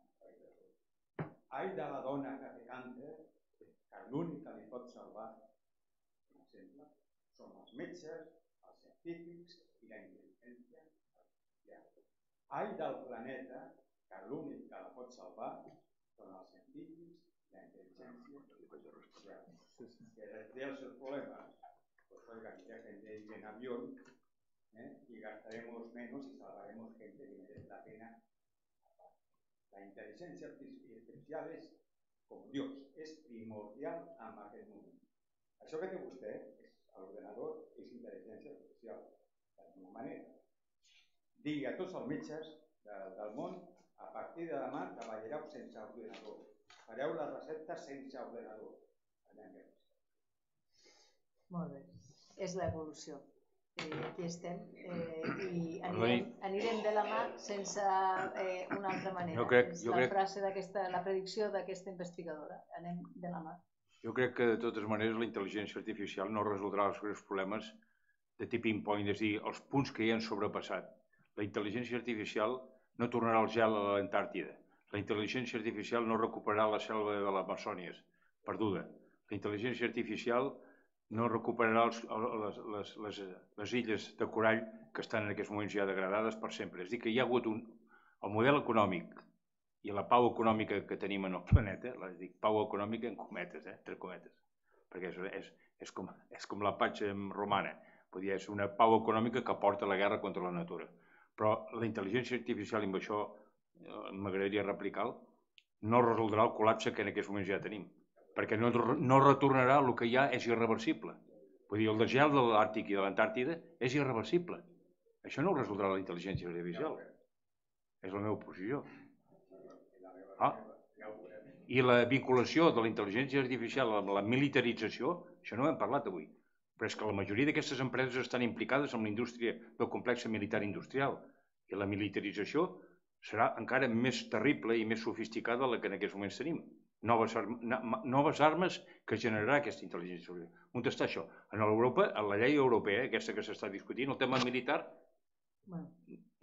Ai de la dona que té càncer, que l'únic que li pot salvar, per exemple, són els metges, els científics i la intel·ligència artificial. Ai del planeta, que l'únic que la pot salvar són els científics i la intel·ligència artificial. Que té els seus problemes, pues oigan, ya gente en avión, ¿eh? Y gastaremos menos y salvaremos gente que merece la pena. La inteligencia artificial és com Dios, és primordial en aquest moment. Això que té vostè, l'ordenador, és intel·ligència artificial, d'alguna manera. Digui a tots els metges del món, a partir de demà treballareu sense ordenador. Fareu la recepta sense ordenador. Molt bé. És l'evolució. Aquí estem i anirem de la mà sense una altra manera. És la frase d'aquesta, la predicció d'aquesta investigadora. Anem de la mà. Jo crec que de totes maneres la intel·ligència artificial no resoldrà els greus problemes de tipping point, és a dir, els punts que ja han sobrepassat. La intel·ligència artificial no tornarà al gel a l'Antàrtida. La intel·ligència artificial no recuperarà la selva de l'Amazònia perduda. La intel·ligència artificial no recuperarà els, les, les, les, les illes de corall que estan en aquests moments ja degradades per sempre. És a dir, que hi ha hagut un, el model econòmic i la pau econòmica que tenim en el planeta, la dic pau econòmica en cometes, eh, entre cometes, perquè és, és, és, com, és com la patxa romana, vull dir, és una pau econòmica que porta la guerra contra la natura. Però la intel·ligència artificial, i amb això m'agradaria replicar, no resoldrà el col·lapse que en aquests moments ja tenim, perquè no, no retornarà el que ja és irreversible. Vull dir, el desgel de l'Àrtic i de l'Antàrtida és irreversible. Això no ho resoldrà la intel·ligència artificial. És la meva posició. Ah. I la vinculació de la intel·ligència artificial amb la militarització, això no ho hem parlat avui, però és que la majoria d'aquestes empreses estan implicades en la indústria del complex militar industrial i la militarització serà encara més terrible i més sofisticada de la que en aquests moments tenim. Noves, noves armes que generarà aquesta intel·ligència artificial. On està això? En Europa, en la llei europea, aquesta que s'està discutint, el tema militar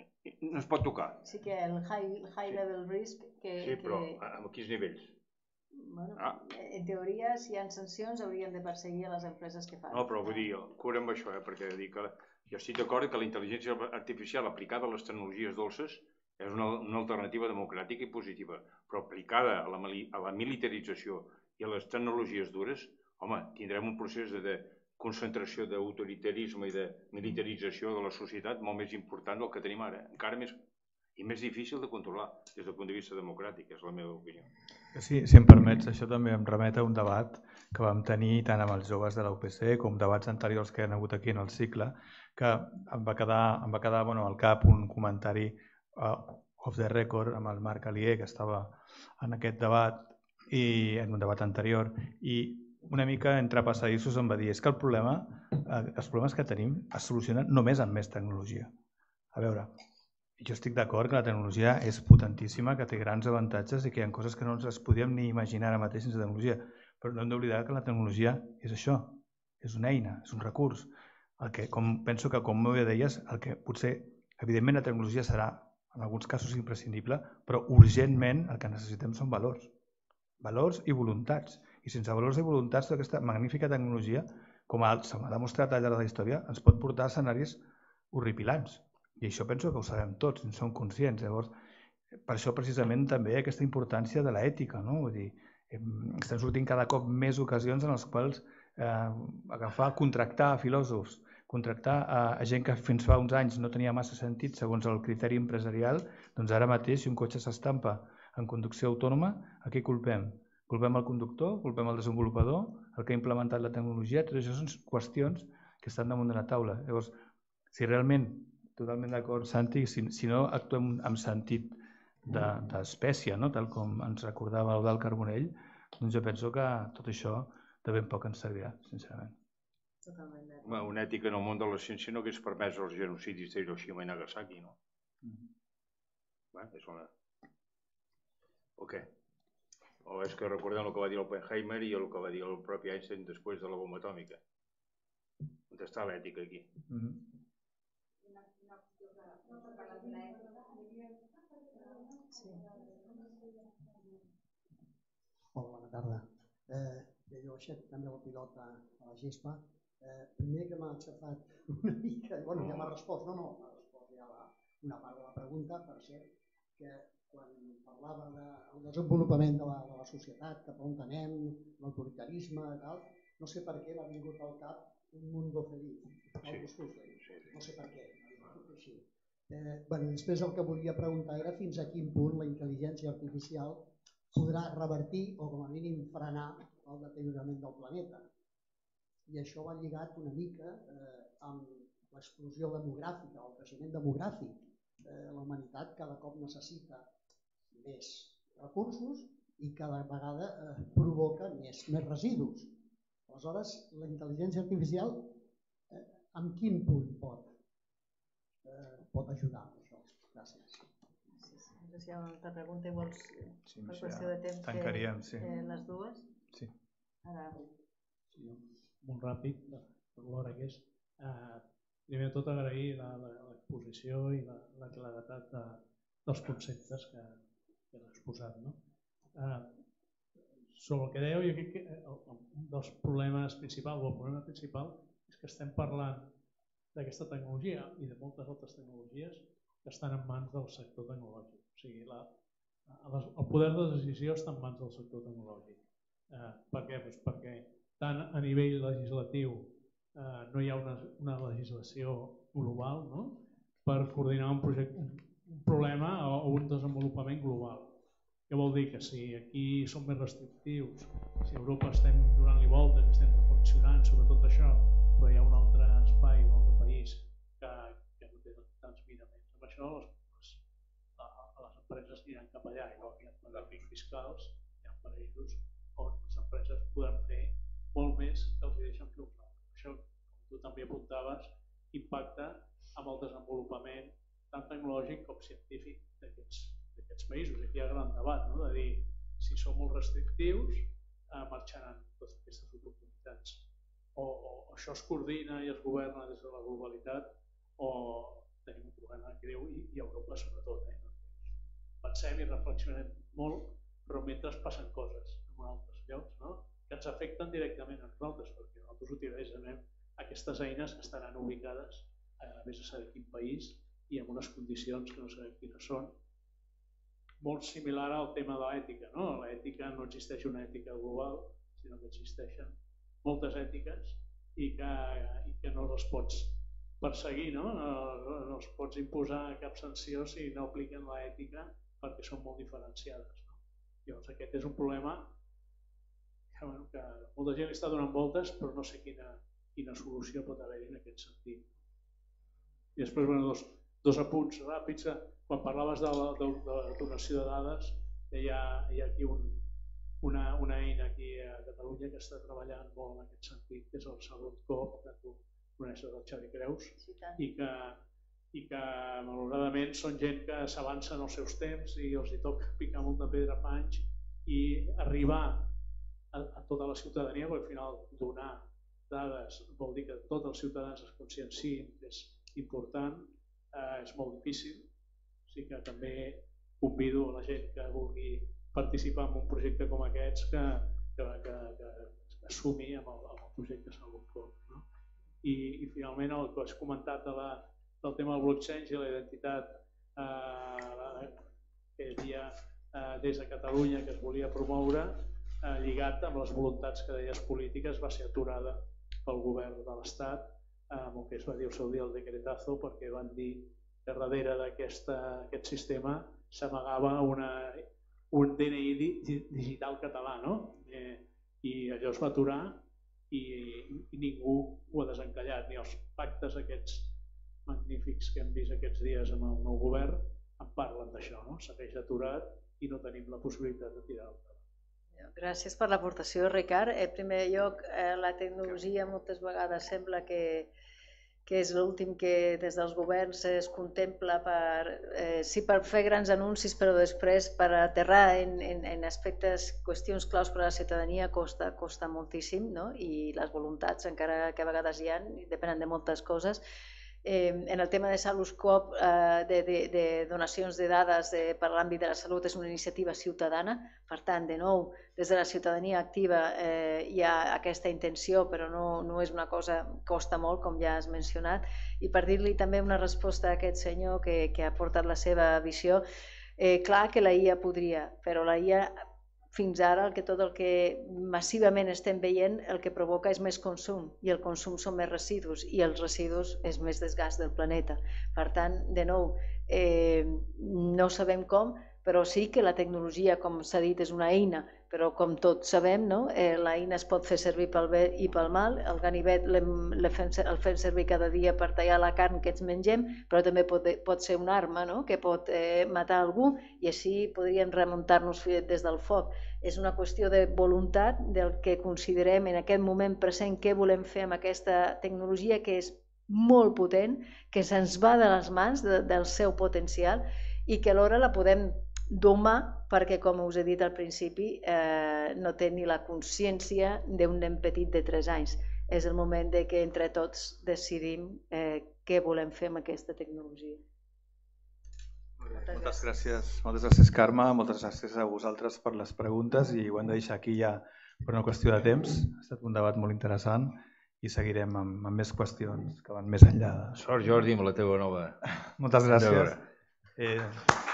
no es pot tocar. Sí que el high, high level risk... Que, sí, però que... amb quins nivells? Bueno, en teoria, si hi ha sancions, haurien de perseguir a les empreses que fan. No, però vull dir, cura amb això, perquè dic que jo estic d'acord que la intel·ligència artificial aplicada a les tecnologies dolces és una, una alternativa democràtica i positiva, però aplicada a la, a la militarització i a les tecnologies dures, home, tindrem un procés de, de concentració d'autoritarisme i de militarització de la societat molt més important del que tenim ara, encara més i més difícil de controlar des del punt de vista democràtic, és la meva opinió. Sí, si em permets, això també em remet a un debat que vam tenir tant amb els joves de la U P C com debats anteriors que han hagut aquí en el cicle, que em va quedar, em va quedar bueno, al cap un comentari uh, off the record amb el Marc Alier, que estava en aquest debat i en un debat anterior, i una mica entre passadissos em va dir és que el problema, eh, els problemes que tenim es solucionen només amb més tecnologia. A veure, jo estic d'acord que la tecnologia és potentíssima, que té grans avantatges i que hi ha coses que no ens les podíem ni imaginar ara mateix sense tecnologia, però no hem d'oblidar que la tecnologia és això, és una eina, és un recurs. El que, com, penso que, com molt bé deies, el que potser, evidentment, la tecnologia serà en alguns casos imprescindible, però urgentment el que necessitem són valors. Valors i voluntats. I sense valors i voluntats, aquesta magnífica tecnologia, com s'ha demostrat al llarg de la història, ens pot portar a escenaris horripilants. I això penso que ho sabem tots, en som conscients. Llavors, per això precisament també aquesta importància de l'ètica, no? Vull dir, estem sortint cada cop més ocasions en les quals eh, agafar, contractar filòsofs, contractar a gent que fins fa uns anys no tenia massa sentit segons el criteri empresarial, doncs ara mateix si un cotxe s'estampa en conducció autònoma, a què culpem? Culpem el conductor, culpem el desenvolupador, el que ha implementat la tecnologia, tot això són qüestions que estan damunt de la taula. Llavors, si realment, totalment d'acord, Santi, si, si no actuem amb sentit d'espècie, no? Tal com ens recordava el del Carbonell, doncs jo penso que tot això de ben poc ens servirà, sincerament. Totalment. Una ètica en el món de la ciència no hagués permès els genocidis d'Hiroshima i Nagasaki, no? Bé, és una... O què? O és que recordem el que va dir Oppenheimer i el que va dir el propi Einstein després de la bomba atòmica. On està l'ètica aquí? Hola, bona tarda. Jo aixec també el pilot a la gespa. Primer que m'ha aixafat una mica, bueno, ja m'ha respost, no, no, m'ha respost ja una part de la pregunta, per cert, que quan parlava del desenvolupament de la societat, cap on anem, l'autoritarisme i tal, no sé per què m'ha vingut al cap un mundo feliz, Aldous Huxley, no sé per què, m'ha vingut així. Després el que volia preguntar era fins a quin punt la intel·ligència artificial podrà revertir o com a mínim frenar el deteriorament del planeta. I això va lligat una mica amb l'explosió demogràfica, el creixement demogràfic. La humanitat cada cop necessita més recursos i cada vegada provoca més residus. Aleshores, la intel·ligència artificial en quin punt pot ajudar amb això? Gràcies. No sé si hi ha una altra pregunta i vols, per qüestió de temps, fer les dues? Sí. Ara... Molt ràpid, per l'hora que és. Primer de tot agrair l'exposició i la claredat dels conceptes que has exposat. Sobre el que dèieu, jo crec que un dels problemes principals, o el problema principal, és que estem parlant d'aquesta tecnologia i de moltes altres tecnologies que estan en mans del sector tecnològic. O sigui, el poder de decisió està en mans del sector tecnològic. Per què? Perquè tant a nivell legislatiu no hi ha una legislació global per coordinar un problema o un desenvolupament global. Què vol dir? Que si aquí som més restrictius, si a Europa estem donant-li voltes, estem reflexionant sobre tot això, però hi ha un altre espai, un altre país que no té tants miraments. Amb això les empreses aniran cap allà i no hi ha pagament fiscals, hi ha països on les empreses podran fer molt més que els deixen fer uns altres. Això, com tu també apuntaves, impacta amb el desenvolupament tant tecnològic com científic d'aquests països. Aquí hi ha gran debat, de dir si som molt restrictius marxaran totes aquestes oportunitats. O això es coordina i es governa des de la globalitat o tenim un problema greu i a Europa sobretot. Pensem i reflexionem molt, però mentre passen coses. en altres llocs, no? Que ens afecten directament a nosaltres, perquè nosaltres utilitzem aquestes eines que estaran ubicades a més a saber quin país i en unes condicions que no sabem quines són. Molt similar al tema de l'ètica, no? L'ètica no existeix una ètica global, sinó que existeixen moltes ètiques i que, i que no les pots perseguir, no? No, no els pots imposar cap sanció si no apliquen l'ètica perquè són molt diferenciades. No? Llavors aquest és un problema que, bueno, que molta gent li està donant voltes però no sé quina, quina solució pot haver-hi en aquest sentit. I després, bueno, dos, dos apunts ràpids. Quan parlaves de la, de, de la donació de dades, hi ha, hi ha aquí un, una, una eina aquí a Catalunya que està treballant molt en aquest sentit, que és el Salut Coop, que tu coneixes el Xavi Creus, sí, i, que, i que malauradament són gent que s'avancen als seus temps i els hi toca picar molta pedra fa anys i arribar a, a tota la ciutadania, perquè al final donar dades vol dir que tots els ciutadans es consciencien que és important, eh, és molt difícil. O sigui que també convido a la gent que vulgui participar en un projecte com aquests que, que, que, que, que assumi amb el, amb el projecte Salut Coop. No? I, I finalment el que has comentat de la, del tema del blockchain i la identitat eh, que hi havia eh, des de Catalunya que es volia promoure, eh, lligat amb les voluntats que deies polítiques, va ser aturada pel govern de l'Estat, amb el que es va dir el seu dia el decretazo, perquè van dir que darrere d'aquest sistema s'amagava un D N I digital català, no? Eh, i allò es va aturar i, i ningú ho ha desencallat, ni els pactes aquests magnífics que hem vist aquests dies amb el nou govern en parlen d'això, no? Segueix aturat i no tenim la possibilitat de tirar-ho. Gràcies per l'aportació, Ricard. En primer lloc, eh, la tecnologia moltes vegades sembla que, que és l'últim que des dels governs es contempla per, eh, sí, per fer grans anuncis, però després per aterrar en, en, en aspectes, qüestions claus per a la ciutadania costa, costa moltíssim, no? I les voluntats, encara que a vegades hi ha, depenen de moltes coses. Eh, en el tema de Salut Coop, eh, de, de, de donacions de dades de, per l'àmbit de la salut, és una iniciativa ciutadana. Per tant, de nou, des de la ciutadania activa eh, hi ha aquesta intenció, però no, no és una cosa que costa molt, com ja has mencionat. I per dir-li també una resposta a aquest senyor que, que ha portat la seva visió, eh, clar que la I A podria, però la I A fins ara el que tot el que massivament estem veient el que provoca és més consum i el consum són més residus i els residus és més desgast del planeta. Per tant, de nou, eh, no sabem com, però sí que la tecnologia, com s'ha dit, és una eina, però com tots sabem, no? eh, l'eina es pot fer servir pel bé i pel mal, el ganivet el fem, el fem servir cada dia per tallar la carn que ens mengem, però també pot, pot ser una arma, no? Que pot eh, matar algú i així podríem remuntar-nos des del foc. És una qüestió de voluntat del que considerem en aquest moment present què volem fer amb aquesta tecnologia que és molt potent, que se'ns va de les mans de, del seu potencial i que alhora la podem domar perquè, com us he dit al principi, eh, no té ni la consciència d'un nen petit de tres anys. És el moment de que entre tots decidim eh, què volem fer amb aquesta tecnologia. Moltes, moltes gràcies. Moltes gràcies, Carme. Moltes gràcies a vosaltres per les preguntes i ho hem de deixar aquí ja per una qüestió de temps. Ha estat un debat molt interessant i seguirem amb, amb més qüestions que van més enllà. Sort, Jordi, amb la teva nova. Moltes gràcies. Eh...